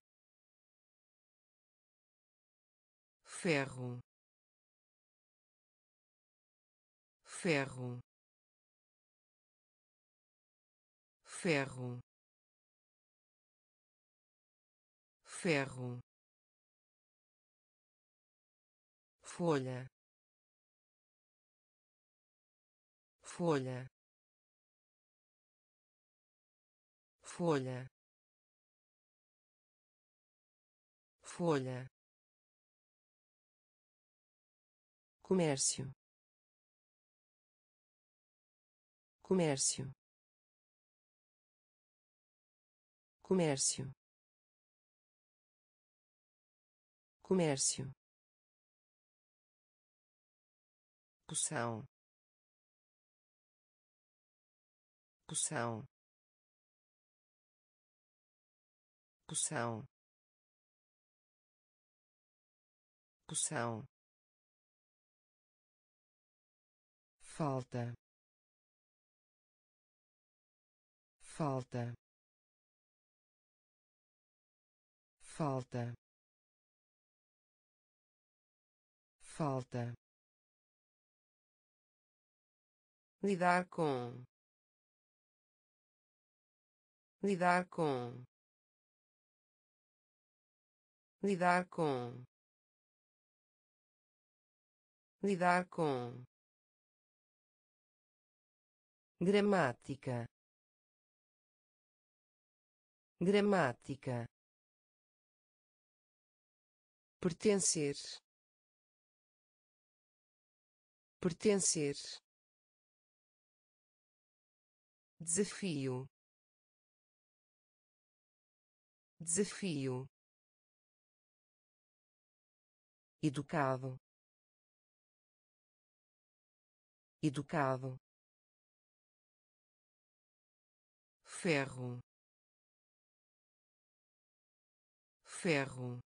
ferro, ferro, ferro, ferro, folha, folha, folha, folha, comércio, comércio, comércio, comércio, poção, poção, poção, poção, falta, falta, falta, falta, lidar com, lidar com, lidar com, lidar com, gramática, gramática, pertencer, pertencer, desafio, desafio, educado, educado, ferro, ferro,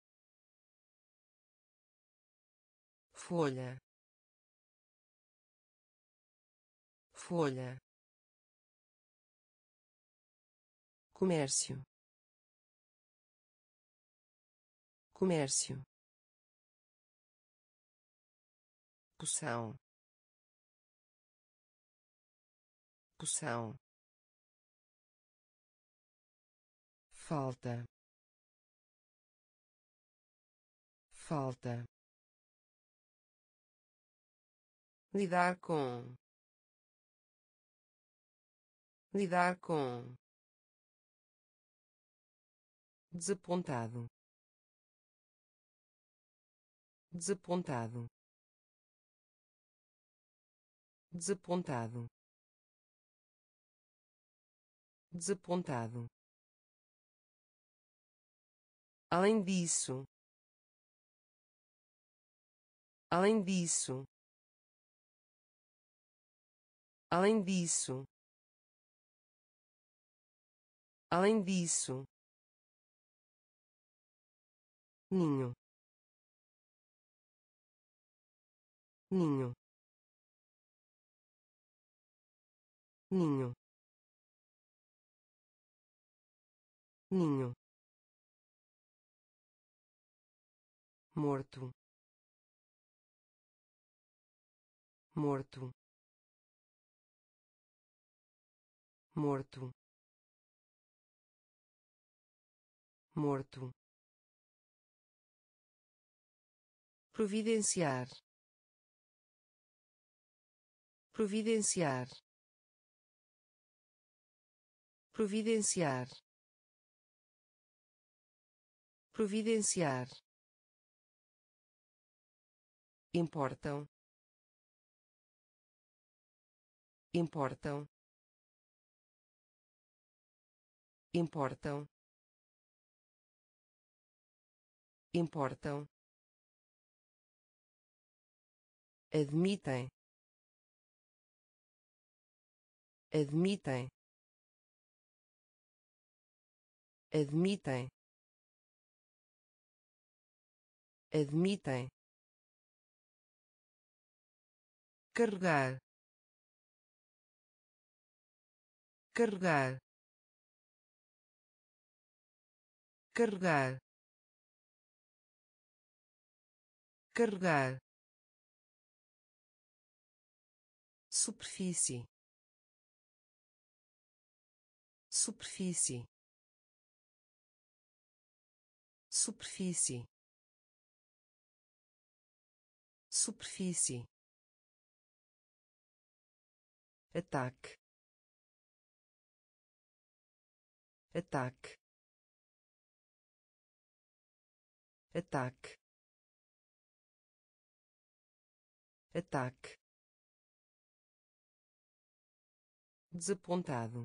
folha, folha, comércio, comércio, poção, poção, falta, falta, lidar com, lidar com, desapontado, desapontado, desapontado, desapontado. Além disso, além disso, além disso, além disso, ninho, ninho, ninho, ninho, morto, morto, morto, morto, providenciar, providenciar, providenciar, providenciar, importam, importam, importam, importam, admitem, admitem, admitem, admitem, carregar, carregar, carregar, carregar, superfície, superfície, superfície, superfície, ataque, ataque, ataque, ataque, desapontado,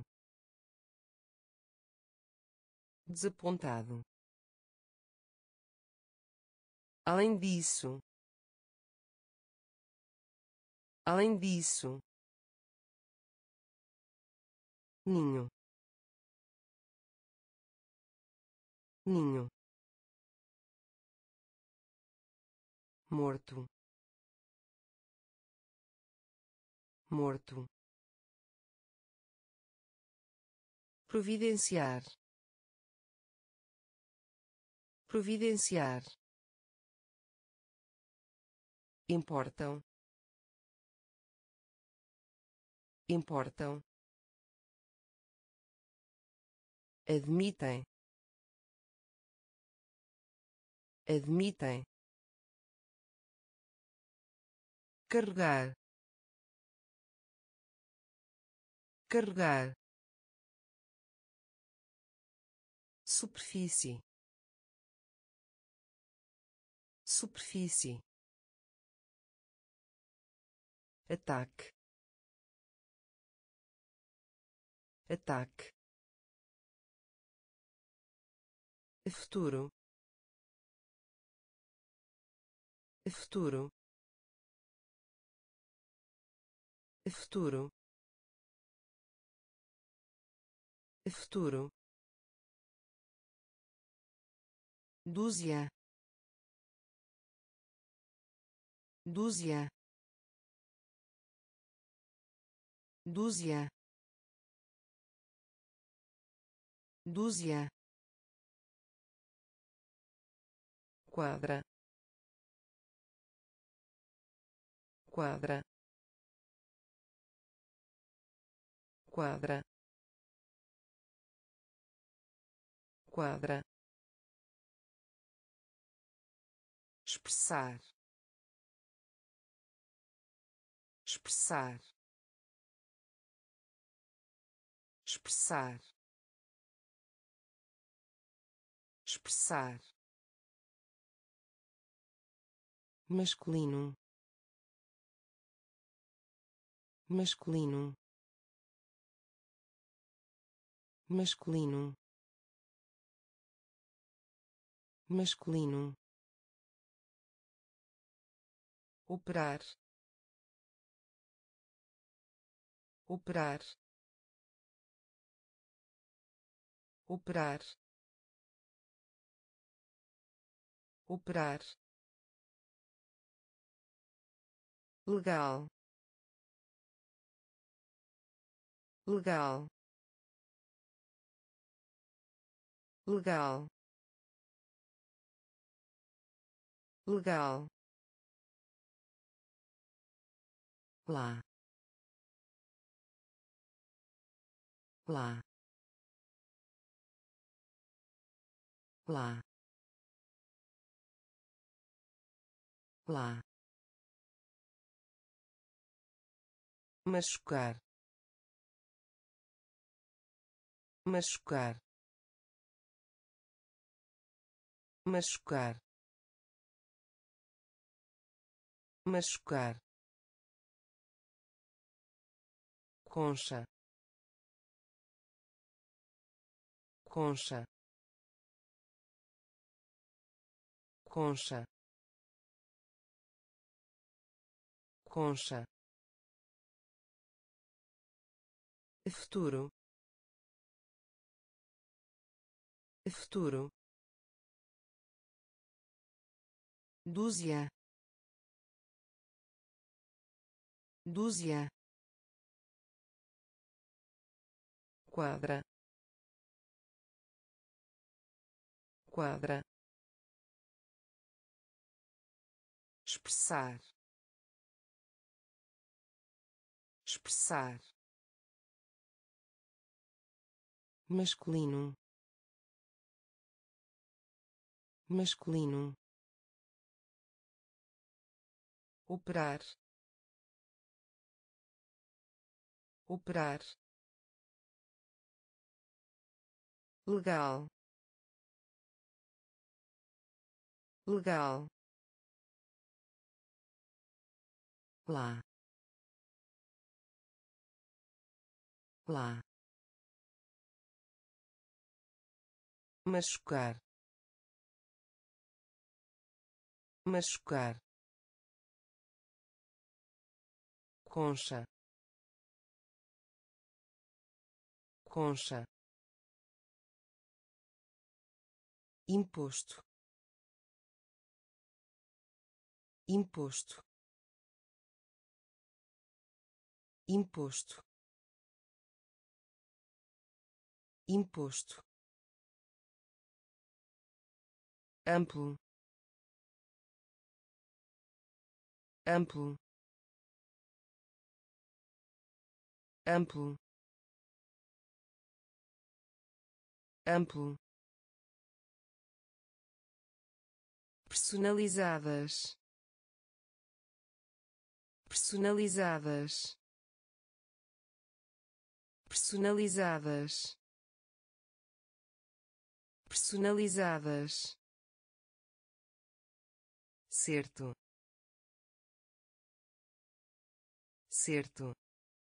desapontado, além disso, além disso, ninho, ninho, morto, morto, providenciar, providenciar, importam, importam, admitem, admitem, carregar, carregar, superfície, superfície, ataque, ataque, futuro, futuro, futuro, futuro, dúzia, dúzia, dúzia, dúzia, quadra, quadra, quadra, quadra, expressar, expressar, expressar, expressar, masculino, masculino, masculino, masculino, operar, operar, operar, operar, legal, legal, legal, legal, lá, lá, lá, lá, machucar, machucar, machucar, machucar, concha, concha, concha, concha, futuro, futuro, dúzia, dúzia, quadra, quadra, expressar, expressar, masculino, masculino, operar, operar, legal, legal, lá, lá, machucar, machucar, concha, concha, imposto, imposto, imposto, imposto, amplo, amplo, amplo, amplo, personalizadas, personalizadas, personalizadas, personalizadas, certo, certo,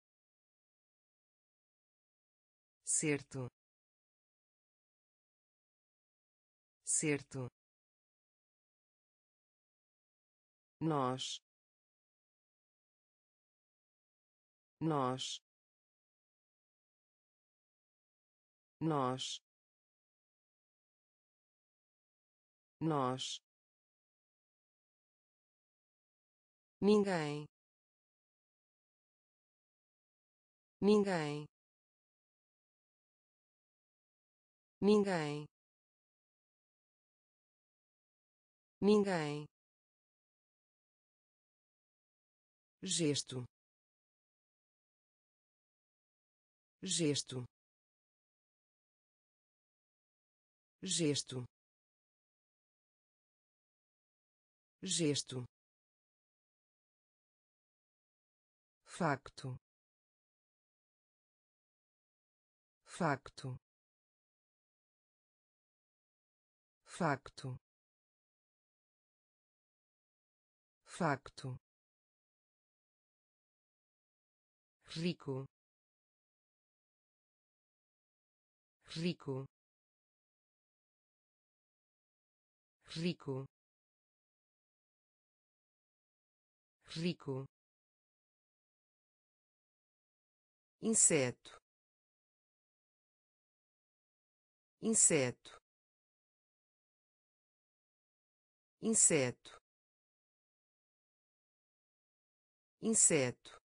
certo, certo, nós, nós, nós, nós, ninguém, ninguém, ninguém, ninguém, gesto, gesto, gesto, gesto, facto, facto, facto, facto, rico, rico, rico, rico, inseto, inseto, inseto, inseto,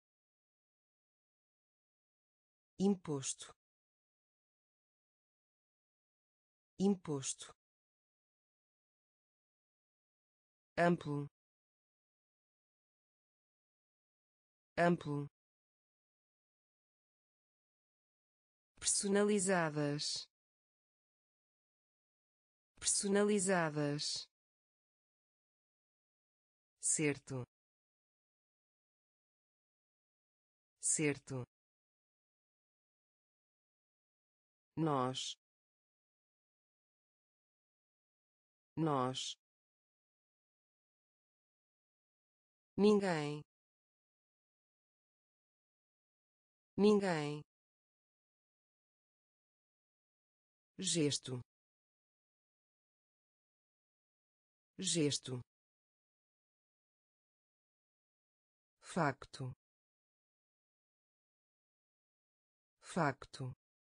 imposto, imposto, amplo, amplo, personalizadas, personalizadas, certo, certo, nós, nós, ninguém, ninguém, gesto, gesto, facto, facto,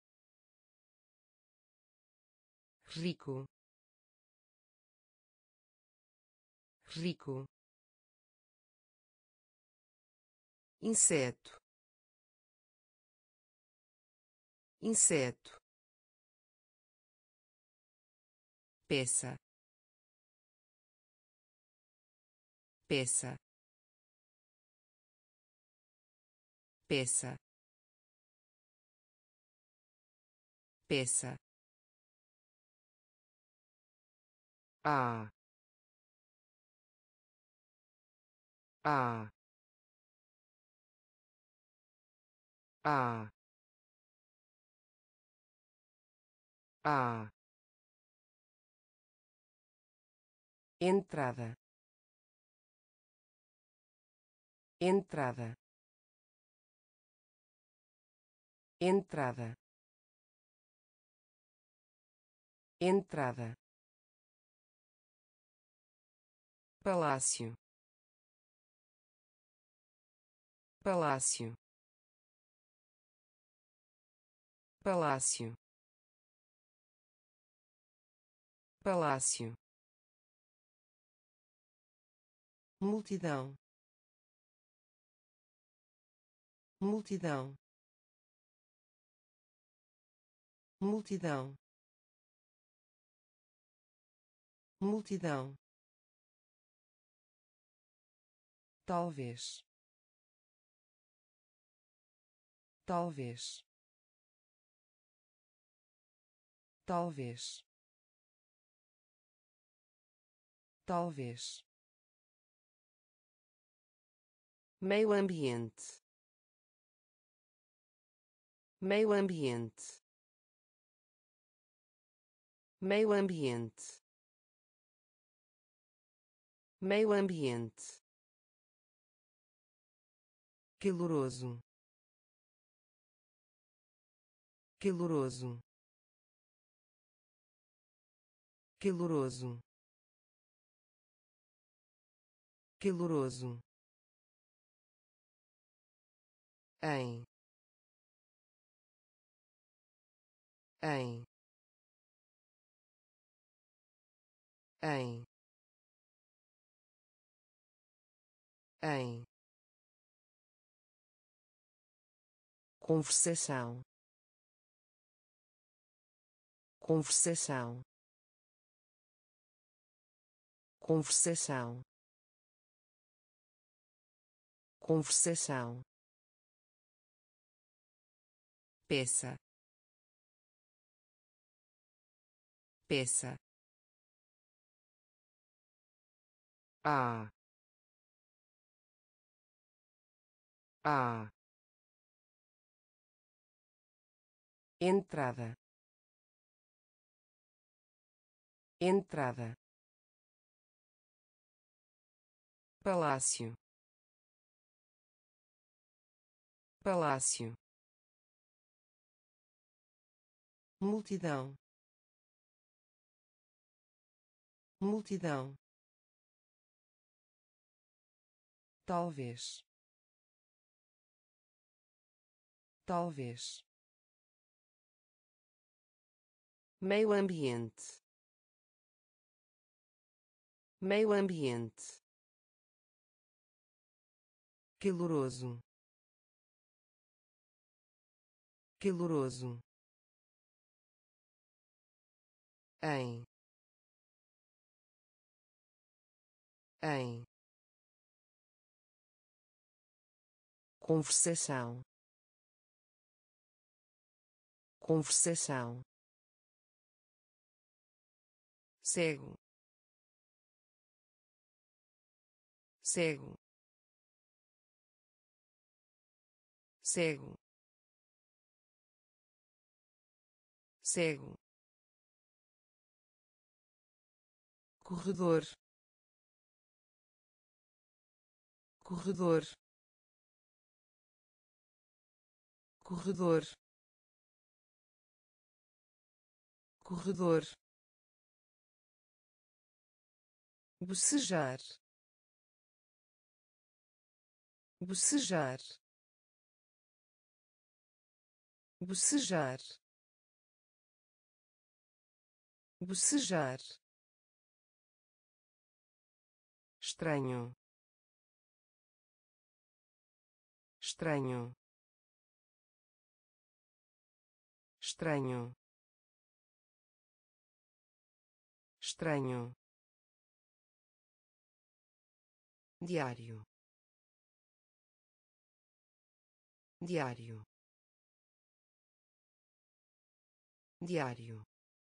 rico, rico, inseto, inseto, peça, peça, peça, peça, a, a, a, a, entrada, entrada, entrada, entrada, palácio, palácio, palácio, palácio, multidão, multidão, multidão, multidão, talvez, talvez, talvez, talvez, meio ambiente, meio ambiente, meio ambiente, meio ambiente, caloroso, caloroso, caloroso, caloroso, em, em, em, em, conversação, conversação, conversação, conversação, peça, peça, a, a, entrada, entrada, palácio, palácio, multidão, multidão, talvez, talvez, meio ambiente, meio ambiente, caloroso, caloroso, em, em, conversação, conversação, cego, cego, cego, cego, corredor, corredor, corredor, corredor, bocejar, bocejar, bocejar, bocejar, estranho, estranho, estranho, estranho, diário, diário, diário,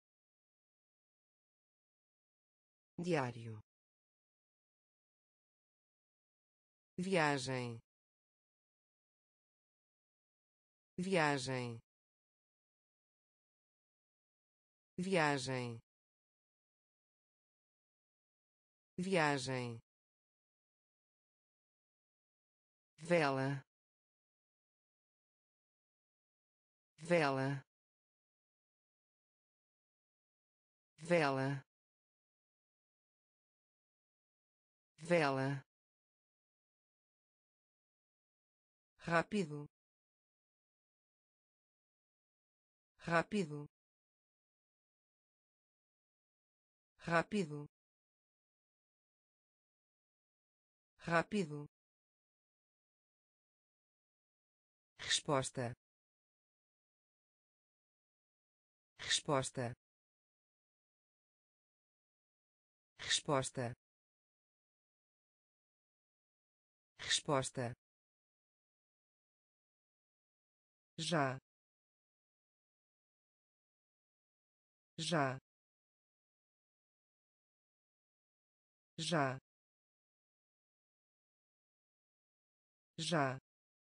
diário, viagem, viagem, viagem, viagem, vela, vela, vela, vela, rápido, rápido, rápido, rápido, resposta, resposta, resposta, resposta, já, já, já, já,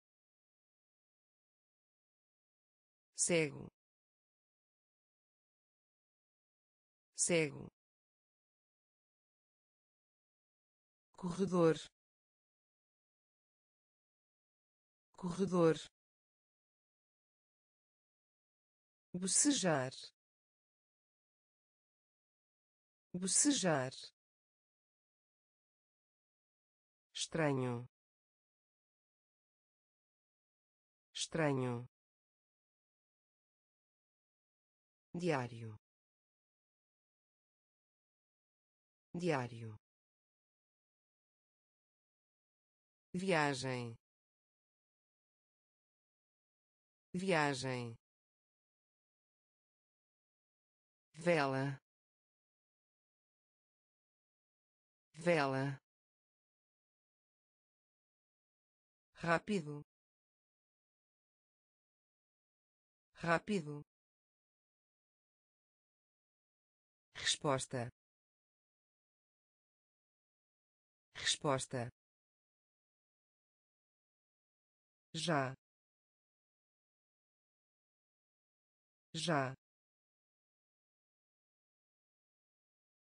cego, cego, corredor, corredor, bocejar, bocejar, estranho, estranho, diário, diário, viagem, viagem, vela, vela, rápido, rápido, resposta, resposta, já, já,